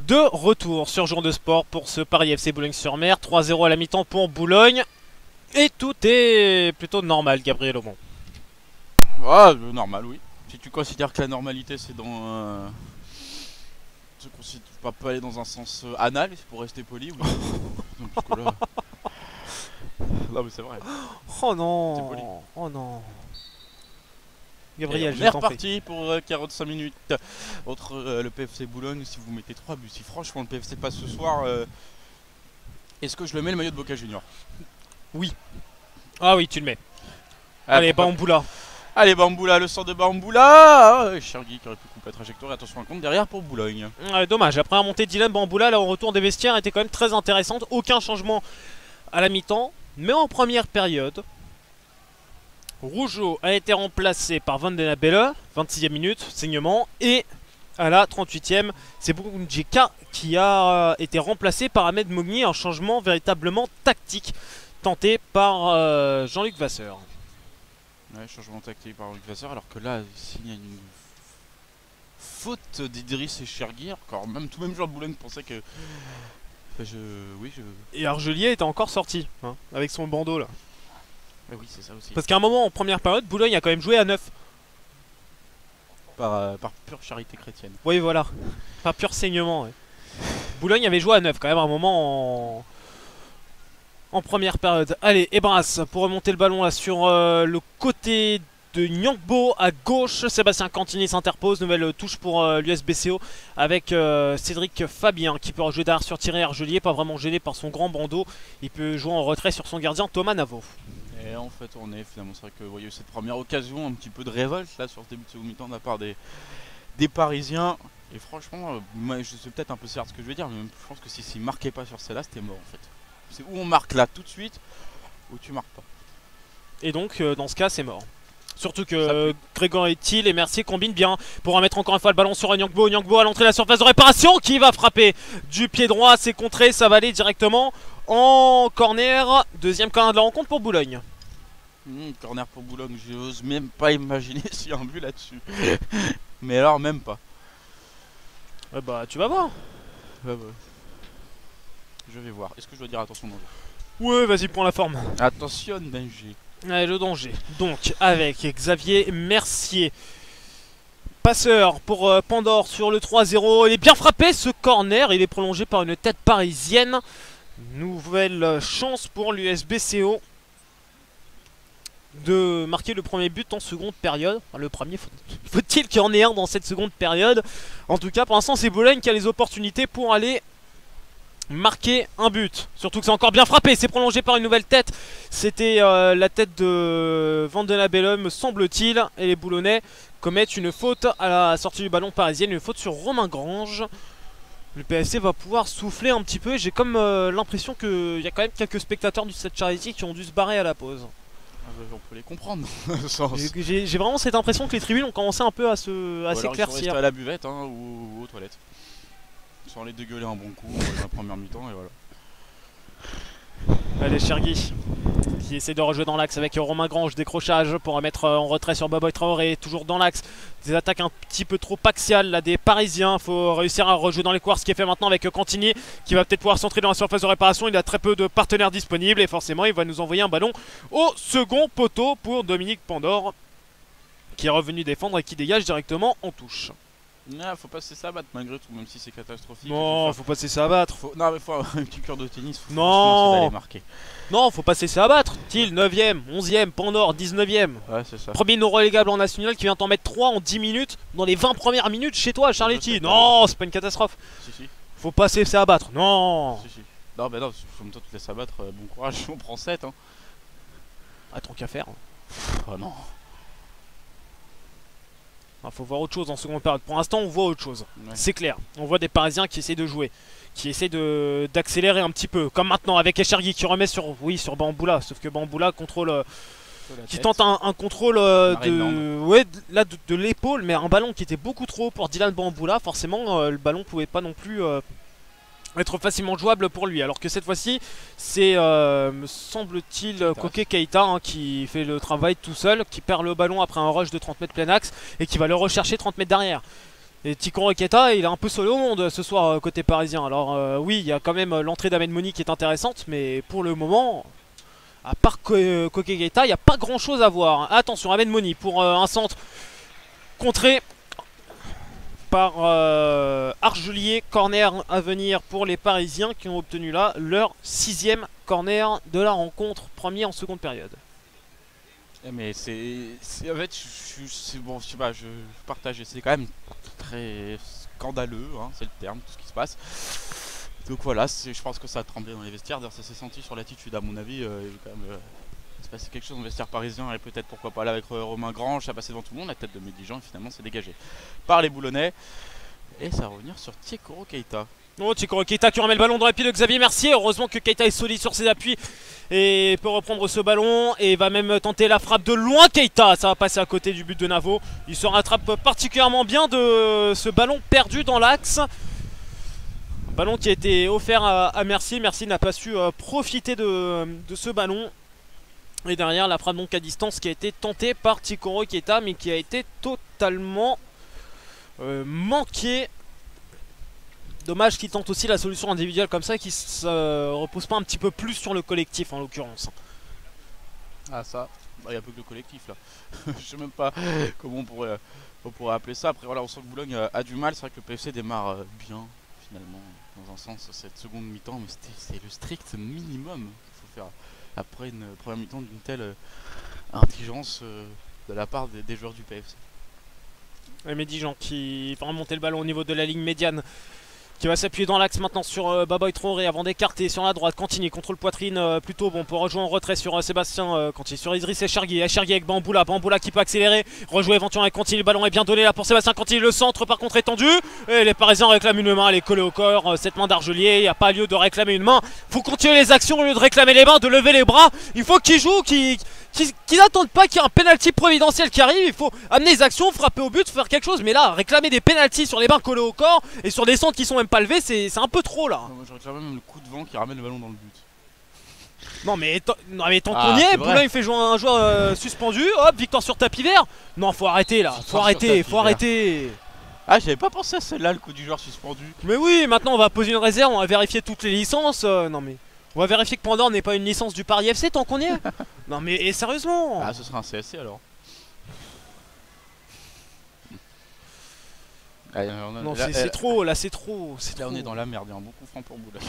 de retour sur Jour de Sport pour ce Paris FC Boulogne-sur-Mer. 3-0 à la mi-temps pour Boulogne. Et tout est plutôt normal, Gabriel Aumont. Ah, normal, oui. Si tu considères que la normalité c'est dans... Tu vas pas aller dans un sens anal, pour rester poli, oui. Non, parce que là... Non mais c'est vrai. Oh non. Oh non. Gabriel, on je est t'en prie. reparti pour 45 minutes entre le PFC Boulogne. Si vous mettez 3 buts, si franchement le PFC passe ce soir, est-ce que je le mets le maillot de Boca Junior? Oui. Ah oui, tu le mets. Allez, Bamboula. Allez, Bamboula, le sort de Bamboula. Chergui qui aurait pu couper la trajectoire. Attention à compte derrière pour Boulogne. Dommage, après la montée Dylan Bamboula, là au retour des vestiaires était quand même très intéressante. Aucun changement à la mi-temps. Mais en première période, Rougeau a été remplacé par Van Den Abele, 26e minute, saignement. Et à la 38e, c'est Bounjeka qui a été remplacé par Ahmed Mogni. Un changement véritablement tactique tenté par Jean-Luc Vasseur. Ouais, changement tactique par Jean-Luc Vasseur. Alors que là, il y a une faute d'Idriss et Chergui. Encore même, tout même joueur de Boulogne pensait que... Et Argelier était encore sorti, hein, avec son bandeau là. Mais oui, c'est ça aussi. Parce qu'à un moment, en première période, Boulogne a quand même joué à 9. Par pure charité chrétienne. Oui, voilà. Pas pur saignement. Ouais. Boulogne avait joué à 9 quand même à un moment en première période. Allez, Ebras pour remonter le ballon là sur le côté de Nyangbo à gauche. Sébastien Cantini s'interpose. Nouvelle touche pour l'USBCO avec Cédric Fabien qui peut rejouer derrière sur Thierry Argelier. Pas vraiment gêné par son grand bandeau. Il peut jouer en retrait sur son gardien Thomas Navo. Et en fait, on est finalement, c'est vrai que vous voyez cette première occasion, un petit peu de révolte là sur ce début de seconde mi-temps de la part des Parisiens. Et franchement, moi, je sais peut-être un peu certain ce que je vais dire, mais je pense que s'ils marquaient pas sur celle-là, c'était mort en fait. C'est où on marque là tout de suite, ou tu marques pas. Et donc, dans ce cas, c'est mort. Surtout que Grégory Thiel et Mercier combinent bien pour remettre encore une fois le ballon sur Nyangbo. Nyangbo à l'entrée de la surface de réparation qui va frapper du pied droit. C'est contré, ça va aller directement en corner. Deuxième corner de la rencontre pour Boulogne. Corner pour Boulogne, j'ose même pas imaginer s'il y a un but là-dessus. Mais alors même pas. Bah tu vas voir. Je vais voir. Est-ce que je dois dire attention danger? Ouais, vas-y, prends la forme. Attention danger. Allez, le danger. Donc avec Xavier Mercier. Passeur pour Pandore sur le 3-0. Il est bien frappé ce corner. Il est prolongé par une tête parisienne. Nouvelle chance pour l'USBCO de marquer le premier but en seconde période. Enfin, le premier, faut-il qu'il y en ait un dans cette seconde période. En tout cas, pour l'instant, c'est Boulogne qui a les opportunités pour aller marquer un but. Surtout que c'est encore bien frappé. C'est prolongé par une nouvelle tête. C'était la tête de Van Den Abele, me semble-t-il. Et les Boulonnais commettent une faute à la sortie du ballon parisienne. Une faute sur Romain Grange. Le PFC va pouvoir souffler un petit peu. J'ai comme l'impression qu'il y a quand même quelques spectateurs du Stade Charity qui ont dû se barrer à la pause. On peut les comprendre. J'ai vraiment cette impression que les tribunes ont commencé un peu à s'éclaircir. Ils sont restés à la buvette hein, ou aux toilettes. Sans les dégueuler un bon coup dans la première mi-temps et voilà. Allez, Chergui qui essaie de rejouer dans l'axe avec Romain Grange, décrochage pour remettre en retrait sur Baboy Traoré, toujours dans l'axe. Des attaques un petit peu trop axiales là des Parisiens, faut réussir à rejouer dans les couloirs, ce qui est fait maintenant avec Cantini qui va peut-être pouvoir s'entrer dans la surface de réparation. Il a très peu de partenaires disponibles et forcément il va nous envoyer un ballon au second poteau pour Dominique Pandore qui est revenu défendre et qui dégage directement en touche. Non, faut pas se laisser abattre malgré tout, même si c'est catastrophique. Non, faut pas se laisser abattre. Non, mais faut avoir un petit cœur de tennis. Non, marquer. Non, faut pas se laisser abattre. Thiel, 9ème, 11ème, Pandore, 19ème. Ouais, c'est ça. Premier non relégable en national qui vient t'en mettre 3 en 10 minutes, dans les 20 premières minutes chez toi, Charletti. Non, c'est pas une catastrophe. Si. Faut pas se laisser abattre. Non. Si. Non, mais non, comme toi, tu te laisses abattre. Bon courage, on prend 7. Hein. Ah, tant qu'à faire. Oh non. Faut voir autre chose en seconde période. Pour l'instant, on voit autre chose. Ouais. C'est clair. On voit des Parisiens qui essaient de jouer, qui essaient d'accélérer un petit peu. Comme maintenant avec Echargui qui remet sur Bamboula. Sauf que Bamboula contrôle, qui tente un contrôle de l'épaule, mais un ballon qui était beaucoup trop haut pour Dylan Bamboula. Forcément, le ballon pouvait pas non plus être facilement jouable pour lui. Alors que cette fois-ci, c'est, me semble-t-il, Koke Keita hein, qui fait le travail tout seul, qui perd le ballon après un rush de 30 mètres plein axe et qui va le rechercher 30 mètres derrière. Et Tikoro Keita, il est un peu seul au monde ce soir côté parisien. Alors oui, il y a quand même l'entrée d'Ahmed Mouni qui est intéressante, mais pour le moment, à part Koke Keita, il n'y a pas grand chose à voir. Attention, Ahmed Mouni pour un centre contré par Argelier. Corner à venir pour les Parisiens qui ont obtenu là leur 6e corner de la rencontre, premier en seconde période. Mais en fait, c'est bon, je sais pas, je partage, c'est quand même très scandaleux, hein, c'est le terme, tout ce qui se passe. Donc voilà, je pense que ça a tremblé dans les vestiaires, d'ailleurs ça s'est senti sur l'attitude à mon avis, il va quand même se passer quelque chose dans le vestiaire parisien et peut-être pourquoi pas là avec Romain Grange, ça passé devant tout le monde, la tête de Médijan et finalement c'est dégagé par les Boulonnais. Et ça va revenir sur Tikoro Keita. Oh, Tikoro Keita qui remet le ballon dans les pieds de Xavier Mercier. Heureusement que Keita est solide sur ses appuis et peut reprendre ce ballon et va même tenter la frappe de loin. Keita, ça va passer à côté du but de Navo. Il se rattrape particulièrement bien de ce ballon perdu dans l'axe. Ballon qui a été offert à Mercier. Mercier n'a pas su profiter de ce ballon. Et derrière la frappe donc à distance qui a été tentée par Tikoro Keita mais qui a été totalement manquée. Dommage qu'il tente aussi la solution individuelle comme ça, qui se repose pas un petit peu plus sur le collectif en l'occurrence. Ah ça, il n'y a peu que le collectif là. Je sais même pas comment on pourrait appeler ça. Après voilà, on sent que Boulogne a du mal. C'est vrai que le PFC démarre bien finalement dans un sens cette seconde mi-temps, mais c'est le strict minimum qu'il faut faire après une première mi-temps d'une telle intelligence de la part des joueurs du PFC. Et Médijan qui va remonter le ballon au niveau de la ligne médiane, qui va s'appuyer dans l'axe maintenant sur Baboy Traoré avant d'écarter sur la droite. Cantini contrôle poitrine plutôt bon pour rejouer en retrait sur Sébastien Cantini sur Idriss Echargui. Echargui avec Bamboula. Bamboula qui peut accélérer. Rejouer éventuellement avec Cantini. Le ballon est bien donné là pour Sébastien Cantini. Le centre par contre est tendu. Et les Parisiens réclament une main. Elle est collée au corps. Cette main d'Argelier. Il n'y a pas lieu de réclamer une main. Faut continuer les actions au lieu de réclamer les mains, de lever les bras. Il faut qu'ils jouent, qu'ils n'attendent pas qu'il y ait un penalty providentiel qui arrive. Il faut amener les actions, frapper au but, faire quelque chose. Mais là, réclamer des penalties sur les mains collées au corps et sur des centres qui sont même pas levés, c'est un peu trop là. Non, moi je réclame même le coup de vent qui ramène le ballon dans le but. Non mais tant qu'on y est, Boulogne fait jouer un joueur suspendu, hop, victoire sur tapis vert. Non, faut arrêter là, faut arrêter. Ah, j'avais pas pensé à celle-là, le coup du joueur suspendu. Mais oui, maintenant on va poser une réserve, on va vérifier toutes les licences. Non mais, on va vérifier que Pandore n'est pas une licence du Paris FC tant qu'on y est. Non mais, et sérieusement. Ah, ce sera un CSC alors. Non, c'est trop, là c'est trop. Là on est dans la merde, il y a un bon coup franc pour Boulogne.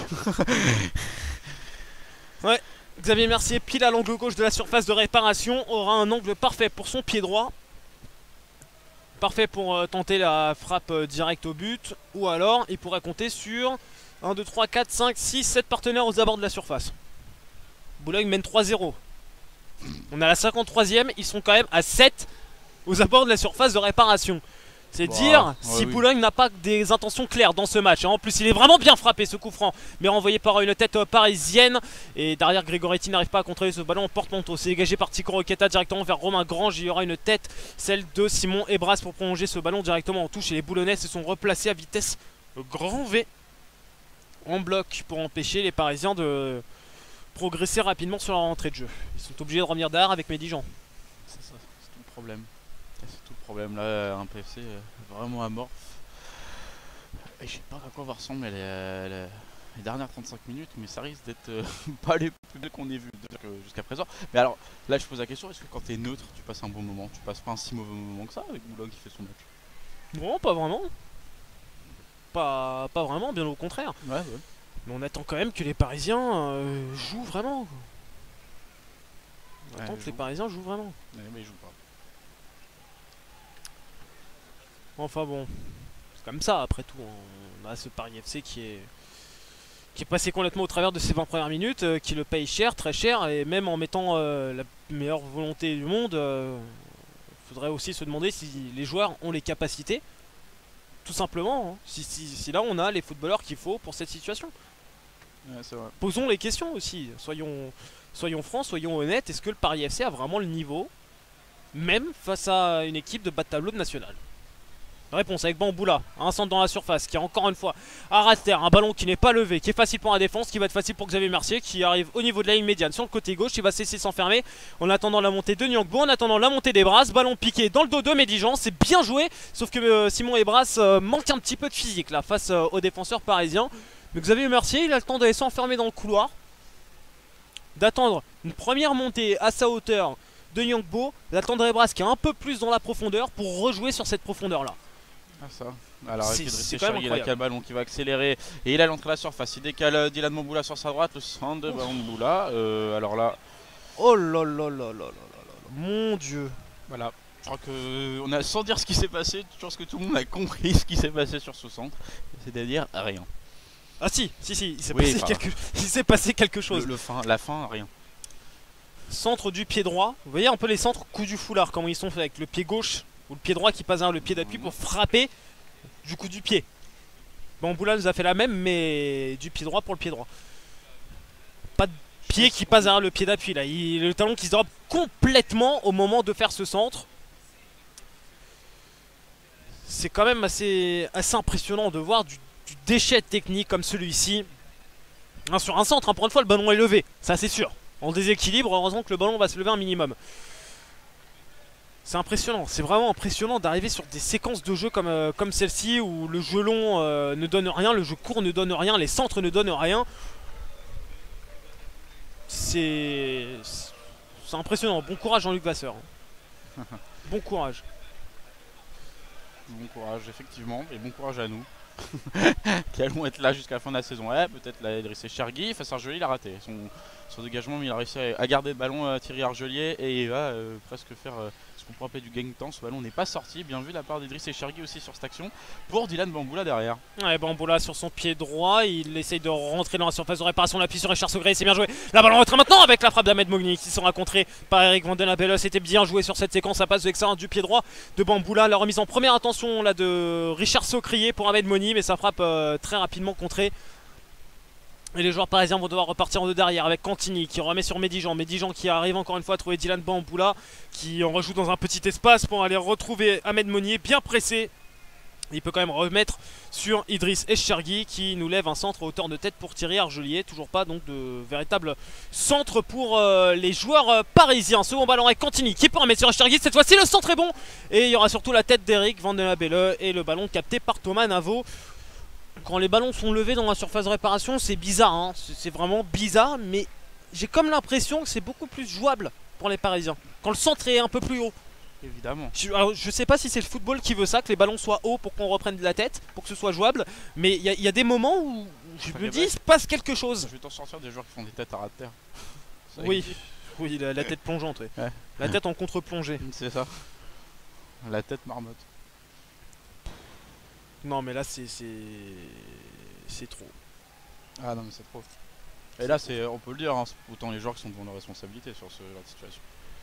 Ouais, Xavier Mercier pile à l'angle gauche de la surface de réparation, aura un angle parfait pour son pied droit. Parfait pour tenter la frappe directe au but. Ou alors il pourrait compter sur 1, 2, 3, 4, 5, 6, 7 partenaires aux abords de la surface. Boulogne mène 3-0. On est à la 53e, ils sont quand même à 7 aux abords de la surface de réparation. C'est dire si Boulogne n'a pas des intentions claires dans ce match. En plus, il est vraiment bien frappé ce coup franc, mais renvoyé par une tête parisienne. Et derrière, Grégoretti n'arrive pas à contrôler ce ballon en porte-manteau. C'est dégagé par Tikoro Keita directement vers Romain Grange. Il y aura une tête, celle de Simon Ebras, pour prolonger ce ballon directement en touche. Et les Boulonnais se sont replacés à vitesse grand V en bloc pour empêcher les Parisiens de progresser rapidement sur leur rentrée de jeu. Ils sont obligés de revenir derrière avec Médijan. C'est ça, c'est tout le problème. C'est tout le problème là, un PFC vraiment amorphe. Et je sais pas à quoi va ressembler les dernières 35 minutes, mais ça risque d'être pas les plus belles qu'on ait vues jusqu'à présent. Mais alors, là je pose la question, est-ce que quand t'es neutre, tu passes un bon moment? Tu passes pas un si mauvais moment que ça avec Boulogne qui fait son match? Non, pas vraiment. Pas vraiment, bien au contraire. Ouais. Mais on attend quand même que les Parisiens jouent vraiment. On attend que les Parisiens jouent vraiment. Mais ils jouent pas. Enfin bon, c'est comme ça après tout. On a ce Paris FC qui est passé complètement au travers de ses 20 premières minutes, qui le paye cher, très cher, et même en mettant la meilleure volonté du monde, il faudrait aussi se demander si les joueurs ont les capacités, tout simplement, hein. Si là on a les footballeurs qu'il faut pour cette situation. Ouais, c'est vrai. Posons les questions aussi, soyons francs, soyons honnêtes, est-ce que le Paris FC a vraiment le niveau, même face à une équipe de bas de tableau de national? Réponse avec Bamboula, un centre dans la surface, qui est encore une fois à ras de terre, un ballon qui n'est pas levé, qui est facile pour la défense, qui va être facile pour Xavier Mercier, qui arrive au niveau de la ligne médiane sur le côté gauche, il va cesser s'enfermer en attendant la montée de Nyangbo, en attendant la montée des Brasses, ballon piqué dans le dos de Médijan, c'est bien joué, sauf que Simon Ebras manque un petit peu de physique là face aux défenseurs parisiens. Mais Xavier Mercier, il a le temps d'aller s'enfermer dans le couloir, d'attendre une première montée à sa hauteur de Nyangbo, d'attendre Ebras qui est un peu plus dans la profondeur pour rejouer sur cette profondeur là. Ah ça. Alors avec Idriss quand même Chergui, il a le ballon qui va accélérer et il a l'entrée à la surface. Il décale Dylan Bamboula sur sa droite, le centre de Bamboula. Alors là, oh là là là là là là, mon dieu. Voilà, je crois que on a, sans dire ce qui s'est passé, je pense que tout le monde a compris ce qui s'est passé sur ce centre, c'est-à-dire rien. Ah si, il s'est passé quelque chose. La fin, rien. Centre du pied droit, vous voyez un peu les centres coup du foulard, comment ils sont faits avec le pied gauche ou le pied droit qui passe vers le pied d'appui pour frapper du coup du pied. Bamboula nous a fait la même mais du pied droit pour le pied droit. Pas de pied qui passe vers le pied d'appui là, le talon qui se drop complètement au moment de faire ce centre. C'est quand même assez impressionnant de voir du déchet technique comme celui-ci. Sur un centre, pour une fois le ballon est levé, ça c'est sûr. En déséquilibre, heureusement que le ballon va se lever un minimum. C'est impressionnant, c'est vraiment impressionnant d'arriver sur des séquences de jeu comme celle-ci où le jeu long ne donne rien, le jeu court ne donne rien, les centres ne donnent rien. C'est impressionnant, bon courage Jean-Luc Vasseur. Bon courage. Bon courage effectivement, et bon courage à nous. Qui allons être là jusqu'à la fin de la saison. Ouais, peut-être là Idriss Chergui face à Argelier, il a raté son dégagement, mais il a réussi à garder le ballon à Thierry Argelier et il va presque faire ce qu'on pourrait appeler du gain de temps. Ce ballon n'est pas sorti, bien vu de la part d'Idriss Chergui aussi sur cette action pour Dylan Bamboula derrière. Ouais, Bamboula sur son pied droit, il essaye de rentrer dans la surface de réparation, l'appui sur Richard Saugré, c'est bien joué. La balle rentre maintenant avec la frappe d'Ahmed Mogni qui sera contrée par Eric Vandenabelle. C'était bien joué sur cette séquence, ça passe de l'extérieur du pied droit de Bamboula. La remise en première attention là de Richard Saucrier pour Ahmed Mogni, mais ça frappe très rapidement contrée. Et les joueurs parisiens vont devoir repartir en deux derrière avec Cantini qui remet sur Médijan. Médijan qui arrive encore une fois à trouver Dylan Bamboula qui en rejoue dans un petit espace pour aller retrouver Ahmed Monnier bien pressé. Il peut quand même remettre sur Idriss Chergui qui nous lève un centre à hauteur de tête pour Thierry Argelier. Toujours pas donc de véritable centre pour les joueurs parisiens. Second ballon avec Cantini qui peut remettre sur Chergui. Cette fois-ci le centre est bon. Et il y aura surtout la tête d'Eric Vandenabelle et le ballon capté par Thomas Navo. Quand les ballons sont levés dans la surface de réparation, c'est bizarre, hein. C'est vraiment bizarre, mais j'ai comme l'impression que c'est beaucoup plus jouable pour les Parisiens. Quand le centre est un peu plus haut. Évidemment. Je sais pas si c'est le football qui veut ça, que les ballons soient hauts pour qu'on reprenne de la tête, pour que ce soit jouable, mais il y a des moments où je me dis, il se passe quelque chose. Je vais t'en sortir des joueurs qui font des têtes à ras de terre. Oui, oui, la tête plongeante, oui. Ouais. La tête en contre-plongée. C'est ça. La tête marmotte. Non mais là c'est trop. Ah non mais c'est trop. Et là c'est, on peut le dire, hein, autant les joueurs qui sont devant leurs responsabilités sur ce genre de situation.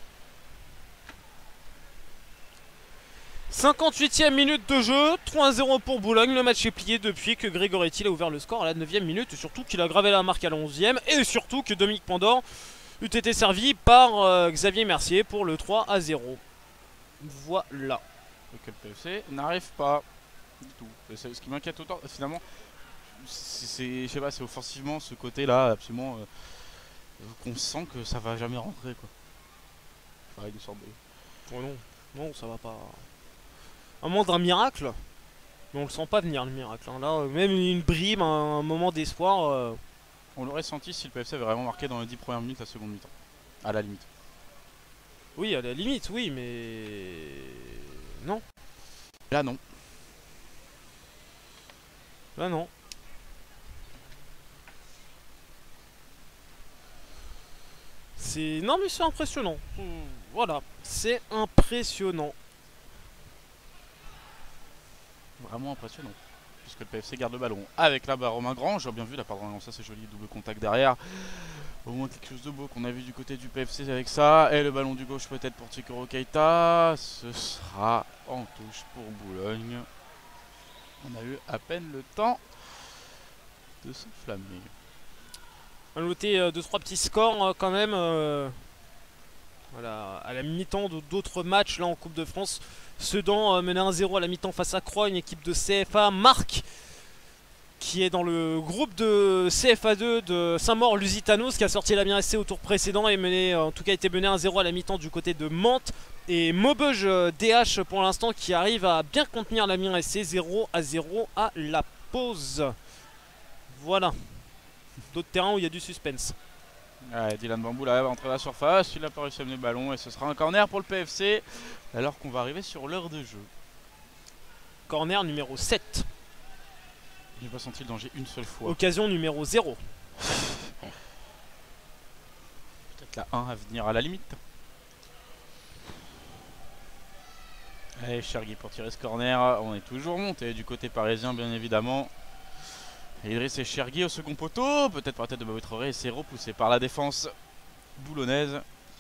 58e minute de jeu, 3-0 pour Boulogne, le match est plié depuis que Grégoretti a ouvert le score à la 9e minute, et surtout qu'il a gravé la marque à la 11e, et surtout que Dominique Pandore eût été servi par Xavier Mercier pour le 3-0. Voilà. Et que le PFC n'arrive pas du tout. Ce qui m'inquiète autant, finalement, je sais pas, c'est offensivement ce côté-là, absolument, qu'on sent que ça va jamais rentrer, quoi. Pareil, de sorte de... Oh non, non, ça va pas. Un moment d'un miracle, mais on le sent pas venir le miracle. Hein. Là, même une brime, un moment d'espoir. On l'aurait senti si le PFC avait vraiment marqué dans les 10 premières minutes la seconde mi-temps. À la limite. Oui, à la limite, oui, mais. Non. Là, non. Là, non. Non, mais c'est impressionnant. Voilà, c'est impressionnant. Vraiment impressionnant. Puisque le PFC garde le ballon avec la barre Romain Grand. J'ai bien vu la part de ça, c'est joli, double contact derrière. Au moins quelque chose de beau qu'on a vu du côté du PFC avec ça. Et le ballon du gauche peut-être pour Chikoro Keita. Ce sera en touche pour Boulogne. On a eu à peine le temps de s'enflammer. On a noté 2-3 petits scores quand même. Voilà, à la mi-temps d'autres matchs là en Coupe de France. Sedan menait 1-0 à la mi-temps face à Croix, une équipe de CFA. Marc, qui est dans le groupe de CFA2 de Saint-Maur-Lusitanos, qui a sorti l'Amiens SC au tour précédent et mené, en tout cas été mené 1-0 à la mi-temps du côté de Mantes. Et Maubeuge DH pour l'instant qui arrive à bien contenir l'Amiens SC, 0-0 à la pause. Voilà. D'autres terrains où il y a du suspense. Ouais, Dylan Bambou là va entrer à la surface, il n'a pas réussi à mener le ballon et ce sera un corner pour le PFC alors qu'on va arriver sur l'heure de jeu. Corner numéro 7. J'ai pas senti le danger une seule fois. Occasion numéro 0. Peut-être la 1 à venir à la limite. Allez, Chergui pour tirer ce corner. On est toujours monté du côté parisien, bien évidemment. Idriss et Chergui au second poteau. Peut-être par la tête de Babou Traoré. Et c'est repoussé par la défense boulonnaise.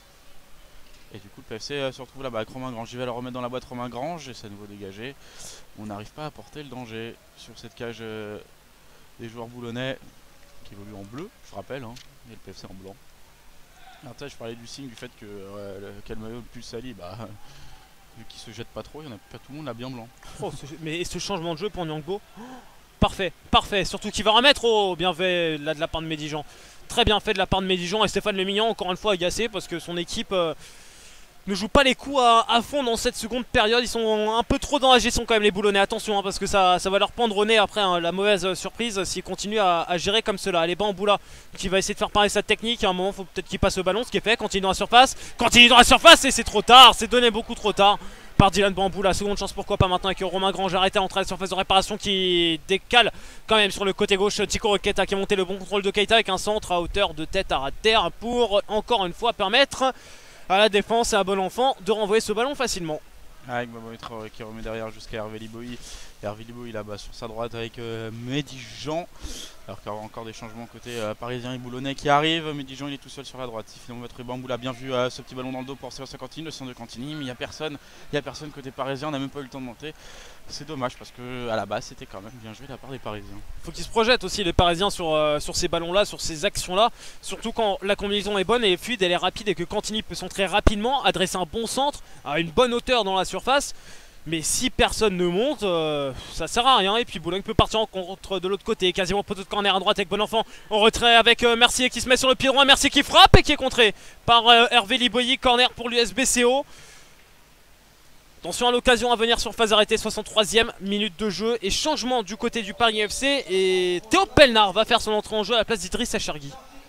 Et du coup, le PFC se retrouve là-bas avec Romain Grange. Je vais le remettre dans la boîte Romain Grange. Et c'est à nouveau dégagé. On n'arrive pas à porter le danger sur cette cage des joueurs boulonnais qui évoluent en bleu, je rappelle. Hein, et le PFC en blanc. Alors, je parlais du signe du fait que quel maillot le plus sali. Bah. Vu qu'il se jette pas trop, il y en a pas tout le monde là bien blanc. Oh, mais ce changement de jeu pour Nyangbo, parfait, parfait. Surtout qu'il va remettre. Oh, bien fait là de la part de Médijan. Très bien fait de la part de Médijan et Stéphane Lemignan encore une fois agacé parce que son équipe ne joue pas les coups à fond dans cette seconde période. Ils sont un peu trop dans la gestion quand même les Boulonnais. Attention hein, parce que ça va leur pendre au nez après hein, la mauvaise surprise s'ils continuent à gérer comme cela. Allez, Bamboula qui va essayer de faire parler sa technique. À un moment il faut peut-être qu'il passe le ballon, ce qui est fait. Continue dans la surface. Continue dans la surface et c'est trop tard. C'est donné beaucoup trop tard par Dylan Bamboula. Seconde chance pourquoi pas maintenant avec Romain Grange arrêté à l'entrée de la surface de réparation qui décale quand même sur le côté gauche. Tico Roqueta qui a monté le bon contrôle de Keita avec un centre à hauteur de tête à terre pour encore une fois permettre à la défense et à Bon Enfant de renvoyer ce ballon facilement. Avec Babou Traoré qui remet derrière jusqu'à Hervé Liboy. Hervé Liboy là-bas sur sa droite avec Médijan. Alors qu'il y aura encore des changements côté parisien et boulonnais qui arrivent. Médijan il est tout seul sur la droite. Si finalement votre Bamboula a bien vu ce petit ballon dans le dos pour Sébastien Cantini, le centre de Cantini. Mais il n'y a personne côté parisien, on n'a même pas eu le temps de monter. C'est dommage parce que à la base c'était quand même bien joué de la part des parisiens. Faut qu'ils se projettent aussi les parisiens sur ces ballons là, sur ces actions là. Surtout quand la combinaison est bonne et fluide, elle est rapide et que Cantini peut centrer rapidement, adresser un bon centre à une bonne hauteur dans la surface. Mais si personne ne monte, ça sert à rien. Et puis Boulogne peut partir en contre de l'autre côté. Quasiment poteau de corner à droite avec Bon Enfant. En retrait avec Mercier qui se met sur le pied droit. Mercier qui frappe et qui est contré par Hervé Liboy. Corner pour l'USBCO. Attention à l'occasion à venir sur phase arrêtée. 63e minute de jeu. Et changement du côté du Paris FC. Et Théo Pelnard va faire son entrée en jeu à la place d'Idriss Chergui.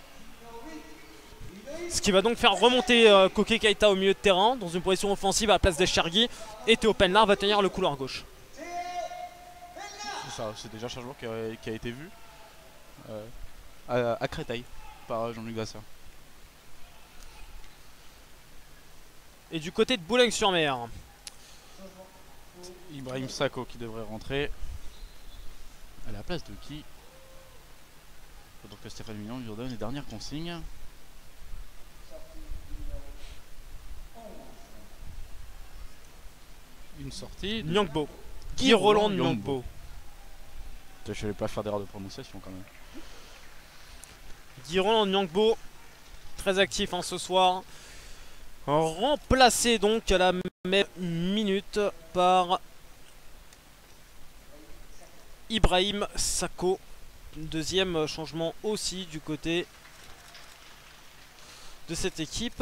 Ce qui va donc faire remonter Koké Keita au milieu de terrain dans une position offensive à la place de Chergui. Et Théo Pelnard va tenir le couloir gauche. C'est ça, c'est déjà un changement qui a été vu à Créteil par Jean-Luc Gasser. Et du côté de Boulogne-sur-Mer, Ibrahim Sakho qui devrait rentrer à la place de qui? Donc Stéphane Mignon lui redonne les dernières consignes. Une sortie. Nyangbo. Guy Roland Nyangbo. Je ne vais pas faire d'erreur de prononciation quand même. Guy Roland Nyangbo, très actif hein, ce soir. Remplacé donc à la même minute par Ibrahim Sakho. Deuxième changement aussi du côté de cette équipe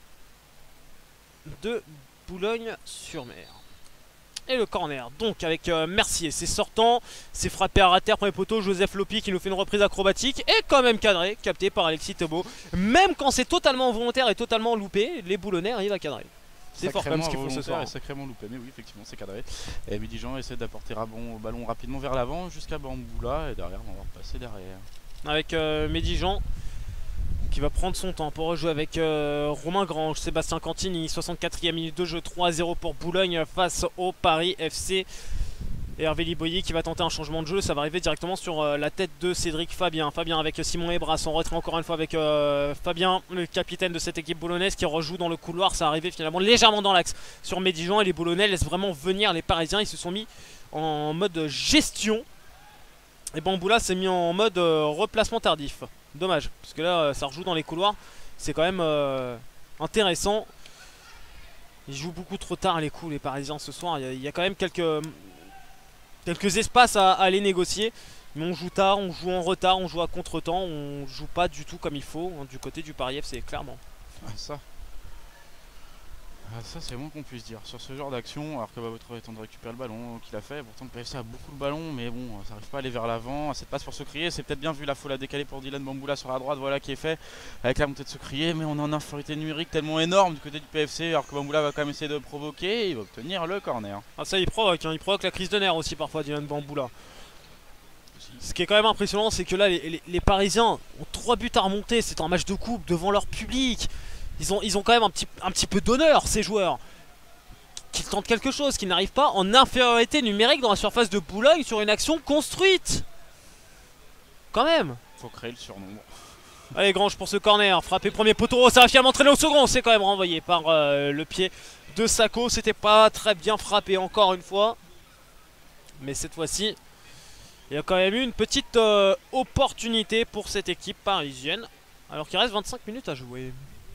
de Boulogne-sur-Mer. Et le corner, donc avec Mercier, c'est sortant, c'est frappé à rater, premier poteau, Joseph Lopi qui nous fait une reprise acrobatique et quand même cadré, capté par Alexis Thébault. Même quand c'est totalement volontaire et totalement loupé, les Boulonnais arrivent à cadrer. C'est fort comme ce qu'il faut ce soir. Sacrément loupé, mais oui, effectivement, c'est cadré. Et Médijan essaie d'apporter un ballon rapidement vers l'avant jusqu'à Bamboula et derrière, on va repasser derrière. Avec Médijan qui va prendre son temps pour rejouer avec Romain Grange, Sébastien Cantini, 64e minute de jeu, 3-0 pour Boulogne face au Paris FC. Et Hervé Liboy qui va tenter un changement de jeu, ça va arriver directement sur la tête de Cédric Fabien. Fabien avec Simon Ebras en retrait encore une fois avec Fabien, le capitaine de cette équipe boulonnaise qui rejoue dans le couloir. Ça arrivé finalement légèrement dans l'axe sur Médijan et les Boulonnais laissent vraiment venir les Parisiens. Ils se sont mis en mode gestion. Et Bamboula s'est mis en mode replacement tardif. Dommage, parce que là ça rejoue dans les couloirs. C'est quand même intéressant Ils jouent beaucoup trop tard les coups, les Parisiens, ce soir. Il y a quand même quelques espaces à aller négocier. Mais on joue tard, on joue en retard, on joue à contre-temps. On joue pas du tout comme il faut hein, du côté du Paris FC, clairement. Ça c'est moins qu'on puisse dire sur ce genre d'action, alors que Babotro est en train de récupérer le ballon qu'il a fait. Pourtant le PFC a beaucoup le ballon, mais bon, ça n'arrive pas à aller vers l'avant. Cette passe pour se crier, c'est peut-être bien vu la faute à décaler pour Dylan Bamboula sur la droite, voilà qui est fait avec la montée de se crier, mais on est en infériorité numérique tellement énorme du côté du PFC, alors que Bamboula va quand même essayer de provoquer, et il va obtenir le corner. Ah ça il provoque, hein, il provoque la crise de nerfs aussi parfois Dylan Bamboula. Ce qui est quand même impressionnant, c'est que là les Parisiens ont 3 buts à remonter, c'est un match de coupe devant leur public. Ils ont quand même un petit peu d'honneur ces joueurs. Qu'ils tentent quelque chose, qu'ils n'arrivent pas en infériorité numérique dans la surface de Boulogne sur une action construite. Quand même. Faut créer le surnombre. Allez Grange pour ce corner, frappé premier poteau, ça va finalement traîner au second, c'est quand même renvoyé par le pied de Sako. C'était pas très bien frappé encore une fois. Mais cette fois-ci, il y a quand même eu une petite opportunité pour cette équipe parisienne. Alors qu'il reste 25 minutes à jouer.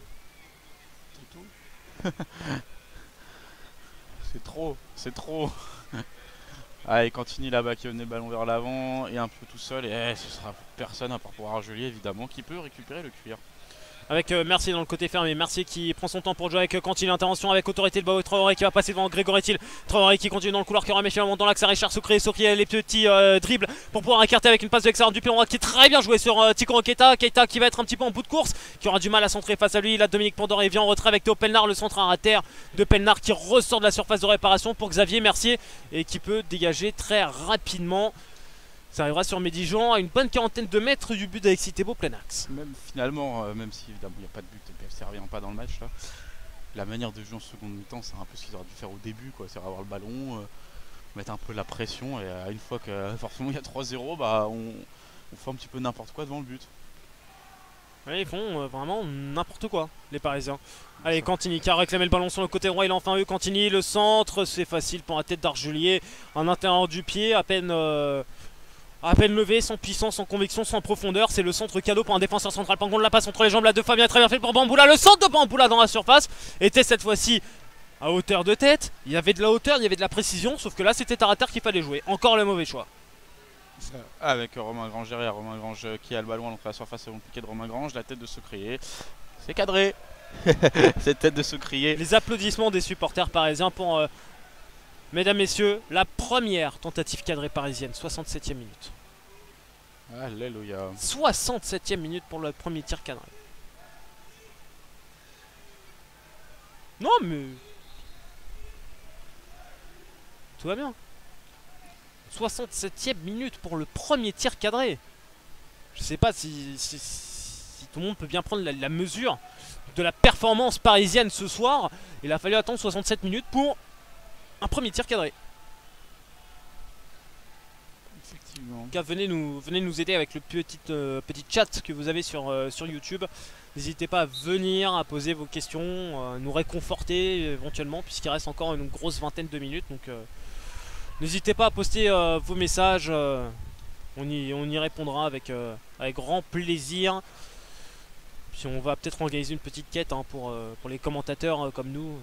C'est trop. Allez, continue là-bas qui menait le ballon vers l'avant et un peu tout seul. Et ce sera personne à part pour Argelier évidemment qui peut récupérer le cuir. Avec Mercier dans le côté fermé, Mercier qui prend son temps pour jouer avec Cantini, intervention avec autorité de Bao Traoré qui va passer devant Grégory Thiel. Traoré qui continue dans le couloir qui remet finalement dans l'axe à Richard Soukré. Soukré les petits dribbles pour pouvoir écarter avec une passe de l'extérieur du pied droit qui est très bien joué sur Tikoro Keita. Keita qui va être un petit peu en bout de course, qui aura du mal à centrer face à lui. Là Dominique Pandoré vient en retrait avec Théo Pelnard, le centre à terre de Pelnard qui ressort de la surface de réparation pour Xavier Mercier et qui peut dégager très rapidement. Ça arrivera sur Médijan à une bonne quarantaine de mètres du but d'Alexis Thébault plein axe. Même finalement, même si évidemment il n'y a pas de but, le PFC revient pas dans le match là. La manière de jouer en seconde mi-temps, c'est un peu ce qu'ils auraient dû faire au début, quoi. C'est avoir le ballon, mettre un peu la pression et une fois que forcément il y a 3-0, bah on fait un petit peu n'importe quoi devant le but. Ouais, ils font vraiment n'importe quoi, les Parisiens. Allez, Cantini qui a réclamé le ballon sur le côté droit, il a enfin eu Cantini, le centre, c'est facile pour la tête d'Argelier, en intérieur du pied, à peine levé, sans puissance, sans conviction, sans profondeur. C'est le centre cadeau pour un défenseur central. Par contre, la passe entre les jambes là de Fabien, très bien fait pour Bamboula. Le centre de Bamboula dans la surface était cette fois-ci à hauteur de tête. Il y avait de la hauteur, il y avait de la précision, sauf que là c'était terre à terre qu'il fallait jouer. Encore le mauvais choix. Avec Romain Grange derrière, Romain Grange qui a le ballon à l'entrée de la surface avant le piqué de Romain Grange, la tête de se crier. C'est cadré. Cette tête de se crier. Les applaudissements des supporters parisiens pour mesdames, messieurs, la première tentative cadrée parisienne, 67e minute. Alléluia. 67e minute pour le premier tir cadré. Non mais... tout va bien. 67e minute pour le premier tir cadré. Je sais pas si tout le monde peut bien prendre la mesure de la performance parisienne ce soir. Il a fallu attendre 67 minutes pour un premier tir cadré. Effectivement. Venez nous aider avec le petit chat que vous avez sur YouTube. N'hésitez pas à venir, à poser vos questions, à nous réconforter éventuellement, puisqu'il reste encore une grosse vingtaine de minutes. Donc n'hésitez pas à poster vos messages, on y répondra avec grand plaisir. Puis on va peut-être organiser une petite quête hein, pour les commentateurs comme nous.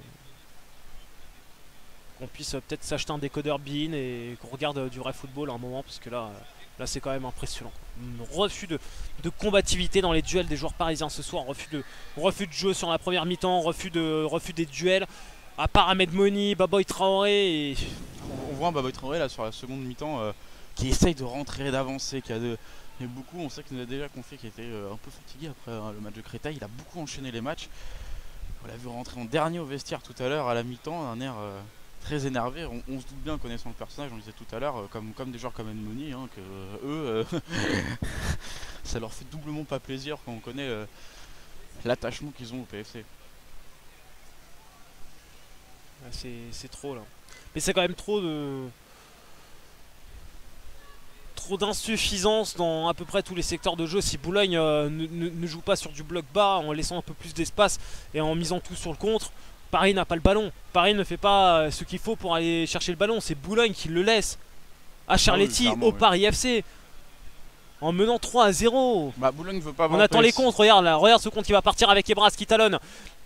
Qu'on puisse peut-être s'acheter un décodeur BeIN et qu'on regarde du vrai football à un moment, parce que là c'est quand même impressionnant. Un refus de combativité dans les duels des joueurs parisiens ce soir, refus de jeu sur la première mi-temps, refus des duels. À part Ahmed Moni, Baboy Traoré et... On voit un Baboy Traoré là sur la seconde mi-temps qui essaye de rentrer, d'avancer, qui a beaucoup, on sait qu'il nous a déjà confié qu'il était un peu fatigué après le match de Créteil, il a beaucoup enchaîné les matchs. On l'a vu rentrer en dernier au vestiaire tout à l'heure à la mi-temps, un air très énervé. On se doute bien, connaissant le personnage, on le disait tout à l'heure, comme des joueurs comme Edmoni, hein, que eux, ça leur fait doublement pas plaisir quand on connaît l'attachement qu'ils ont au PFC. C'est trop là. Mais c'est quand même trop d'insuffisance dans à peu près tous les secteurs de jeu. Si Boulogne ne joue pas sur du bloc bas en laissant un peu plus d'espace et en misant tout sur le contre, Paris n'a pas le ballon. Paris ne fait pas ce qu'il faut pour aller chercher le ballon. C'est Boulogne qui le laisse à Charletti, au Paris FC, en menant 3-0. Bah, Boulogne veut pas on attend les contres. Regarde là, regarde ce contre qui va partir avec Ebras qui talonne.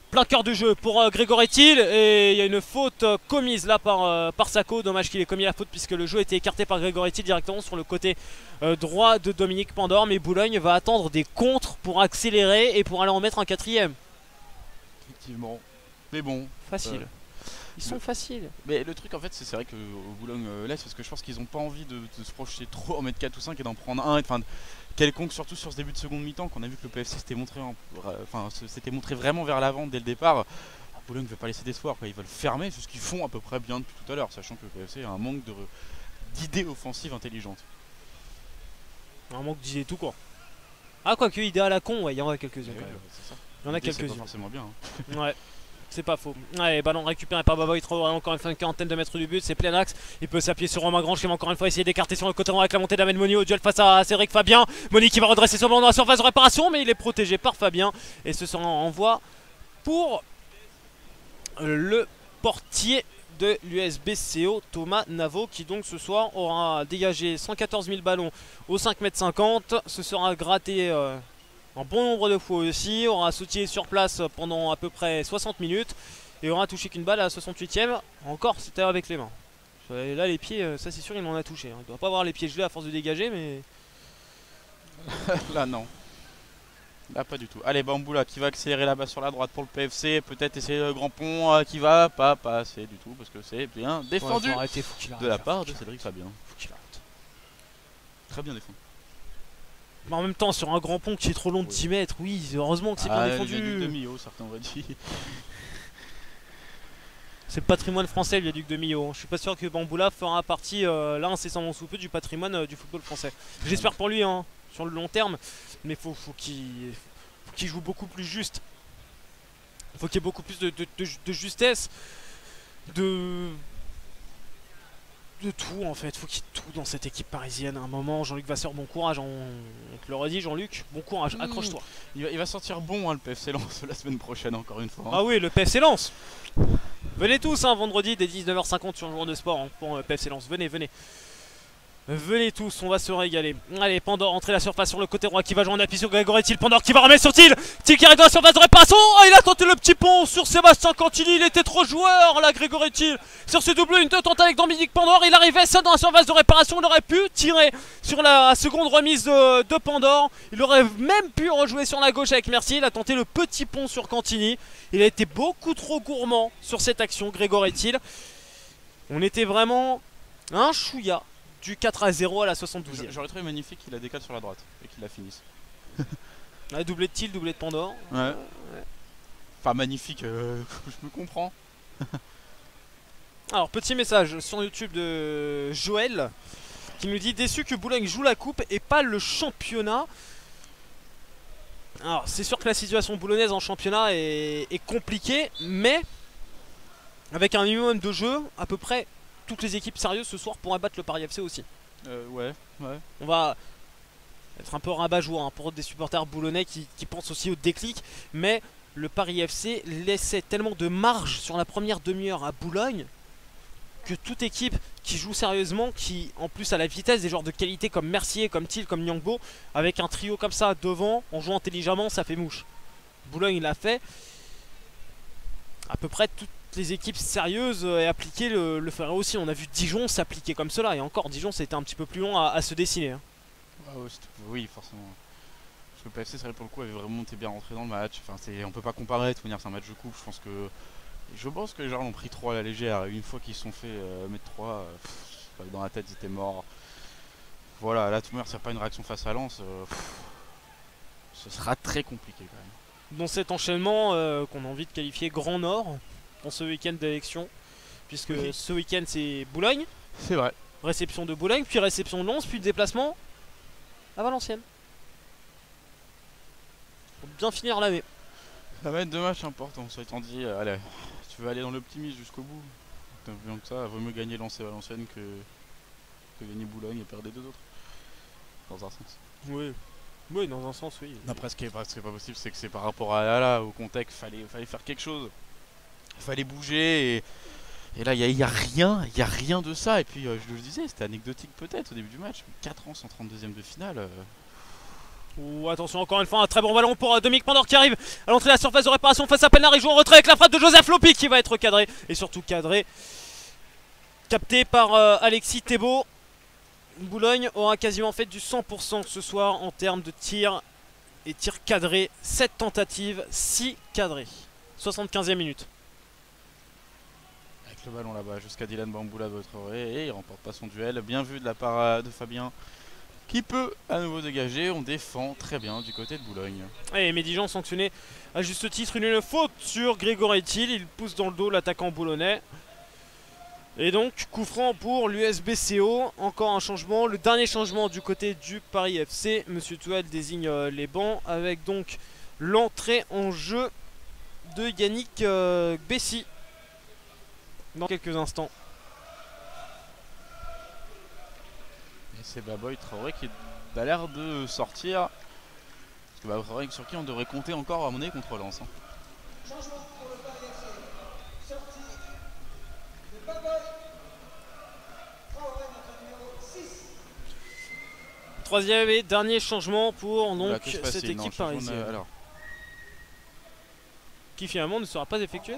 plein cœur de jeu pour Grégory Thiel et il y a une faute commise là par Sako. Dommage qu'il ait commis la faute puisque le jeu était écarté par Grégory Thiel directement sur le côté droit de Dominique Pandore. Mais Boulogne va attendre des contres pour accélérer et pour aller en mettre un quatrième. Effectivement. Mais bon. Facile. Ils sont faciles. Mais le truc en fait c'est vrai que Boulogne laisse parce que je pense qu'ils ont pas envie de se projeter trop en mettre 4 ou 5 et d'en prendre un. Enfin quelconque surtout sur ce début de seconde mi-temps qu'on a vu que le PFC s'était montré vraiment vers l'avant dès le départ. Boulogne ne veut pas laisser d'espoir, ils veulent fermer, c'est ce qu'ils font à peu près bien depuis tout à l'heure, sachant que le PFC a un manque d'idées offensives intelligentes. Un manque d'idées tout court. Ah quoique idées à la con, ouais, il y en a quelques-unes. Ouais, il y en a quelques-unes. C'est pas forcément bien. Hein. Ouais. C'est pas faux. Allez, ballon récupéré par Baboy, encore une fois une quarantaine de mètres du but, c'est plein axe. Il peut s'appuyer sur Romain Grange qui va encore une fois essayer d'écarter sur le côté droit avec la montée d'Amel Moni au duel face à Cédric Fabien. Moni qui va redresser son ballon dans la surface de réparation, mais il est protégé par Fabien. Et ce sera un renvoi pour le portier de l'USBCO, Thomas Navo, qui donc ce soir aura dégagé 114 000 ballons au 5,50 m. Ce sera gratté un bon nombre de fois aussi, aura sautillé sur place pendant à peu près 60 minutes et aura touché qu'une balle à la 68e. Encore, c'était avec les mains. Là, les pieds, ça c'est sûr, il en a touché. Il doit pas avoir les pieds gelés à force de dégager, mais. Là, non. Là, pas du tout. Allez, Bamboula qui va accélérer là-bas sur la droite pour le PFC. Peut-être essayer le grand pont qui va pas passer du tout parce que c'est bien défendu de la part de Cédric Fabien. Faut qu'il arrête. Très bien défendu. Mais en même temps, sur un grand pont qui est trop long de 10 mètres, oui, heureusement que c'est bien défendu. Le viaduc de Millau, certains auraient dit. C'est le patrimoine français, le viaduc de Millau. Je suis pas sûr que Bamboula fera partie, là, incessamment sous peu, du patrimoine du football français. J'espère pour lui, hein, sur le long terme, mais faut qu'il joue beaucoup plus juste. Faut qu'il y ait beaucoup plus de justesse, de tout en fait, faut qu'il y ait tout dans cette équipe parisienne. À un moment, Jean-Luc Vasseur, bon courage, on te le redit Jean-Luc, bon courage, accroche-toi. Il va sortir bon hein, le PFC Lens la semaine prochaine encore une fois. Hein. Ah oui, le PFC Lens. Venez tous hein, vendredi dès 19h50 sur le jour de sport hein, pour le PFC Lens, venez. Venez tous, on va se régaler. Allez, Pandore, entrer la surface sur le côté droit qui va jouer en appui sur Grégory Thiel. Pandore qui va remettre sur Thiel. Thiel qui arrive dans la surface de réparation. Oh, il a tenté le petit pont sur Sébastien Cantini. Il était trop joueur là, Grégory Thiel. Sur ce double, une tente avec Dominique Pandore. Il arrivait seul dans la surface de réparation. Il aurait pu tirer sur la seconde remise de Pandore. Il aurait même pu rejouer sur la gauche avec Mercier. Il a tenté le petit pont sur Cantini. Il a été beaucoup trop gourmand sur cette action, Grégory Thiel. On était vraiment un chouïa du 4-0 à la 72e. J'aurais trouvé magnifique qu'il la décale sur la droite et qu'il la finisse. Doublé de Thiel, doublé de Pandore. Ouais. Enfin magnifique, je me comprends. Alors petit message sur YouTube de Joël qui nous dit déçu que Boulogne joue la coupe et pas le championnat. Alors c'est sûr que la situation boulonnaise en championnat est compliquée, mais avec un minimum de jeu, à peu près toutes les équipes sérieuses ce soir pourraient battre le Paris FC aussi. Ouais. On va être un peu rabat-joie hein, pour des supporters boulonnais qui pensent aussi au déclic, mais le Paris FC laissait tellement de marge sur la première demi-heure à Boulogne que toute équipe qui joue sérieusement, qui en plus a la vitesse des joueurs de qualité comme Mercier, comme Thiel, comme Nyangbo, avec un trio comme ça devant, en jouant intelligemment, ça fait mouche. Boulogne l'a fait. À peu près toutes les équipes sérieuses et appliquées le feraient aussi. On a vu Dijon s'appliquer comme cela, et encore Dijon c'était un petit peu plus long à se dessiner. Hein. Oui, forcément. Parce que le PFC, c'est vrai, pour le coup, avait vraiment été bien rentré dans le match. Enfin, on peut pas comparer, de manière, c'est un match de coupe. Je pense que les gens l'ont pris 3 à la légère. Une fois qu'ils se sont fait mettre 3, dans la tête, ils étaient morts. Voilà, là, tout le monde, s'il n'y a pas une réaction face à Lens, ce sera très compliqué quand même. Dans cet enchaînement qu'on a envie de qualifier Grand Nord pour ce week-end d'élection, puisque oui. Ce week-end c'est Boulogne. C'est vrai. Réception de Boulogne, puis réception de Lens, puis déplacement à Valenciennes. Pour bien finir l'année. Ça va être 2 matchs importants, ça étant dit. Allez, tu veux aller dans l'optimisme jusqu'au bout. T'as vu que ça, vaut mieux gagner Lens et Valenciennes que gagner Boulogne et perdre les 2 autres. Dans un sens. Oui, dans un sens, oui. Après, ce qui est pas possible, c'est que c'est par rapport à là, au contexte, fallait faire quelque chose. Il fallait bouger et là, il n'y a rien de ça. Et puis, je le disais, c'était anecdotique peut-être au début du match. 4 ans sans 32e de finale. Ouh, attention, encore une fois, un très bon ballon pour Dominique Pandore qui arrive à l'entrée de la surface de réparation face à Pelnard. Il joue en retrait avec la frappe de Joseph Lopi qui va être cadré. Et surtout cadré, capté par Alexis Thébault. Boulogne aura quasiment fait du 100% ce soir en termes de tir et tir cadré. 7 tentatives, 6 cadrés. 75e minute. Avec le ballon là-bas jusqu'à Dylan Bamboula de Traoré et il remporte pas son duel. Bien vu de la part de Fabien qui peut à nouveau dégager. On défend très bien du côté de Boulogne. Et Médijan sanctionné à juste titre une faute sur Grégory Thiel. Il pousse dans le dos l'attaquant boulonnais. Et donc coup franc pour l'USBCO. Encore un changement, le dernier changement du côté du Paris FC. Monsieur Touel désigne les bancs avec donc l'entrée en jeu de Yannick Bessy dans quelques instants. Et c'est Baboy Traoré qui a l'air de sortir. Parce que Baboy Traoré sur qui on devrait compter encore à mon avis contre Lens. Changement pour le Paris FC. Sortie de Baboy Traoré, notre numéro 6. Troisième et dernier changement pour donc Voilà, cette facile, équipe non, parisienne. Alors. Qui finalement ne sera pas effectuée.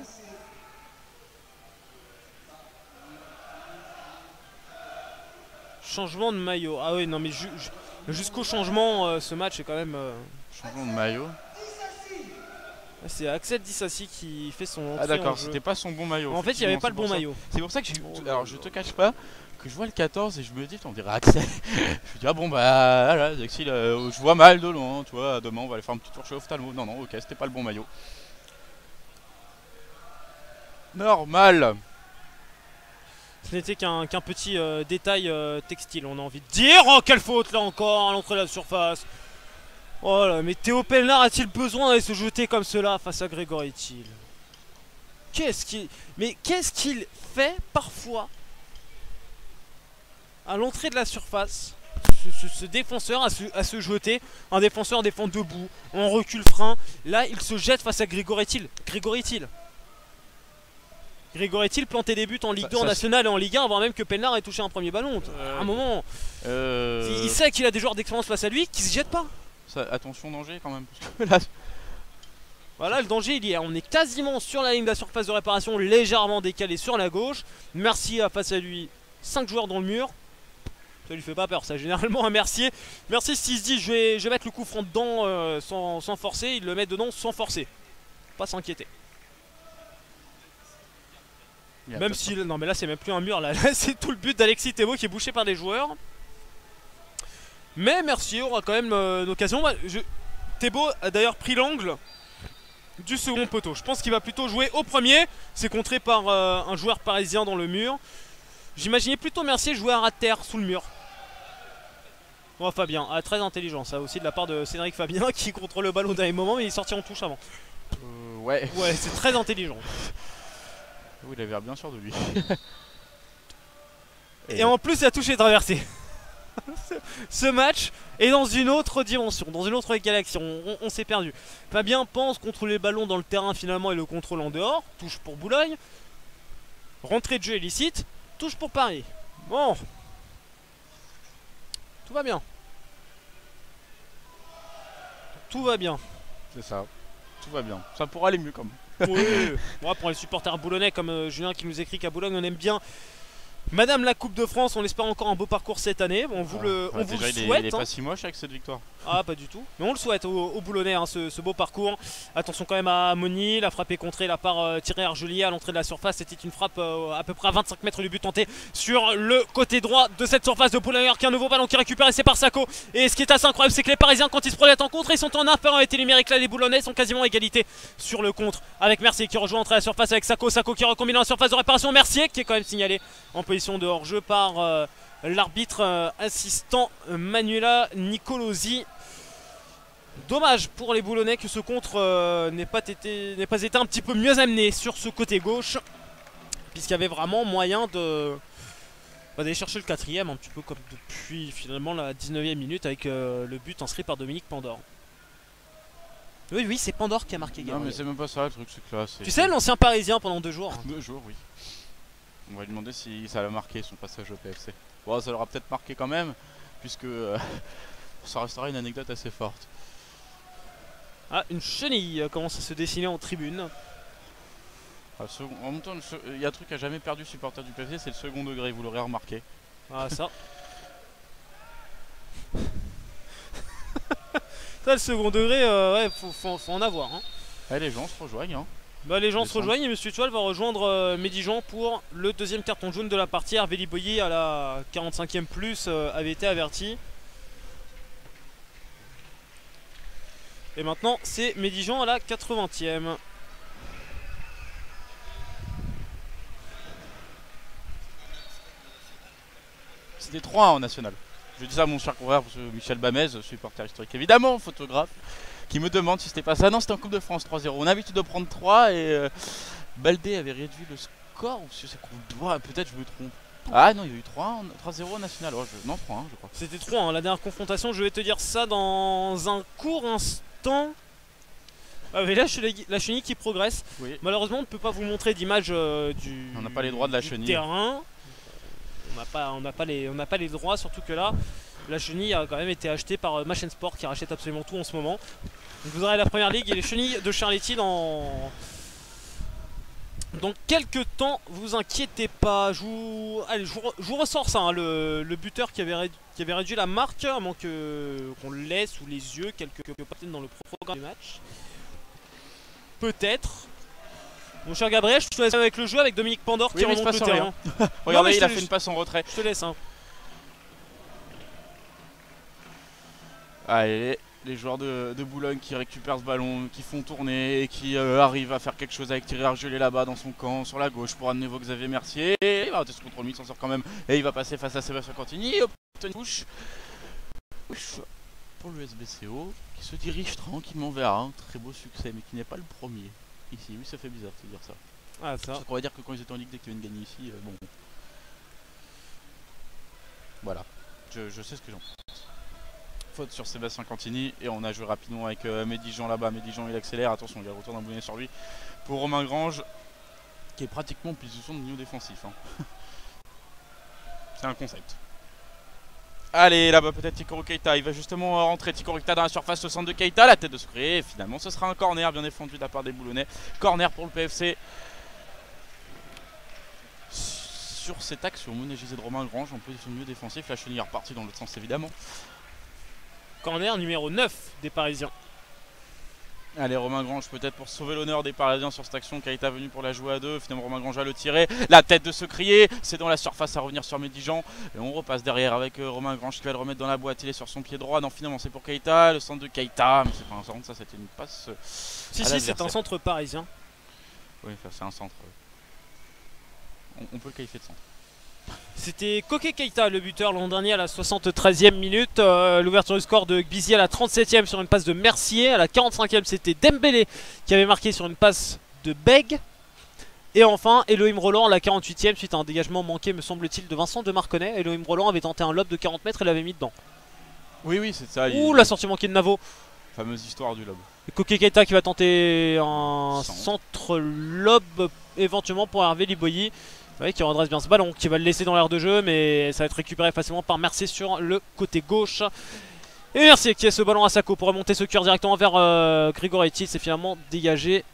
Changement de maillot. Ah oui, non mais jusqu'au changement, ce match est quand même... Changement de maillot. C'est Axel Dissassi qui fait son entrée Ah d'accord, en jeu. c'était pas son bon maillot. En fait, il n'y avait pas le bon maillot. C'est pour ça que alors je te cache pas que je vois le 14 et je me dis, on dirait Axel. Je me dis, ah bon bah voilà, Axel, je vois mal de loin, tu vois, demain on va aller faire un petit tour chez Ophtalmo. Non, ok, c'était pas le bon maillot. Normal. Ce n'était qu'un petit détail textile, on a envie de dire. Oh, quelle faute là encore à l'entrée de la surface. Oh là, mais Théo Pelnard a-t-il besoin d'aller se jeter comme cela face à Grégory Thiel? Qu'est-ce qu'il fait parfois à l'entrée de la surface, ce défenseur à se jeter. Un défenseur défend debout, en recul frein. Là, il se jette face à Grégory Thiel. Grégory Thiel plantait des buts en Ligue 2, en National et en Ligue 1 avant même que Pelnard ait touché un premier ballon. À un moment, il sait qu'il a des joueurs d'expérience face à lui qui se jettent pas. Ça, attention danger quand même. Là... Voilà, le danger il y est. On est quasiment sur la ligne de la surface de réparation, légèrement décalé sur la gauche. Mercier a face à lui 5 joueurs dans le mur. Ça lui fait pas peur, ça généralement un Mercier. Mercier s'il se dit je vais mettre le coup franc dedans sans forcer, il le met dedans sans forcer. Pas s'inquiéter. Même si... Non mais là c'est même plus un mur, là c'est tout le but d'Alexis Thébault qui est bouché par des joueurs. Mais Mercier aura quand même l'occasion. Thébault a d'ailleurs pris l'angle du second poteau. Je pense qu'il va plutôt jouer au premier. C'est contré par un joueur parisien dans le mur. J'imaginais plutôt Mercier jouer à ras de terre sous le mur. Oh Fabien, très intelligent ça aussi de la part de Cédric Fabien qui contrôle le ballon au dernier moment mais il est sorti en touche avant. Ouais. Ouais, c'est très intelligent. Oui, il avait l'air bien sûr de lui. Et en plus il a touché traversé. Ce match est dans une autre dimension, dans une autre galaxie, on s'est perdu. Fabien pense contrôler le ballon dans le terrain finalement et le contrôle en dehors. Touche pour Boulogne. Rentrée de jeu illicite. Touche pour Paris. Bon. Tout va bien. Tout va bien. C'est ça. Tout va bien. Ça pourra aller mieux quand même. Oui. Moi pour les supporters boulonnais comme Julien qui nous écrit qu'à Boulogne on aime bien Madame la Coupe de France, on espère encore un beau parcours cette année. On vous le souhaite. Il est pas si moche avec cette victoire. Ah, pas du tout. Mais on le souhaite aux Boulonnais, hein, ce beau parcours. Attention quand même à Moni. La frappe est contrée là par Thierry Argelier à l'entrée de la surface. C'était une frappe à peu près à 25 mètres du but tenté sur le côté droit de cette surface de Boulogne. Qui a un nouveau ballon qui est récupéré, c'est par Sako. Et ce qui est assez incroyable, c'est que les Parisiens, quand ils se projettent en contre, ils sont en infériorité numérique. Là, les Boulonnais sont quasiment à égalité sur le contre. Avec Mercier qui rejoint l'entrée de la surface avec Sako. Sako qui recombine en surface de réparation. Mercier qui est quand même signalé en position de hors-jeu par l'arbitre assistant Manuela Nicolosi. Dommage pour les Boulonnais que ce contre n'ait pas été un petit peu mieux amené sur ce côté gauche, puisqu'il y avait vraiment moyen d'aller chercher le quatrième un petit peu comme depuis finalement la 19e minute avec le but inscrit par Dominique Pandore. Oui, c'est Pandore qui a marqué également. Non mais c'est même pas ça le truc, c'est que là tu sais, l'ancien parisien pendant 2 jours. 2 jours, oui. On va lui demander si ça l'a marqué son passage au PFC. Bon, ça l'aura peut-être marqué quand même, puisque Ça restera une anecdote assez forte. Ah, une chenille commence à se dessiner en tribune. En même temps, il y a un truc qui a jamais perdu supporter du PFC, c'est le second degré, vous l'aurez remarqué. Ah, ça. Ça, le second degré, ouais, faut en avoir. Hein. Ouais, les gens se rejoignent. Hein. Bah, les gens se rejoignent et Monsieur Tual va rejoindre Médijan pour le deuxième carton jaune de la partie. Hervé Liboyer à la 45e plus avait été averti. Et maintenant, c'est Médijan à la 80e. C'était 3-1 en national. Je dis ça à mon cher confrère Michel Bamez, supporter historique évidemment, photographe, qui me demande si c'était pas ça. Non, c'était en Coupe de France 3-0. On a l'habitude de prendre 3 et Baldé avait réduit le score, ou si c'est qu'on doit, peut-être je me trompe. Ah non, il y a eu 3-0 en national. Oh, non, 3-1 je crois. C'était 3 hein, la dernière confrontation, je vais te dire ça dans un court instant. Ah mais là la chenille qui progresse. Oui. Malheureusement on ne peut pas vous montrer d'image du On n'a pas les droits de la chenille. Terrain. On n'a pas les droits, surtout que là la chenille a quand même été achetée par Machen Sport qui rachète absolument tout en ce moment. Donc vous aurez la première ligue et les chenilles de Charletti dans quelques temps, vous inquiétez pas. Je vous ressors ça, hein, le buteur qui avait réduit la marque, à moins qu'on le laisse sous les yeux quelques parties dans le programme du match. Peut-être. Mon cher Gabriel, je te laisse avec le jeu avec Dominique Pandore qui remonte le terrain. Regardez, non, il a fait une passe en retrait. Je te laisse. Hein. Allez, les joueurs de Boulogne qui récupèrent ce ballon, qui font tourner et qui arrivent à faire quelque chose avec Thierry Argelé là-bas dans son camp, sur la gauche pour amener Xavier Mercier. Et il va rater ce contrôle mix, s'en sort quand même. Et il va passer face à Sébastien Cantini. Hop, touche. Pour le SBCO qui se dirige tranquillement vers un très beau succès, mais qui n'est pas le premier. Ici, oui, ça fait bizarre de dire ça. Ah, ça. On va dire que quand ils étaient en Ligue, dès qu'ils viennent gagner ici, bon. Voilà, je sais ce que j'en pense. Faute sur Sébastien Cantini, et on a joué rapidement avec Médijan là-bas. Médijan il accélère, attention, il y a le retour d'un boulinet sur lui. Pour Romain Grange, qui est pratiquement en position de milieu défensif. Hein. C'est un concept. Allez, là-bas peut-être Tikoro Keita, il va justement rentrer Tikoro Keita dans la surface au centre de Keita, la tête de Sucré, et finalement ce sera un corner bien défendu de la part des Boulonnais. Corner pour le PFC. Sur cette action monégisée de Romain Grange en position de milieu défensif, la chenille est repartie dans l'autre sens évidemment. Corner numéro 9 des Parisiens. Allez, Romain Grange peut-être pour sauver l'honneur des Parisiens sur cette action. Keita venu pour la jouer à deux. Finalement Romain Grange a le tiré. La tête de Secrier. C'est dans la surface à revenir sur Médijan. Et on repasse derrière avec Romain Grange qui va le remettre dans la boîte. Il est sur son pied droit. Non, finalement c'est pour Keita. Le centre de Keita. Mais c'est pas un centre, ça c'était une passe. Si, c'est un centre parisien. Oui, c'est un centre. On peut le qualifier de centre. C'était Koke Keita le buteur l'an dernier à la 73e minute. L'ouverture du score de Gbizi à la 37e sur une passe de Mercier. À la 45e c'était Dembélé qui avait marqué sur une passe de Beg. Et enfin Elohim Roland à la 48e suite à un dégagement manqué me semble-t-il de Vincent de Marconnet. Elohim Roland avait tenté un lob de 40 mètres et l'avait mis dedans. Oui c'est ça. Ouh, la sortie manquée de Navo. Fameuse histoire du lob. Koke Keita qui va tenter un centre lob éventuellement pour Hervé Liboyer. Oui, qui redresse bien ce ballon, qui va le laisser dans l'aire de jeu, mais ça va être récupéré facilement par Mercier sur le côté gauche. Et Mercier qui a ce ballon à Sako pour remonter ce cœur directement vers Grigoretti. C'est finalement dégagé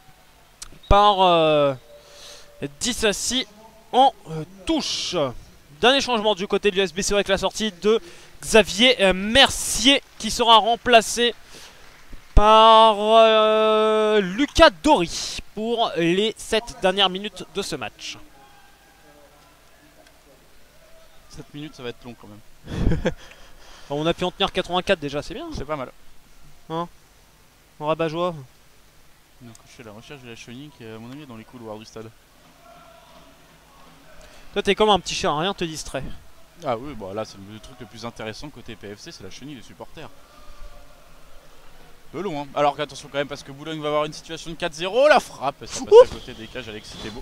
par Dissassi en touche. Dernier changement du côté de l'USBCO avec la sortie de Xavier Mercier qui sera remplacé par Lucas Dory pour les 7 dernières minutes de ce match. 7 minutes ça va être long quand même. On a pu en tenir 84 déjà, c'est bien. C'est pas mal. Hein, en rabat-joie. Donc je fais la recherche de la chenille qui est à mon avis dans les couloirs du stade. Toi t'es comme un petit chat, rien te distrait. Ah oui, bah là c'est le truc le plus intéressant côté PFC, c'est la chenille des supporters. De loin. Alors qu'attention quand même parce que Boulogne va avoir une situation de 4-0, la frappe, ça passe à côté des cages, Alexis Thébault.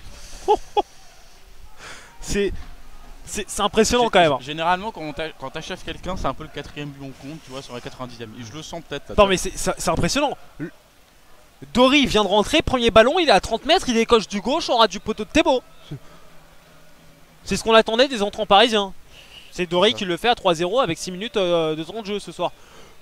C'est impressionnant quand même. Généralement quand t'achèves quelqu'un c'est un peu le 4ème but on compte, tu vois, sur la 90ème. Et je le sens peut-être. Non mais c'est impressionnant. Dory vient de rentrer, premier ballon, il est à 30 mètres, il décoche du gauche, on aura du poteau de Thébault. C'est ce qu'on attendait des entrants parisiens. C'est Dory qui le fait à 3-0 avec 6 minutes de temps de jeu ce soir.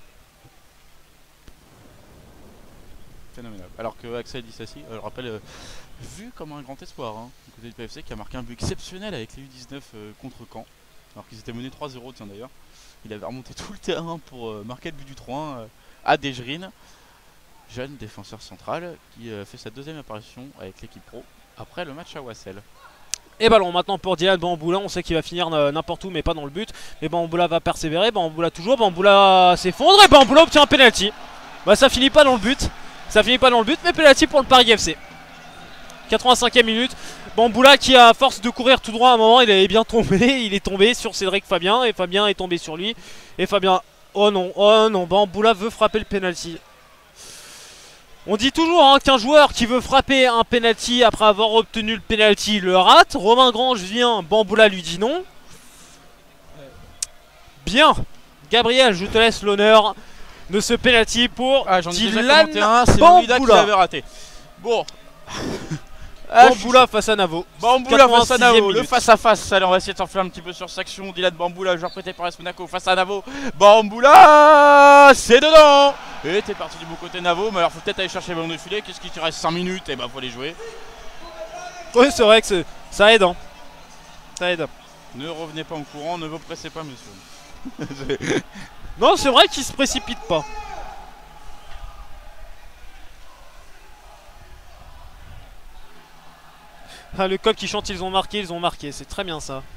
Phénoménal. Alors que Axel Disassi, je rappelle, vu comme un grand espoir du côté du PFC, qui a marqué un but exceptionnel avec les U19 contre Caen, alors qu'ils étaient menés 3-0, tiens d'ailleurs. Il avait remonté tout le terrain pour marquer le but du 3-1 à Desgerines, jeune défenseur central qui fait sa deuxième apparition avec l'équipe pro après le match à Wassel. Et ballon maintenant pour Dylan Bamboula, on sait qu'il va finir n'importe où mais pas dans le but. Mais Bamboula va persévérer, Bamboula toujours, Bamboula s'effondre et Bamboula obtient un penalty. Bah ça finit pas dans le but, mais penalty pour le Paris FC. 85e minute, Bamboula qui à force de courir tout droit à un moment il avait bien tombé, il est tombé sur Cédric Fabien et Fabien est tombé sur lui. Et Fabien, oh non, Bamboula veut frapper le penalty. On dit toujours qu'un joueur qui veut frapper un penalty après avoir obtenu le penalty le rate. Romain Grange vient, Bamboula lui dit non. Bien, Gabriel, je te laisse l'honneur de ce penalty pour Dylan Bamboula qui l'avait raté. Bon. Bamboula face à Navo. Bamboula face à Navo, le face à face. Allez, on va essayer de s'enfler un petit peu sur cette action. Dylan Bamboula, joueur prêté par AS Monaco face à Navo. Bamboula, c'est dedans. Et t'es parti du bon côté Navo, mais alors faut peut-être aller chercher le ballon de filet. Qu'est-ce qui te reste 5 minutes? Et bah faut les jouer. Oui, c'est vrai que ça aide. Ça aide. Ne revenez pas en courant, ne vous pressez pas, monsieur. Non, c'est vrai qu'il se précipite pas. Ah, le coq qui chante ils ont marqué, c'est très bien ça.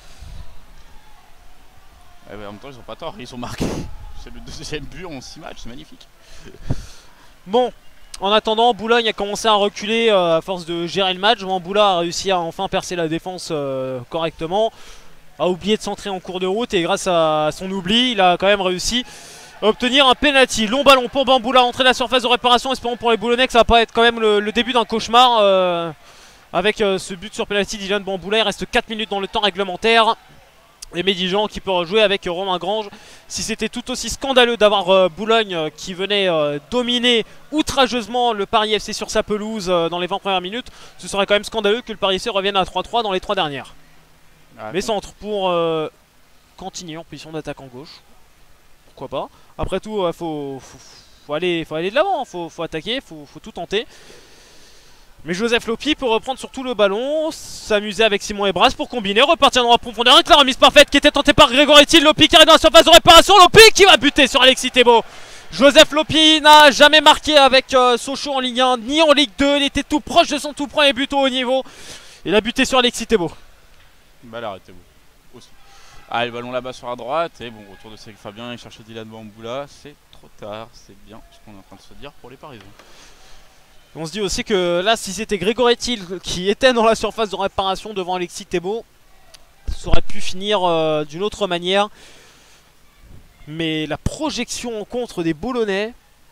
En même temps ils ont pas tort, ils ont marqué. C'est le deuxième but en 6 matchs, c'est magnifique. Bon, en attendant, Boulogne a commencé à reculer à force de gérer le match. Bamboula a réussi à enfin percer la défense correctement. A oublié de centrer en cours de route et grâce à son oubli, il a quand même réussi à obtenir un penalty. Long ballon pour Bamboula, entrée de la surface de réparation. Espérons pour les Boulonnais que ça va pas être quand même le début d'un cauchemar. Avec ce but sur penalty, Dylan Bamboula, il reste 4 minutes dans le temps réglementaire. Et Médijan qui peut rejouer avec Romain Grange. Si c'était tout aussi scandaleux d'avoir Boulogne qui venait dominer outrageusement le Paris FC sur sa pelouse dans les 20 premières minutes, ce serait quand même scandaleux que le Paris FC revienne à 3-3 dans les 3 dernières. Mais centre pour Cantigny en position d'attaque en gauche. Pourquoi pas. Après tout, faut aller de l'avant, faut attaquer, faut tout tenter. Mais Joseph Lopi peut reprendre surtout le ballon, s'amuser avec Simon Ebras pour combiner, repartir dans la profondeur avec la remise parfaite qui était tentée par Grégoretti. Lopi qui arrive dans la surface de réparation, Lopi qui va buter sur Alexis Thébault. Joseph Lopi n'a jamais marqué avec Sochaux en Ligue 1 ni en Ligue 2, il était tout proche de son tout premier but au haut niveau. Il a buté sur Alexis Thébault. Bah là, arrêtez-vous aussi. Ah, le ballon là-bas sur la droite, et bon, retour de Cédric Fabien, il cherche Dylan Bamboula, c'est trop tard, c'est bien ce qu'on est en train de se dire pour les Parisiens. On se dit aussi que là, si c'était Grégoretti qui était dans la surface de réparation devant Alexis Thébault, ça aurait pu finir d'une autre manière. Mais la projection en contre des Boulonnais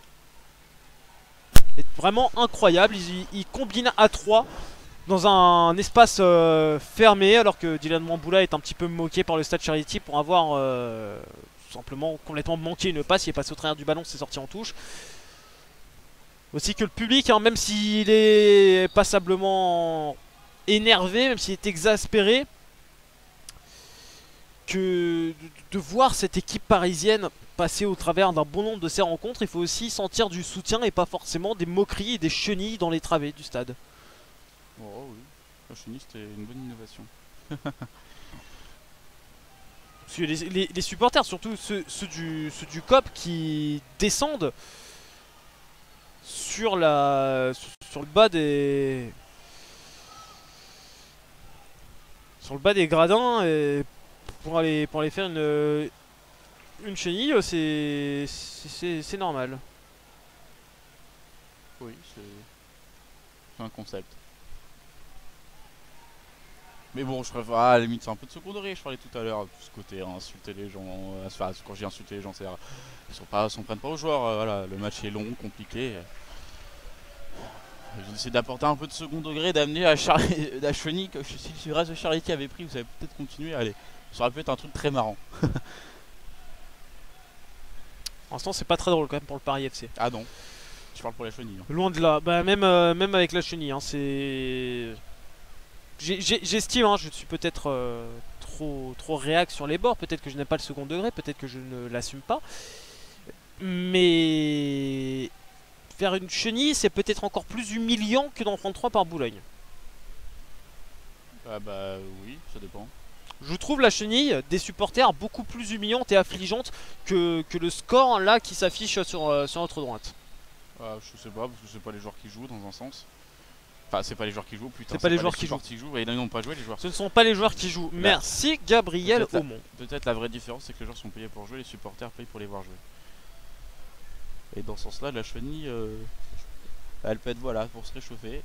est vraiment incroyable. Ils combinent à 3 dans un espace fermé, alors que Dylan Bamboula est un petit peu moqué par le Stade Charity pour avoir tout simplement complètement manqué une passe. Il est passé au travers du ballon, c'est sorti en touche. Aussi que le public, même s'il est passablement énervé, même s'il est exaspéré, que de voir cette équipe parisienne passer au travers d'un bon nombre de ces rencontres, il faut aussi sentir du soutien et pas forcément des moqueries et des chenilles dans les travées du stade. Oh oui, la chenille c'était une bonne innovation. Parce que les supporters, surtout ceux du COP qui descendent sur le bas des gradins et pour aller faire une chenille, c'est normal. Oui, c'est un concept. Mais bon, je préfère, à la limite, c'est un peu de second degré. Je parlais tout à l'heure de ce côté, insulter les gens. Enfin, quand j'ai insulté les gens, c'est ils s'en prennent pas aux joueurs. Voilà, le match est long, compliqué. J'essaie d'apporter un peu de second degré, d'amener la chenille. Si le reste de Charity avait pris, vous avez peut-être continué. Allez, ça aurait pu être un truc très marrant. Pour l'instant, c'est pas très drôle quand même pour le Paris FC. Ah non, je parle pour la chenille. Loin de là, bah, même avec la chenille, c'est. J'estime, je suis peut-être trop réac sur les bords. Peut-être que je n'aime pas le second degré, peut-être que je ne l'assume pas. Mais faire une chenille, c'est peut-être encore plus humiliant que d'en prendre 3 par Boulogne. Ah bah oui, ça dépend. Je trouve la chenille des supporters beaucoup plus humiliante et affligeante que le score là qui s'affiche sur notre droite. Ah, je sais pas, parce que c'est pas les joueurs qui jouent dans un sens. Enfin, c'est pas les joueurs qui jouent, putain. C'est pas les joueurs qui jouent. Et là, ils n'ont pas joué les joueurs. Ce ne sont pas les joueurs qui jouent. Merci Gabriel Aumont. Peut-être la vraie différence, c'est que les joueurs sont payés pour jouer, les supporters payent pour les voir jouer. Et dans ce sens-là, la chenille, elle peut être voilà pour se réchauffer.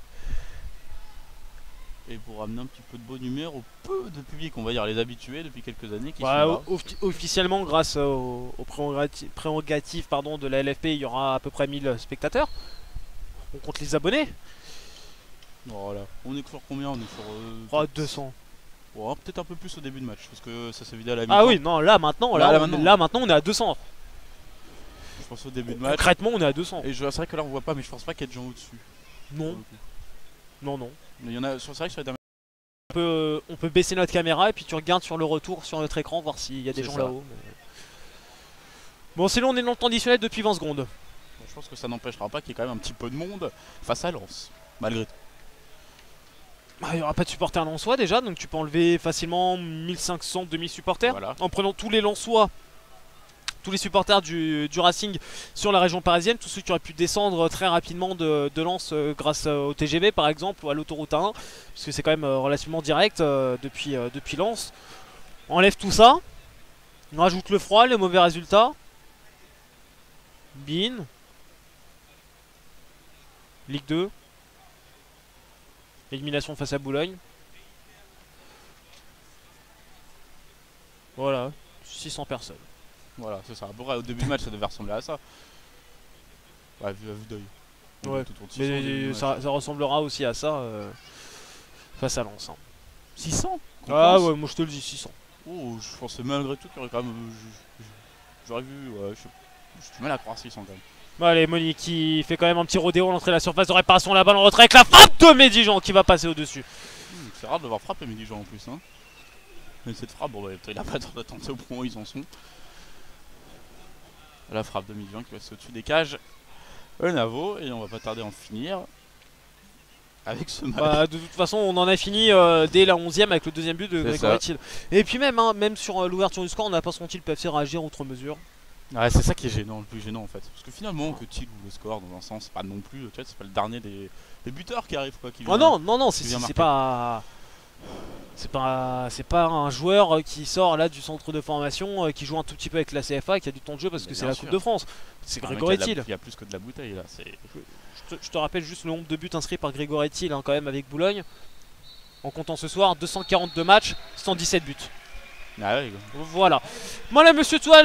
Et pour amener un petit peu de bonne humeur au peu de public, on va dire les habitués depuis quelques années qui sont là. Officiellement, grâce aux prérogatives de la LFP, il y aura à peu près 1000 spectateurs. On compte les abonnés. Voilà. On est sur combien? On est sur 200. Ouais, peut-être un peu plus au début de match parce que ça s'est vidé à la mi-temps. Ah oui, non, là maintenant, on est à 200. Je pense au début de match. Concrètement, on est à 200. Et c'est vrai que là, on voit pas, mais je pense pas qu'il y ait de gens au-dessus. Non. Non. Mais il y en a. C'est vrai que sur les on peut baisser notre caméra et puis tu regardes sur le retour sur notre écran voir s'il y a des gens là-haut. Mais... Bon, sinon on est dans le temps additionnel depuis 20 secondes. Je pense que ça n'empêchera pas qu'il y ait quand même un petit peu de monde face à Lens, malgré tout. Il n'y aura pas de supporters lensois déjà, donc tu peux enlever facilement 1500 demi-supporters en prenant tous les lensois, tous les supporters du Racing sur la région parisienne, tous ceux qui auraient pu descendre très rapidement de Lens grâce au TGV par exemple ou à l'autoroute A1, parce que c'est quand même relativement direct depuis Lens. On enlève tout ça, on rajoute le froid, les mauvais résultats. Bin. Ligue 2. Élimination face à Boulogne. Voilà, 600 personnes. Voilà, c'est ça. Au début du match, ça devait ressembler à ça. Ouais, vu à vue d'œil. Ouais, mais ça ressemblera aussi à ça face à Lens. 600 Ah ouais, moi je te le dis, 600. Oh, je pensais malgré tout qu'il y aurait quand même... J'aurais vu... Ouais, j'ai du mal à croire 600 quand même. Bon, allez, Moni qui fait quand même un petit rodéo à l'entrée de la surface de réparation, la balle en retrait avec la frappe de Médijan qui va passer au-dessus. C'est rare de voir frapper Médijan en plus. Hein. Mais cette frappe, bon, bah, il a pas le temps d'attendre au point où ils en sont. La frappe de Médijan qui passe au-dessus des cages. Navo, et on va pas tarder à en finir. Avec ce match. Bah, de toute façon, on en a fini dès la 11ème avec le deuxième but de Grégory Thiel. Et puis même sur l'ouverture du score, on n'a pas senti le PFC réagir outre mesure. Ouais, c'est ça qui est gênant, le plus gênant en fait. Parce que finalement, que Thiel ouvre le score dans un sens, c'est pas non plus, tu vois, c'est pas le dernier des buteurs qui arrivent quoi. Non, c'est pas. C'est pas un joueur qui sort là du centre de formation, qui joue un tout petit peu avec la CFA, qui a du temps de jeu parce que c'est la Coupe de France. C'est Grégory Thiel. Il y a plus que de la bouteille là. Je te rappelle juste le nombre de buts inscrits par Grégory Thiel quand même avec Boulogne. En comptant ce soir, 242 matchs, 117 buts. Ah ouais, voilà. Voilà, Monsieur Toile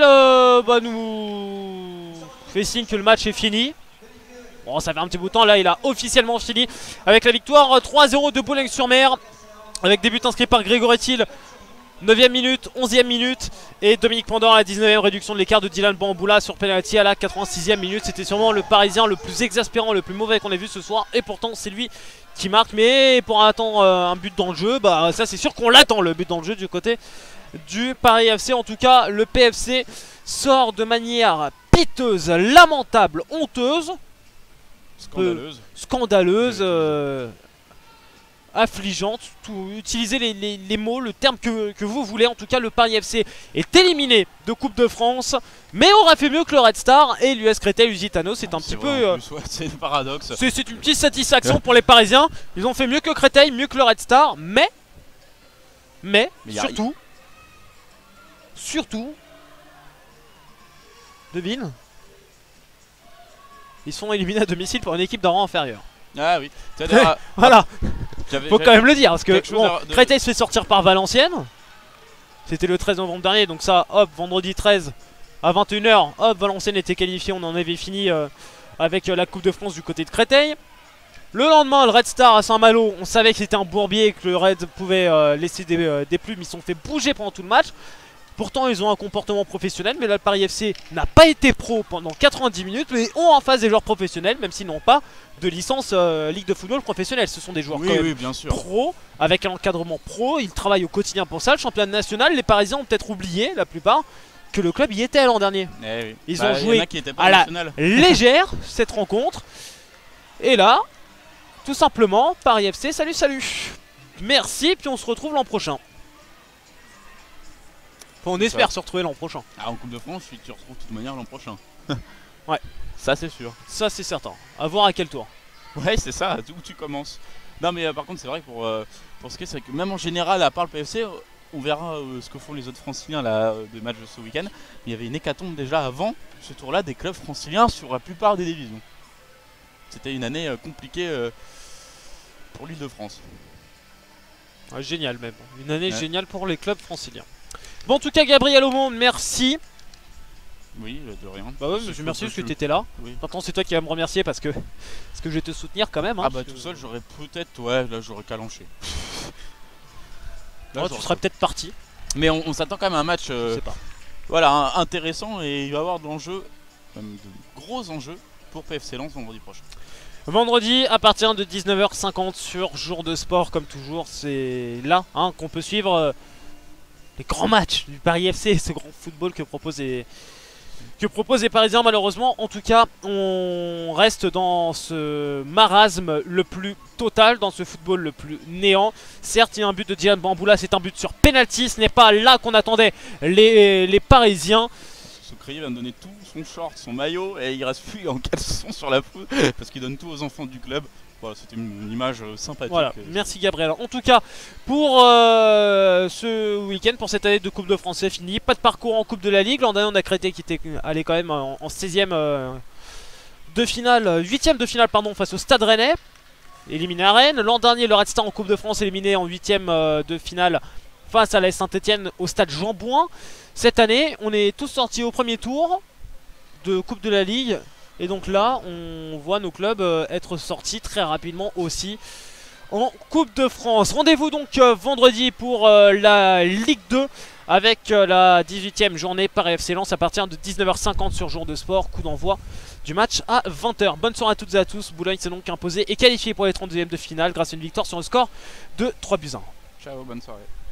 nous fait signe que le match est fini. Bon, ça fait un petit bout de temps, là il a officiellement fini avec la victoire 3-0 de Boulogne-sur-Mer. Avec des buts inscrits par Grégory Thiel, 9ème minute, 11ème minute. Et Dominique Pandore à la 19ème, réduction de l'écart de Dylan Bamboula sur penalty à la 86ème minute. C'était sûrement le Parisien le plus exaspérant, le plus mauvais qu'on ait vu ce soir. Et pourtant c'est lui qui marque. Mais pour attendre un but dans le jeu, bah ça c'est sûr qu'on l'attend, le but dans le jeu du côté du Paris FC. En tout cas, le PFC sort de manière piteuse, lamentable, honteuse, scandaleuse, affligeante. Utilisez les mots, le terme que vous voulez. En tout cas, le Paris FC est éliminé de Coupe de France, mais aura fait mieux que le Red Star et l'US Créteil-Lusitano. C'est un petit peu... c'est un paradoxe. C'est une petite satisfaction pour les Parisiens. Ils ont fait mieux que Créteil, mieux que le Red Star, mais surtout, devine, ils sont éliminés à domicile pour une équipe d'un rang inférieur. Ah oui. Voilà. Faut quand même le dire, parce que Créteil se fait sortir par Valenciennes. C'était le 13 novembre dernier, donc ça, hop, vendredi 13 à 21 h, hop, Valenciennes était qualifié, on en avait fini avec la Coupe de France du côté de Créteil. Le lendemain, le Red Star à Saint-Malo, on savait que c'était un bourbier et que le Red pouvait laisser des plumes, ils se sont fait bouger pendant tout le match. Pourtant ils ont un comportement professionnel, mais là le Paris FC n'a pas été pro pendant 90 minutes, mais ont en face des joueurs professionnels, même s'ils n'ont pas de licence Ligue de football professionnelle. Ce sont des joueurs Oui, quand même oui, bien sûr. pro, avec un encadrement pro, ils travaillent au quotidien pour ça. Le championnat national, les Parisiens ont peut-être oublié, la plupart, que le club y était l'an dernier. Eh oui. Ils Bah, ont joué y en a qui étaient pas à la national. légère cette rencontre. Et là, tout simplement, Paris FC, salut salut. Merci, puis on se retrouve l'an prochain. Enfin, on C'est espère ça. se retrouver l'an prochain. Ah, en Coupe de France, tu te retrouves de toute manière l'an prochain. Ouais. Ça, c'est sûr. Ça c'est certain. À voir à quel tour. Ouais, c'est ça, d'où tu commences. Non, mais par contre, c'est vrai que pour ce qui est, c'est que même en général, à part le PFC, on verra ce que font les autres franciliens là, des matchs de ce week-end. Il y avait une hécatombe déjà avant ce tour-là des clubs franciliens sur la plupart des divisions. C'était une année compliquée pour l'Île-de-France. Ouais, génial même. Une année Ouais. géniale pour les clubs franciliens. Bon, en tout cas, Gabriel Aumont, merci. Oui, de rien. Bah ouais, C'est je merci parce que je- t'étais là. Oui. Maintenant, c'est toi qui vas me remercier parce que je vais te soutenir quand même. Hein, Ah bah parce tout que- seul, j'aurais peut-être, ouais, là j'aurais calanché. Là, Ouais, tu j'aurais- serais peut-être parti. Mais on s'attend quand même à un match Je sais pas. voilà, intéressant et il va y avoir de l'enjeu, même de gros enjeux pour PFC Lens vendredi prochain. Vendredi à partir de 19h50 sur Jour de Sport, comme toujours, c'est là hein, qu'on peut suivre les grands matchs du Paris FC, ce grand football que proposent les Parisiens. Malheureusement, en tout cas, on reste dans ce marasme le plus total, dans ce football le plus néant. Certes, il y a un but de Diane Bamboula, c'est un but sur penalty, ce n'est pas là qu'on attendait les Parisiens. Soucrier vient de donner tout, son short, son maillot, et il reste plus en caleçon sur la foule parce qu'il donne tout aux enfants du club. Voilà, c'était une image sympathique. Voilà, merci Gabriel. En tout cas, pour ce week-end, pour cette année de Coupe de France, c'est fini. Pas de parcours en Coupe de la Ligue. L'an dernier, on a Créteil qui était allé quand même en 16e de finale, 8e de finale pardon, face au Stade Rennais, éliminé à Rennes. L'an dernier, le Red Star en Coupe de France, éliminé en 8e de finale face à la Saint-Etienne au Stade Jean-Bouin. Cette année, on est tous sortis au premier tour de Coupe de la Ligue. Et donc là, on voit nos clubs être sortis très rapidement aussi en Coupe de France. Rendez-vous donc vendredi pour la Ligue 2 avec la 18e journée Paris FC Lens à partir de 19h50 sur Jour de Sport. Coup d'envoi du match à 20h. Bonne soirée à toutes et à tous. Boulogne s'est donc imposé et qualifié pour les 32e de finale grâce à une victoire sur le score de 3-1. Ciao, bonne soirée.